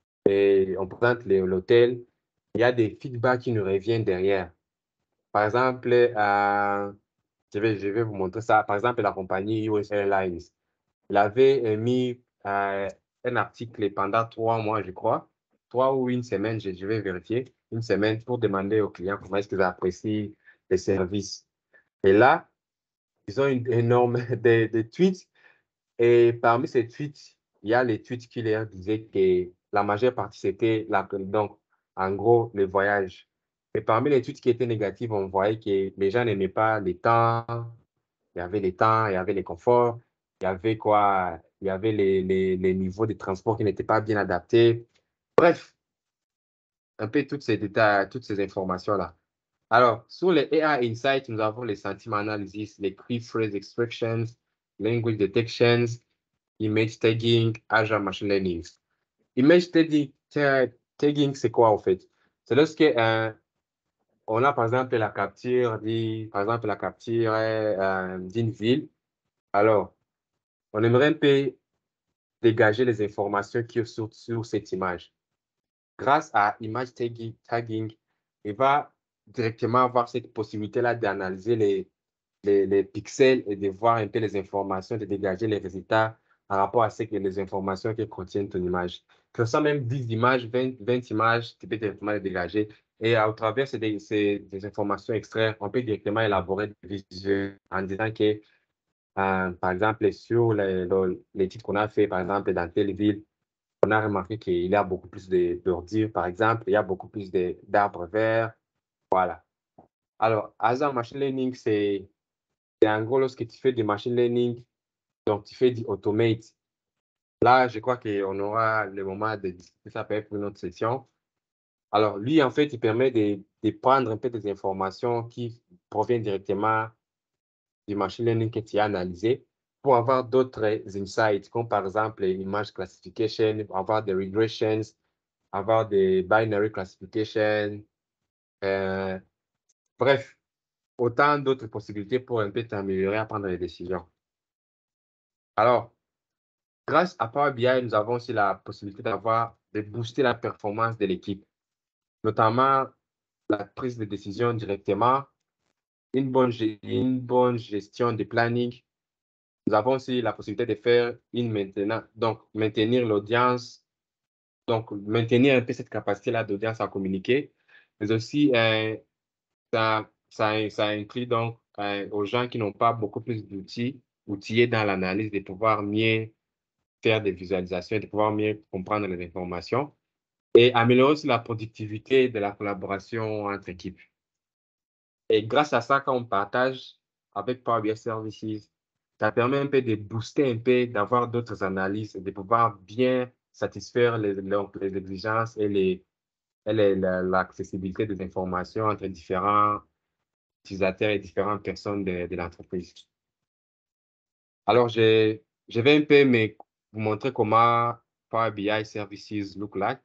Et on présente les- l'hôtel, il y a des feedbacks qui nous reviennent derrière. Par exemple, euh, je vais, je vais vous montrer ça. Par exemple, la compagnie U S Airlines, il avait mis euh, un article pendant trois mois, je crois, trois ou une semaine, je, je vais vérifier, une semaine pour demander aux clients comment est-ce qu'ils apprécient les services. Et là, ils ont une énorme des, des tweets. Et parmi ces tweets, il y a les tweets qui leur disaient que la majeure partie, c'était la, donc, en gros, le voyage. Et parmi les tweets qui étaient négatifs, on voyait que les gens n'aimaient pas les temps, il y avait les temps, il y avait les conforts, il y avait quoi, il y avait les, les, les niveaux de transport qui n'étaient pas bien adaptés. Bref, un peu toutes ces détails, toutes ces informations-là. Alors, sur les A I Insights, nous avons les sentiment analysis, les key phrase extractions, language detections, image tagging, Azure Machine Learning. Image tagging, tagging c'est quoi en fait? C'est lorsque euh, on a par exemple la capture, dit, par exemple la capture euh, d'une ville. Alors, on aimerait un peu dégager les informations qui sont sur, sur cette image. Grâce à image tagging, tagging, il va directement avoir cette possibilité-là d'analyser les, les, les pixels et de voir un peu les informations, de dégager les résultats par rapport à ce que les informations que contient ton image. Que ce soit même dix images, vingt, vingt images, tu peux directement les dégager. Et à, au travers de ces, ces, des informations extraites, on peut directement élaborer des visuels en disant que, euh, par exemple, sur les, les, les titres qu'on a fait, par exemple, dans telle ville, on a remarqué qu'il y a beaucoup plus d'ordures, par exemple, il y a beaucoup plus d'arbres verts. Voilà. Alors, Azure Machine Learning, c'est en gros lorsque tu fais du machine learning, donc tu fais du automate. Là, je crois qu'on aura le moment de discuter ça peut-être pour une autre session. Alors, lui, en fait, il permet de, de prendre un peu des informations qui proviennent directement du machine learning que tu as analysé pour avoir d'autres insights, comme par exemple l'image classification, avoir des regressions, avoir des binary classification. Euh, bref, autant d'autres possibilités pour un peu t'améliorer à prendre des décisions. Alors, grâce à Power B I, nous avons aussi la possibilité d'avoir, de booster la performance de l'équipe, notamment la prise de décision directement, une bonne, une bonne gestion de planning. Nous avons aussi la possibilité de faire une maintenance, donc maintenir l'audience, donc maintenir un peu cette capacité-là d'audience à communiquer, mais aussi euh, ça, ça, ça inclut donc euh, aux gens qui n'ont pas beaucoup plus d'outils, outillés dans l'analyse, de pouvoir mieux faire des visualisations et de pouvoir mieux comprendre les informations et améliorer aussi la productivité de la collaboration entre équipes. Et grâce à ça, quand on partage avec Power B I Services, ça permet un peu de booster un peu, d'avoir d'autres analyses et de pouvoir bien satisfaire les, les exigences et les, l'accessibilité des informations entre différents utilisateurs et différentes personnes de, de l'entreprise. Alors, je, je vais un peu me, vous montrer comment Power B I Services look like.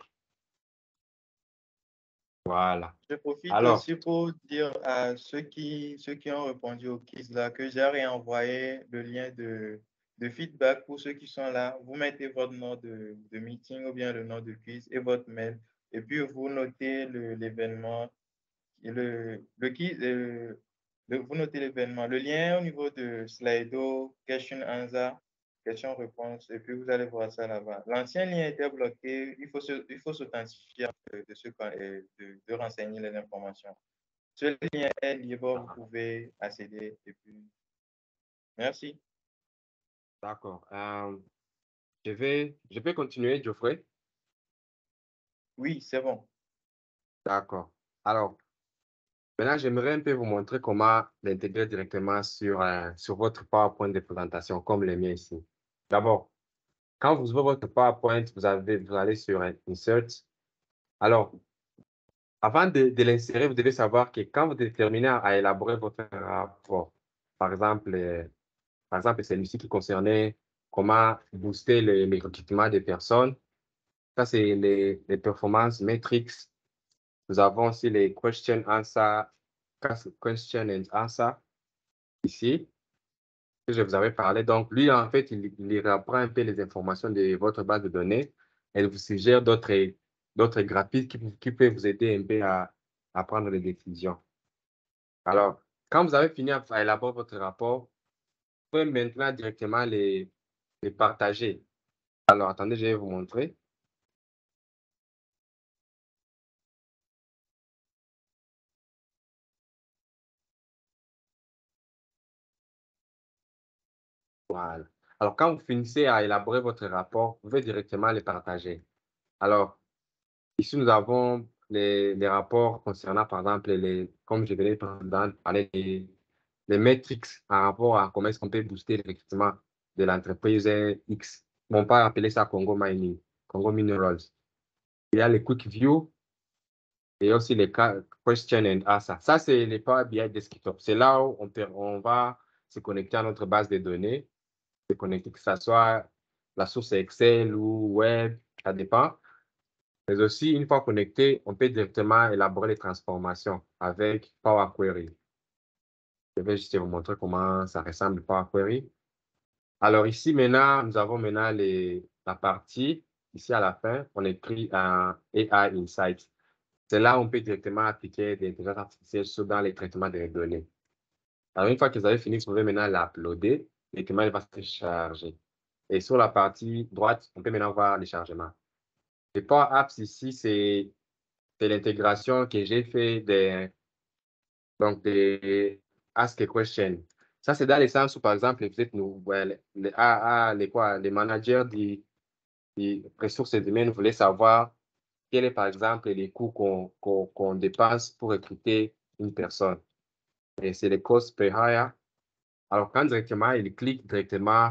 Voilà. Je profite Alors, aussi pour dire à ceux qui, ceux qui ont répondu au quiz là que j'ai réenvoyé le lien de, de feedback pour ceux qui sont là. Vous mettez votre nom de, de meeting ou bien le nom de quiz et votre mail. Et puis, vous notez l'événement. Le, le quiz, euh, le, vous notez l'événement. Le lien au niveau de Slido, Question Answer, question-réponse, et puis vous allez voir ça là-bas. L'ancien lien était bloqué. Il faut se, il faut s'authentifier de, de, ce, de, de renseigner les informations. Ce lien est libre, vous pouvez accéder. Et puis, merci. D'accord. Euh, je vais, je vais continuer, Geoffrey. Oui, c'est bon. D'accord. Alors, maintenant, j'aimerais un peu vous montrer comment l'intégrer directement sur, euh, sur votre PowerPoint de présentation, comme le mien ici. D'abord, quand vous ouvrez votre PowerPoint, vous, avez, vous allez sur Insert. Alors, avant de, de l'insérer, vous devez savoir que quand vous déterminez à élaborer votre rapport, par exemple, euh, par exemple celui-ci qui concernait comment booster le, le recrutement des personnes, ça c'est les, les performances metrics Nous avons aussi les question answer, question and answer ici, que je vous avais parlé. Donc, lui, en fait, il, il reprend un peu les informations de votre base de données et il vous suggère d'autres d'autres graphiques qui, qui peuvent vous aider un peu à, à prendre des décisions. Alors, quand vous avez fini à élaborer votre rapport, vous pouvez maintenant directement les, les partager. Alors, attendez, je vais vous montrer. Voilà. Alors, quand vous finissez à élaborer votre rapport, vous pouvez directement les partager. Alors, ici, nous avons les, les rapports concernant, par exemple, les, comme je venais de parler, des les metrics en rapport à comment est-ce qu'on peut booster le recrutement de l'entreprise X. On peut appeler ça Congo Mining, Congo Minerals. Il y a les Quick View et aussi les Question and Answer. Ça, c'est les Power B I Desktop. C'est là où on, peut, on va se connecter à notre base de données, se connecter, que ce soit la source Excel ou Web, ça dépend. Mais aussi, une fois connecté, on peut directement élaborer les transformations avec Power Query. Je vais juste vous montrer comment ça ressemble Power Query. Alors ici, maintenant, nous avons maintenant les, la partie, ici à la fin, on écrit un A I Insight. C'est là où on peut directement appliquer des intelligences artificielles dans les traitements des données. Alors une fois que vous avez fini, vous pouvez maintenant l'uploader, directement il va se charger. Et sur la partie droite, on peut maintenant voir les chargements. Les Power Apps ici, c'est l'intégration que j'ai fait des, donc des Ask a Question. Ça, c'est dans les sens où, par exemple, vous êtes nous, ouais, les, ah, ah, les, quoi, les managers des, des ressources humaines voulaient savoir quel est, par exemple, les coûts qu'on qu'on, qu'on dépense pour recruter une personne. Et c'est les cost per hire. Alors, quand directement, il clique directement,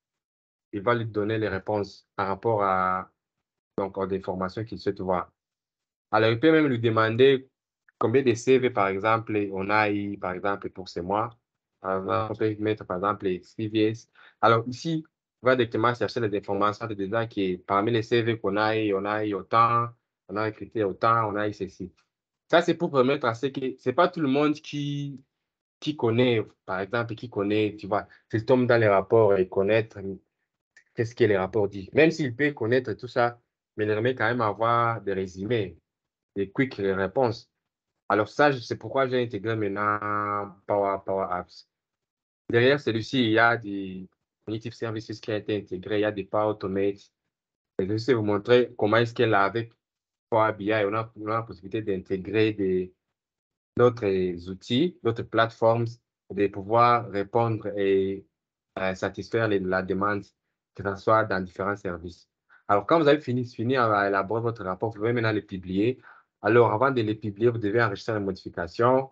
il va lui donner les réponses par rapport à, donc, aux informations qu'il souhaite voir. Alors, il peut même lui demander combien de C V, par exemple, on a eu, par exemple, pour ce mois. Par exemple, on peut mettre, par exemple, les C V S. Alors, ici, on va directement chercher les informations de disant que parmi les C V qu'on a eu, on a eu autant, on a recruté autant, on a eu ceci. Ça, c'est pour permettre à ce que ce n'est pas tout le monde qui, qui connaît, par exemple, qui connaît, tu vois, s'il tombe dans les rapports et connaître qu'est-ce que les rapports disent. Même s'il peut connaître tout ça, mais il remet quand même à avoir des résumés, des quick réponses. Alors ça, c'est pourquoi j'ai intégré maintenant Power, Power Apps. Derrière celui-ci, il y a des Cognitive Services qui ont été intégrés, il y a des Power Automate. Et je vais vous montrer comment est-ce qu'elle a avec Power B I, on a, on a la possibilité d'intégrer d'autres outils, d'autres plateformes, de pouvoir répondre et euh, satisfaire les, la demande, que ce soit dans différents services. Alors, quand vous avez fini, fini à élaborer votre rapport, vous pouvez maintenant le publier. Alors, avant de les publier, vous devez enregistrer les modifications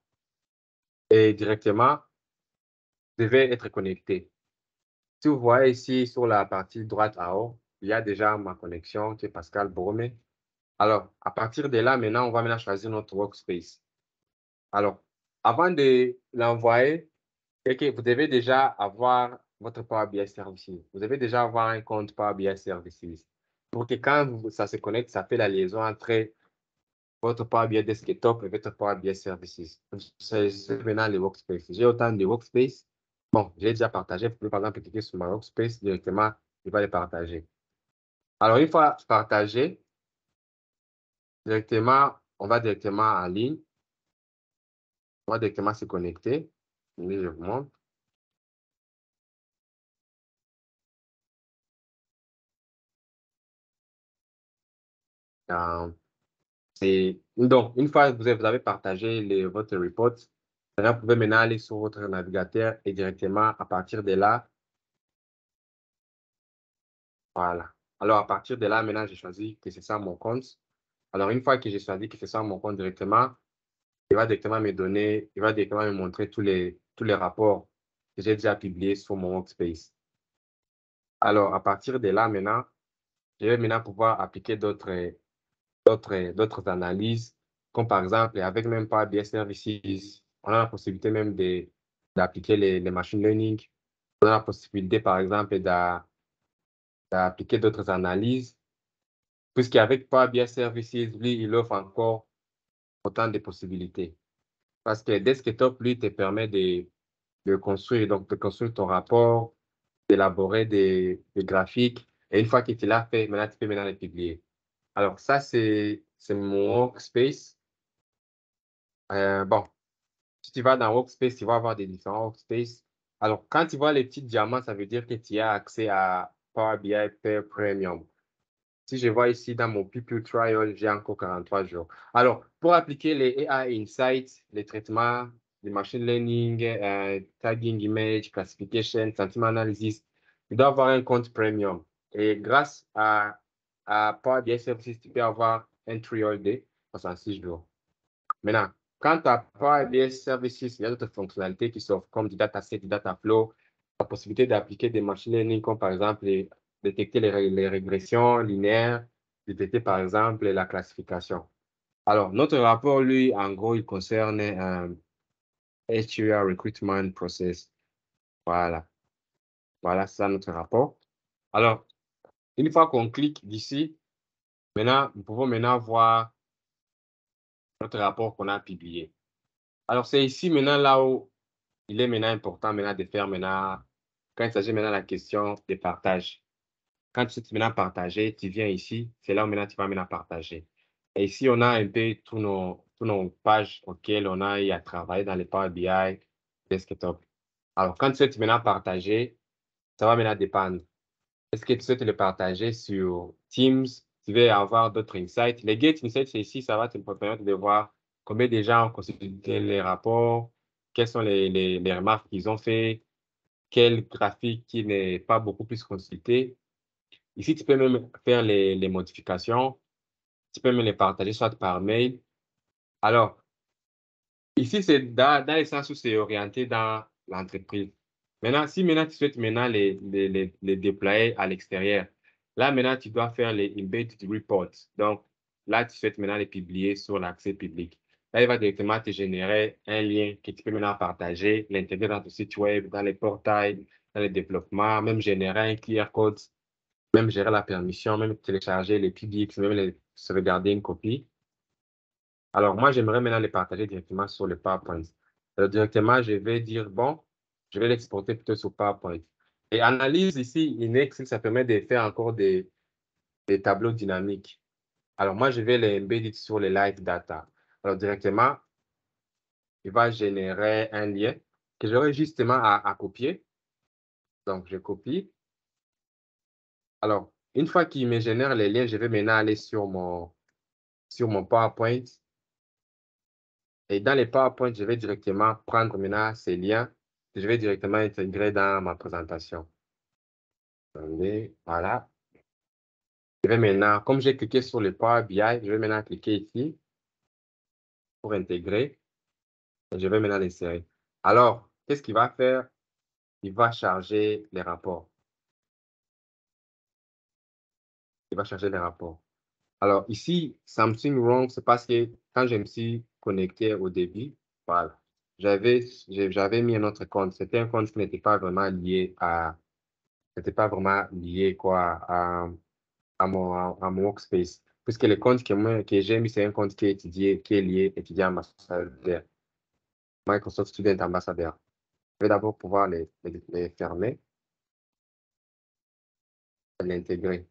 et directement, vous devez être connecté. Si vous voyez ici sur la partie droite en haut, il y a déjà ma connexion qui est Pascal Bromé. Alors, à partir de là, maintenant, on va maintenant choisir notre workspace. Alors, avant de l'envoyer, vous devez déjà avoir votre Power B I Services. Vous devez déjà avoir un compte Power B I Services. Pour que quand ça se connecte, ça fait la liaison entre votre Power B I Desktop et votre Power B I Services. C'est maintenant les workspaces. J'ai autant de workspaces. Bon, j'ai déjà partagé. Vous pouvez par exemple cliquer sur ma workspace directement, il va les partager. Alors, une fois partagé, directement, on va directement en ligne. On va directement se connecter. Je vous montre. Euh, donc, une fois que vous avez, vous avez partagé les, votre report, vous pouvez maintenant aller sur votre navigateur et directement à partir de là, voilà. Alors, à partir de là, maintenant, j'ai choisi que c'est ça mon compte. Alors, une fois que j'ai choisi que c'est ça mon compte directement, il va directement me donner, il va directement me montrer tous les, tous les rapports que j'ai déjà publiés sur mon workspace. Alors, à partir de là, maintenant, je vais maintenant pouvoir appliquer d'autres d'autres analyses, comme par exemple, avec même Power B I Services, on a la possibilité même d'appliquer les, les machine learning. On a la possibilité, par exemple, d'appliquer d'autres analyses. Puisqu'avec Power B I Services, lui, il offre encore autant de possibilités. Parce que Desktop, lui, te permet de, de construire, donc de construire ton rapport, d'élaborer des, des graphiques. Et une fois que tu l'as fait, maintenant, tu peux maintenant les publier. Alors, ça, c'est mon workspace. Euh, bon, si tu vas dans Workspace, tu vas avoir des différents Workspaces. Alors, quand tu vois les petits diamants, ça veut dire que tu as accès à Power B I Pair Premium. Si je vois ici dans mon People Trial, j'ai encore quarante-trois jours. Alors, pour appliquer les A I Insights, les traitements, les machine learning, euh, tagging image, classification, sentiment analysis, tu dois avoir un compte premium. Et grâce à, à Power B I Services, tu peux avoir un trial day, soixante-six jours. Maintenant, quand tu as Power B I Services, il y a d'autres fonctionnalités qui s'offrent, comme du dataset, du data flow, la possibilité d'appliquer des machine learning, comme par exemple les détecter les, les régressions linéaires, détecter par exemple la classification. Alors, notre rapport, lui, en gros, il concerne un H R Recruitment Process. Voilà. Voilà, c'est ça notre rapport. Alors, une fois qu'on clique d'ici, maintenant, nous pouvons maintenant voir notre rapport qu'on a publié. Alors, c'est ici maintenant là où il est maintenant important maintenant de faire maintenant, quand il s'agit maintenant de la question de partage. Quand tu sais maintenant partager, tu viens ici, c'est là où maintenant tu vas maintenant partager. Et ici, on a un peu tous nos, tous nos pages auxquelles on a eu à travailler dans les Power B I Desktop. Alors, quand tu souhaites maintenant partager, ça va maintenant dépendre. Est-ce que tu souhaites le partager sur Teams? Tu veux avoir d'autres insights. Les Get Insights, c'est ici, ça va te permettre de voir combien de gens ont consulté les rapports, quelles sont les, les, les remarques qu'ils ont fait, quel graphique qui n'est pas beaucoup plus consulté. Ici, tu peux même faire les, les modifications. Tu peux même les partager soit par mail. Alors, ici, c'est dans, dans le sens où c'est orienté dans l'entreprise. Maintenant, si maintenant tu souhaites maintenant les, les, les, les déployer à l'extérieur, là, maintenant, tu dois faire les embedded reports. Donc, là, tu souhaites maintenant les publier sur l'accès public. Là, il va directement te générer un lien que tu peux maintenant partager, l'intégrer dans ton site web, dans les portails, dans les développements, même générer un Q R code, même gérer la permission, même télécharger les P D X, même les sauvegarder une copie. Alors, moi, j'aimerais maintenant les partager directement sur le PowerPoint. Alors, directement, je vais dire, bon, je vais l'exporter plutôt sur PowerPoint. Et analyse ici, in Excel, ça permet de faire encore des, des tableaux dynamiques. Alors, moi, je vais les embedder sur les live data. Alors, directement, il va générer un lien que j'aurai justement à, à copier. Donc, je copie. Alors, une fois qu'il me génère les liens, je vais maintenant aller sur mon, sur mon PowerPoint. Et dans les PowerPoint, je vais directement prendre maintenant ces liens que je vais directement intégrer dans ma présentation. Attendez, voilà. Je vais maintenant, comme j'ai cliqué sur le Power B I, je vais maintenant cliquer ici pour intégrer. Et je vais maintenant l'insérer. Alors, qu'est-ce qu'il va faire? Il va charger les rapports. Il va charger les rapports. Alors, ici, something wrong, c'est parce que quand je me suis connecté au début, voilà, j'avais j'avais mis un autre compte. C'était un compte qui n'était pas vraiment lié à, n'était pas vraiment lié quoi, à, à, mon, à, à mon workspace. Puisque le compte que, moi, que j'ai mis, c'est un compte qui est, étudié, qui est lié étudiant ambassadeur, Microsoft Student Ambassadeur. Je vais d'abord pouvoir les, les, les fermer et l'intégrer.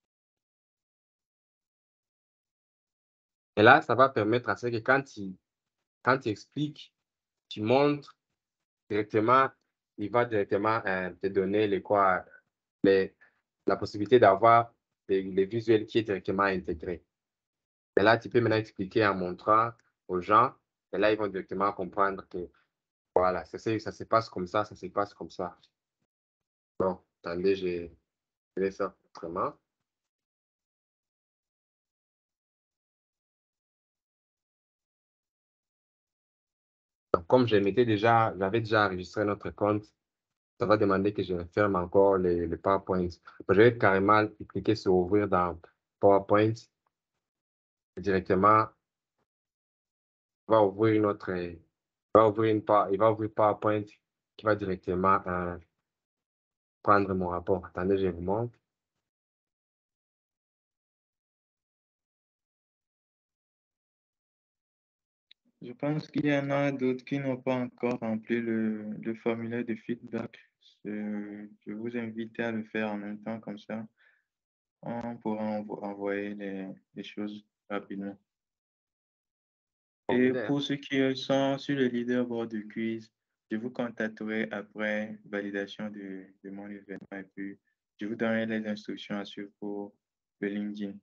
Et là, ça va permettre à ce que quand tu, quand tu expliques, tu montres directement, il va directement euh, te donner les, quoi, les, la possibilité d'avoir les, les visuels qui est directement intégrés. Et là, tu peux maintenant expliquer en montrant aux gens, et là, ils vont directement comprendre que voilà, ça, ça se passe comme ça, ça se passe comme ça. Bon, attendez, je vais faire autrement. Donc, comme je m'étais déjà, j'avais déjà enregistré notre compte, ça va demander que je ferme encore les, les PowerPoint. Je vais carrément cliquer sur ouvrir dans PowerPoint. Et directement, il va ouvrir notre, il va ouvrir une, il va ouvrir PowerPoint qui va directement euh, prendre mon rapport. Attendez, je vous montre. Je pense qu'il y en a d'autres qui n'ont pas encore rempli le, le formulaire de feedback. Je, je vous invite à le faire en même temps, comme ça, on pourra envo- envoyer les, les choses rapidement. Et Formulaire. pour ceux qui sont sur le leaderboard de quiz, je vous contacterai après validation de, de mon événement et puis je vous donnerai les instructions à suivre pour le LinkedIn.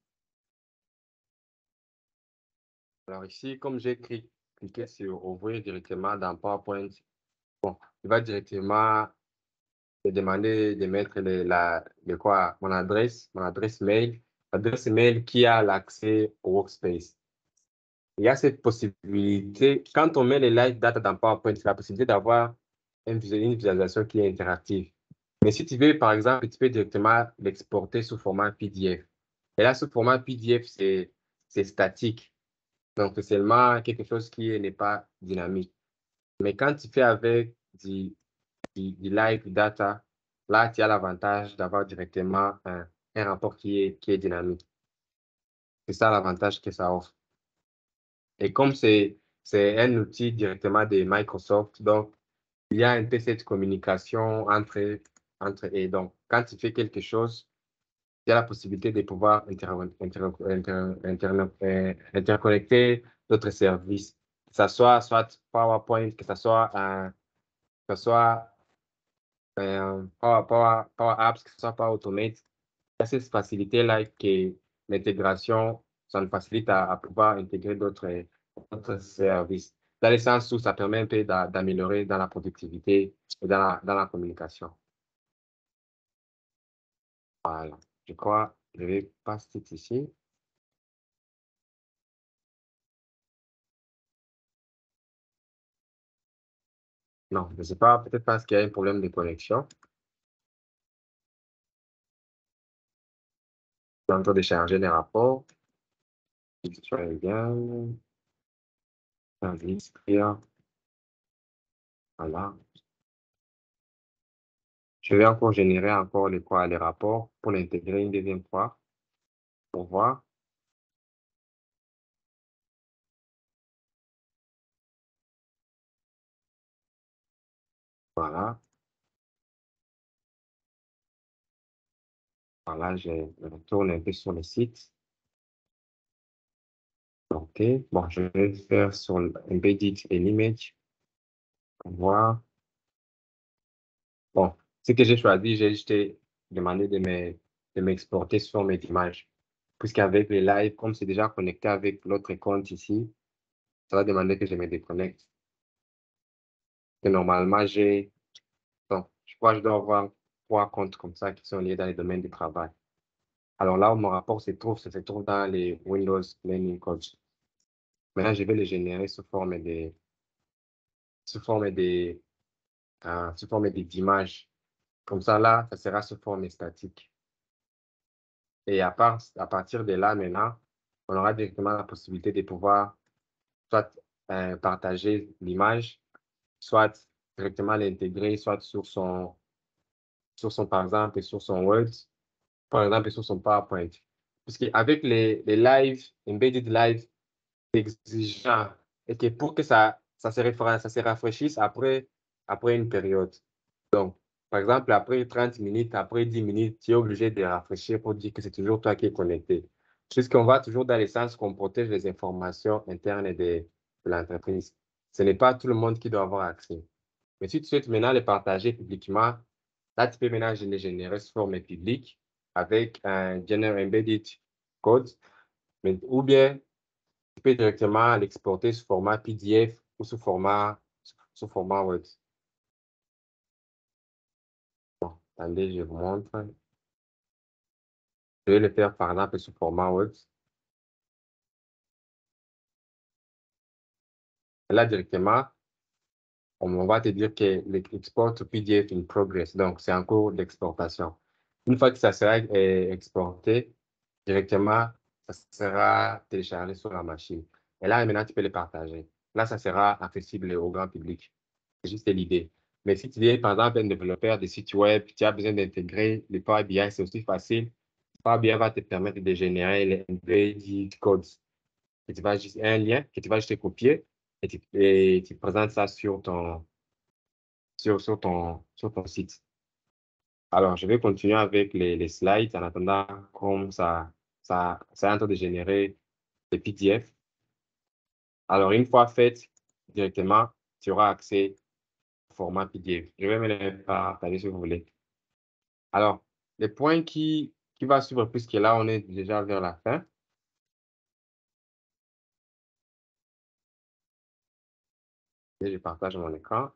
Alors ici, comme j'ai cli- cliqué sur ouvrir directement dans PowerPoint, bon, il va directement me demander de mettre le, la, le quoi, mon adresse, mon adresse mail, adresse mail qui a l'accès au Workspace. Il y a cette possibilité, quand on met les live data dans PowerPoint, c'est la possibilité d'avoir une, vis- une visualisation qui est interactive. Mais si tu veux, par exemple, tu peux directement l'exporter sous format P D F. Et là, sous format P D F, c'est c'est statique. Donc, c'est seulement quelque chose qui n'est pas dynamique. Mais quand tu fais avec du, du, du live data, là, tu as l'avantage d'avoir directement un, un rapport qui est, qui est dynamique. C'est ça l'avantage que ça offre. Et comme c'est c'est un outil directement de Microsoft, donc il y a un peu cette communication entre, entre et donc quand tu fais quelque chose, il y a la possibilité de pouvoir inter, inter, inter, inter, euh, interconnecter d'autres services, que ce soit soit PowerPoint, que ce soit un, que ce soit euh, Power, Power, Power Apps, que ce soit Power Automate. Il y a cette facilité-là que l'intégration, ça nous facilite à, à pouvoir intégrer d'autres d'autres services. Dans le sens où ça permet un peu d'a- d'améliorer dans la productivité et dans la, dans la communication. Voilà. Je crois que je vais passer ici. Non, je ne sais pas, peut-être parce qu'il y a un problème de connexion. Je suis en train de charger les rapports. Très bien. Service, client. Voilà. Je vais encore générer encore les, quoi, les rapports pour l'intégrer une deuxième fois pour voir. Voilà. Voilà, je retourne un peu sur le site. OK. Bon, je vais faire sur Embedded and Image. Pour voir. Bon, ce que j'ai choisi, j'ai juste demandé de me- de m'exporter sur mes images. Puisqu'avec les lives, comme c'est déjà connecté avec l'autre compte ici, ça va demander que je me déconnecte. Et normalement, j'ai, donc, je crois que je dois avoir trois comptes comme ça qui sont liés dans les domaines du travail. Alors là où mon rapport se trouve, ça se trouve dans les Windows Learning Coach. Maintenant, je vais les générer sous forme de, sous forme de, euh, sous forme de- d'images. Comme ça, là, ça sera sous forme statique. Et à, part, à partir de là, maintenant, on aura directement la possibilité de pouvoir soit euh, partager l'image, soit directement l'intégrer, soit sur son, sur son, par exemple, sur son Word, par exemple, sur son PowerPoint. Parce qu'avec les, les lives, embedded live, c'est exigeant. Et que pour que ça, ça, se, réfra- ça se rafraîchisse après, après une période. Donc, par exemple, après trente minutes, après dix minutes, tu es obligé de rafraîchir pour dire que c'est toujours toi qui es connecté. Puisqu'on va toujours dans le sens qu'on protège les informations internes de, de l'entreprise. Ce n'est pas tout le monde qui doit avoir accès. Mais si tu souhaites maintenant les partager publiquement, là, tu peux maintenant les générer sous forme publique avec un General Embedded Code, mais, ou bien tu peux directement l'exporter sous format P D F ou sous format, sous format Word. Bon, attendez, je vous montre. Je vais le faire par exemple sous format Word. Là, directement, on va te dire que l'export to P D F in progress. Donc, c'est en cours d'exportation. Une fois que ça sera euh, exporté, directement, ça sera téléchargé sur la machine. Et là, maintenant, tu peux le partager. Là, ça sera accessible au grand public. C'est juste l'idée. Mais si tu es, par exemple, un développeur de site web, tu as besoin d'intégrer le Power B I, c'est aussi facile. Power B I va te permettre de générer les embedded codes. Que tu vas juste, un lien que tu vas juste copier et tu, et tu présentes ça sur ton, sur, sur ton, sur ton site. Alors, je vais continuer avec les, les slides en attendant comme ça, ça, ça est en train de générer des P D F. Alors, une fois fait directement, tu auras accès au format P D F. Je vais me les partager si vous voulez. Alors, les points qui, qui vont suivre, puisque là, on est déjà vers la fin. Et je partage mon écran.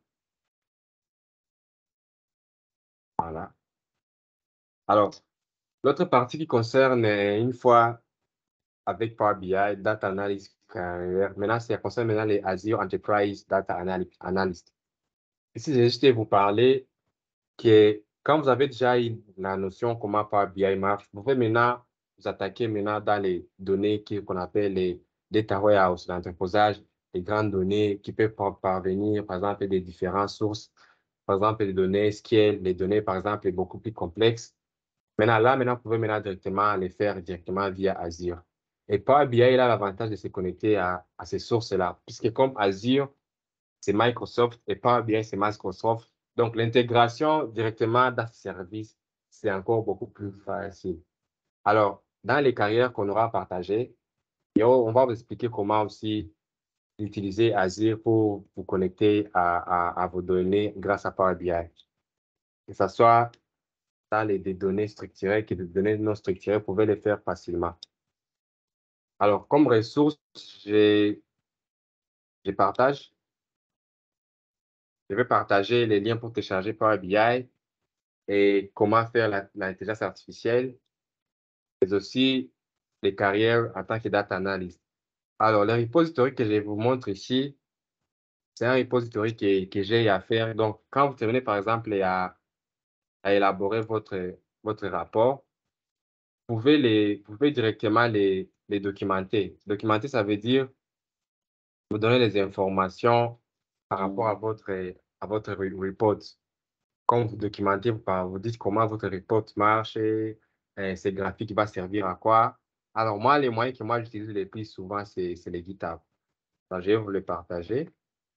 Voilà. Alors, l'autre partie qui concerne, une fois avec Power B I, Data Analyst, maintenant, ça concerne maintenant les Azure Enterprise Data Analyst. Ici, j'ai juste vous parler que quand vous avez déjà eu la notion comment Power B I marche, vous pouvez maintenant vous attaquer maintenant dans les données qu'on appelle les data warehouse, l'entreposage des grandes données qui peuvent parvenir, par exemple, des différentes sources, par exemple, les données S Q L, les données, par exemple, beaucoup plus complexes. Maintenant, là, maintenant, vous pouvez maintenant directement les faire directement via Azure. Et Power B I, il a l'avantage de se connecter à, à ces sources-là, puisque comme Azure, c'est Microsoft et Power B I, c'est Microsoft. Donc, l'intégration directement dans ce service, c'est encore beaucoup plus facile. Alors, dans les carrières qu'on aura partagées, on va vous expliquer comment aussi utiliser Azure pour vous connecter à, à, à vos données grâce à Power B I. Que ce soit dans les des données structurées que des données non structurées, vous pouvez les faire facilement. Alors, comme ressource, je partage. Je vais partager les liens pour télécharger Power B I et comment faire l'intelligence artificielle, mais aussi les carrières en tant que data analyst. Alors, le repository que je vous montre ici, c'est un repository que, que j'ai à faire. Donc, quand vous terminez, par exemple, à, à élaborer votre, votre rapport, vous pouvez, les, vous pouvez directement les, les documenter. Documenter, ça veut dire vous donner les informations par rapport à votre, à votre report. Quand vous documentez, vous, vous dites comment votre report marche, et, et ces graphiques va servir à quoi. Alors, moi, les moyens que moi j'utilise le plus souvent, c'est les GitHub. Donc, je vais vous les partager.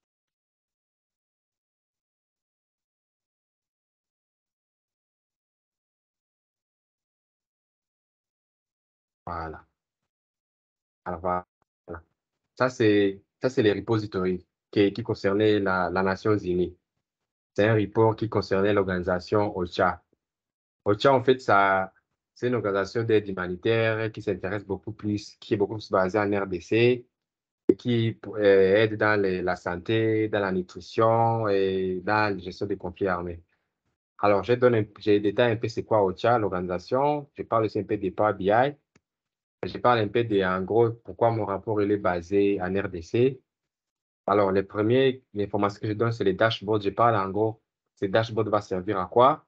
Voilà. Alors, voilà. Ça, c'est les repositories qui, qui concernaient la, la Nations Unies. C'est un report qui concernait l'organisation OCHA. OCHA, en fait, ça, c'est une organisation d'aide humanitaire qui s'intéresse beaucoup plus, qui est beaucoup plus basée en R D C, et qui euh, aide dans les, la santé, dans la nutrition et dans la gestion des conflits armés. Alors, je donne, j'ai détaillé un peu c'est quoi OCHA, l'organisation. Je parle aussi un peu des Power B I. Je parle un peu de, en gros, pourquoi mon rapport il est basé en R D C. Alors, les premières informations que je donne, c'est les dashboards. Je parle en gros, ces dashboards vont servir à quoi?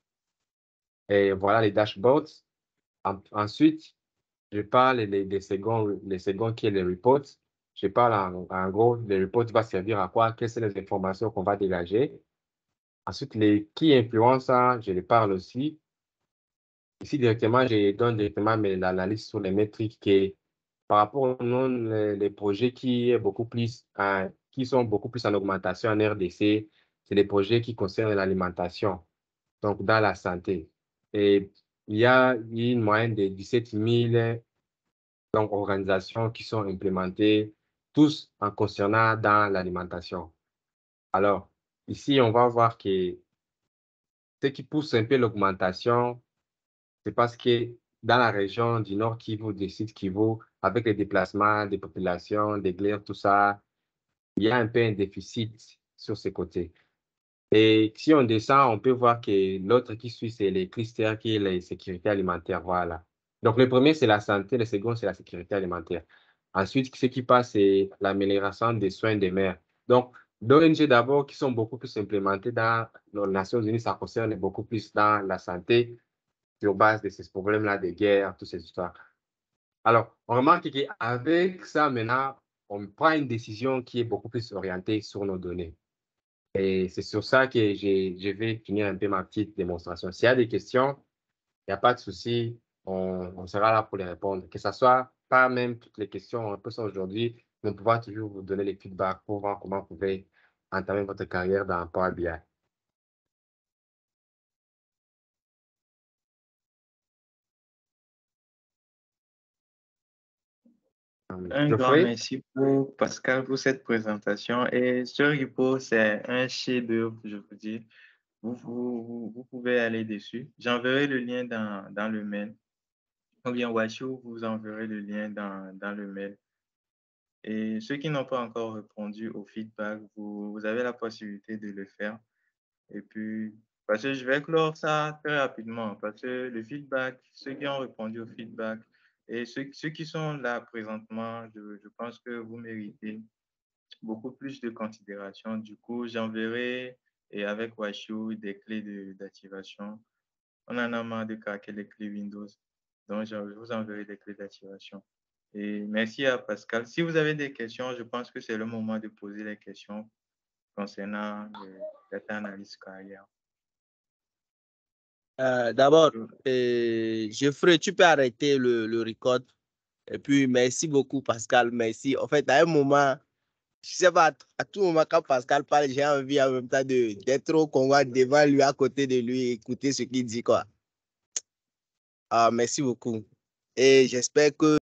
Et voilà les dashboards. En, ensuite, je parle des, des secondes, les secondes qui est les reports. Je parle en, en gros, les reports vont servir à quoi? Quelles sont les informations qu'on va dégager? Ensuite, les qui influencent, je les parle aussi. Ici, directement, je donne directement l'analyse sur les métriques qui, par rapport aux les, les projets qui, est beaucoup plus, hein, qui sont beaucoup plus en augmentation en R D C, c'est les projets qui concernent l'alimentation, donc dans la santé. Et il y a une moyenne de dix-sept mille donc, organisations qui sont implémentées, tous en concernant dans l'alimentation. Alors, ici, on va voir que ce qui pousse un peu l'augmentation, c'est parce que dans la région du Nord Kivu, du Sud Kivu, avec les déplacements des populations, des guerres, tout ça, il y a un peu un déficit sur ces côtés. Et si on descend, on peut voir que l'autre qui suit, c'est les critères qui est la sécurité alimentaire. Voilà. Donc, le premier, c'est la santé. Le second, c'est la sécurité alimentaire. Ensuite, ce qui passe, c'est l'amélioration des soins des mères. Donc, d'O N G d'abord, qui sont beaucoup plus implémentées dans les Nations Unies, ça concerne beaucoup plus dans la santé, sur base de ces problèmes-là de guerre, toutes ces histoires. Alors, on remarque qu'avec ça, maintenant, on prend une décision qui est beaucoup plus orientée sur nos données. Et c'est sur ça que je vais finir un peu ma petite démonstration. S'il y a des questions, il n'y a pas de souci, on, on sera là pour les répondre. Que ce soit pas même toutes les questions, on peut ça aujourd'hui, de pouvoir toujours vous donner les feedbacks pour voir comment vous pouvez entamer votre carrière dans Power B I. Un grand merci pour Pascal pour cette présentation. Et ce repo, c'est un chef-d'œuvre, je vous dis. Vous, vous, vous pouvez aller dessus. J'enverrai le lien dans, dans le mail. Ou bien Washu, vous enverrez le lien dans, dans le mail. Et ceux qui n'ont pas encore répondu au feedback, vous, vous avez la possibilité de le faire. Et puis, parce que je vais clore ça très rapidement, parce que le feedback, ceux qui ont répondu au feedback et ceux, ceux qui sont là présentement, je, je pense que vous méritez beaucoup plus de considération. Du coup, j'enverrai et avec Washu des clés de, d'activation. On en a marre de craquer les clés Windows. Donc, je vous enverrai des clés d'activation. Et merci à Pascal. Si vous avez des questions, je pense que c'est le moment de poser les questions concernant le data analyst carrière. Euh, D'abord, euh, Geoffrey, tu peux arrêter le, le record. Et puis, merci beaucoup, Pascal. Merci. En fait, à un moment, je sais pas, à tout moment, quand Pascal parle, j'ai envie en même temps d'être au Congo devant lui, à côté de lui, écouter ce qu'il dit, quoi. Ah, merci beaucoup. Et j'espère que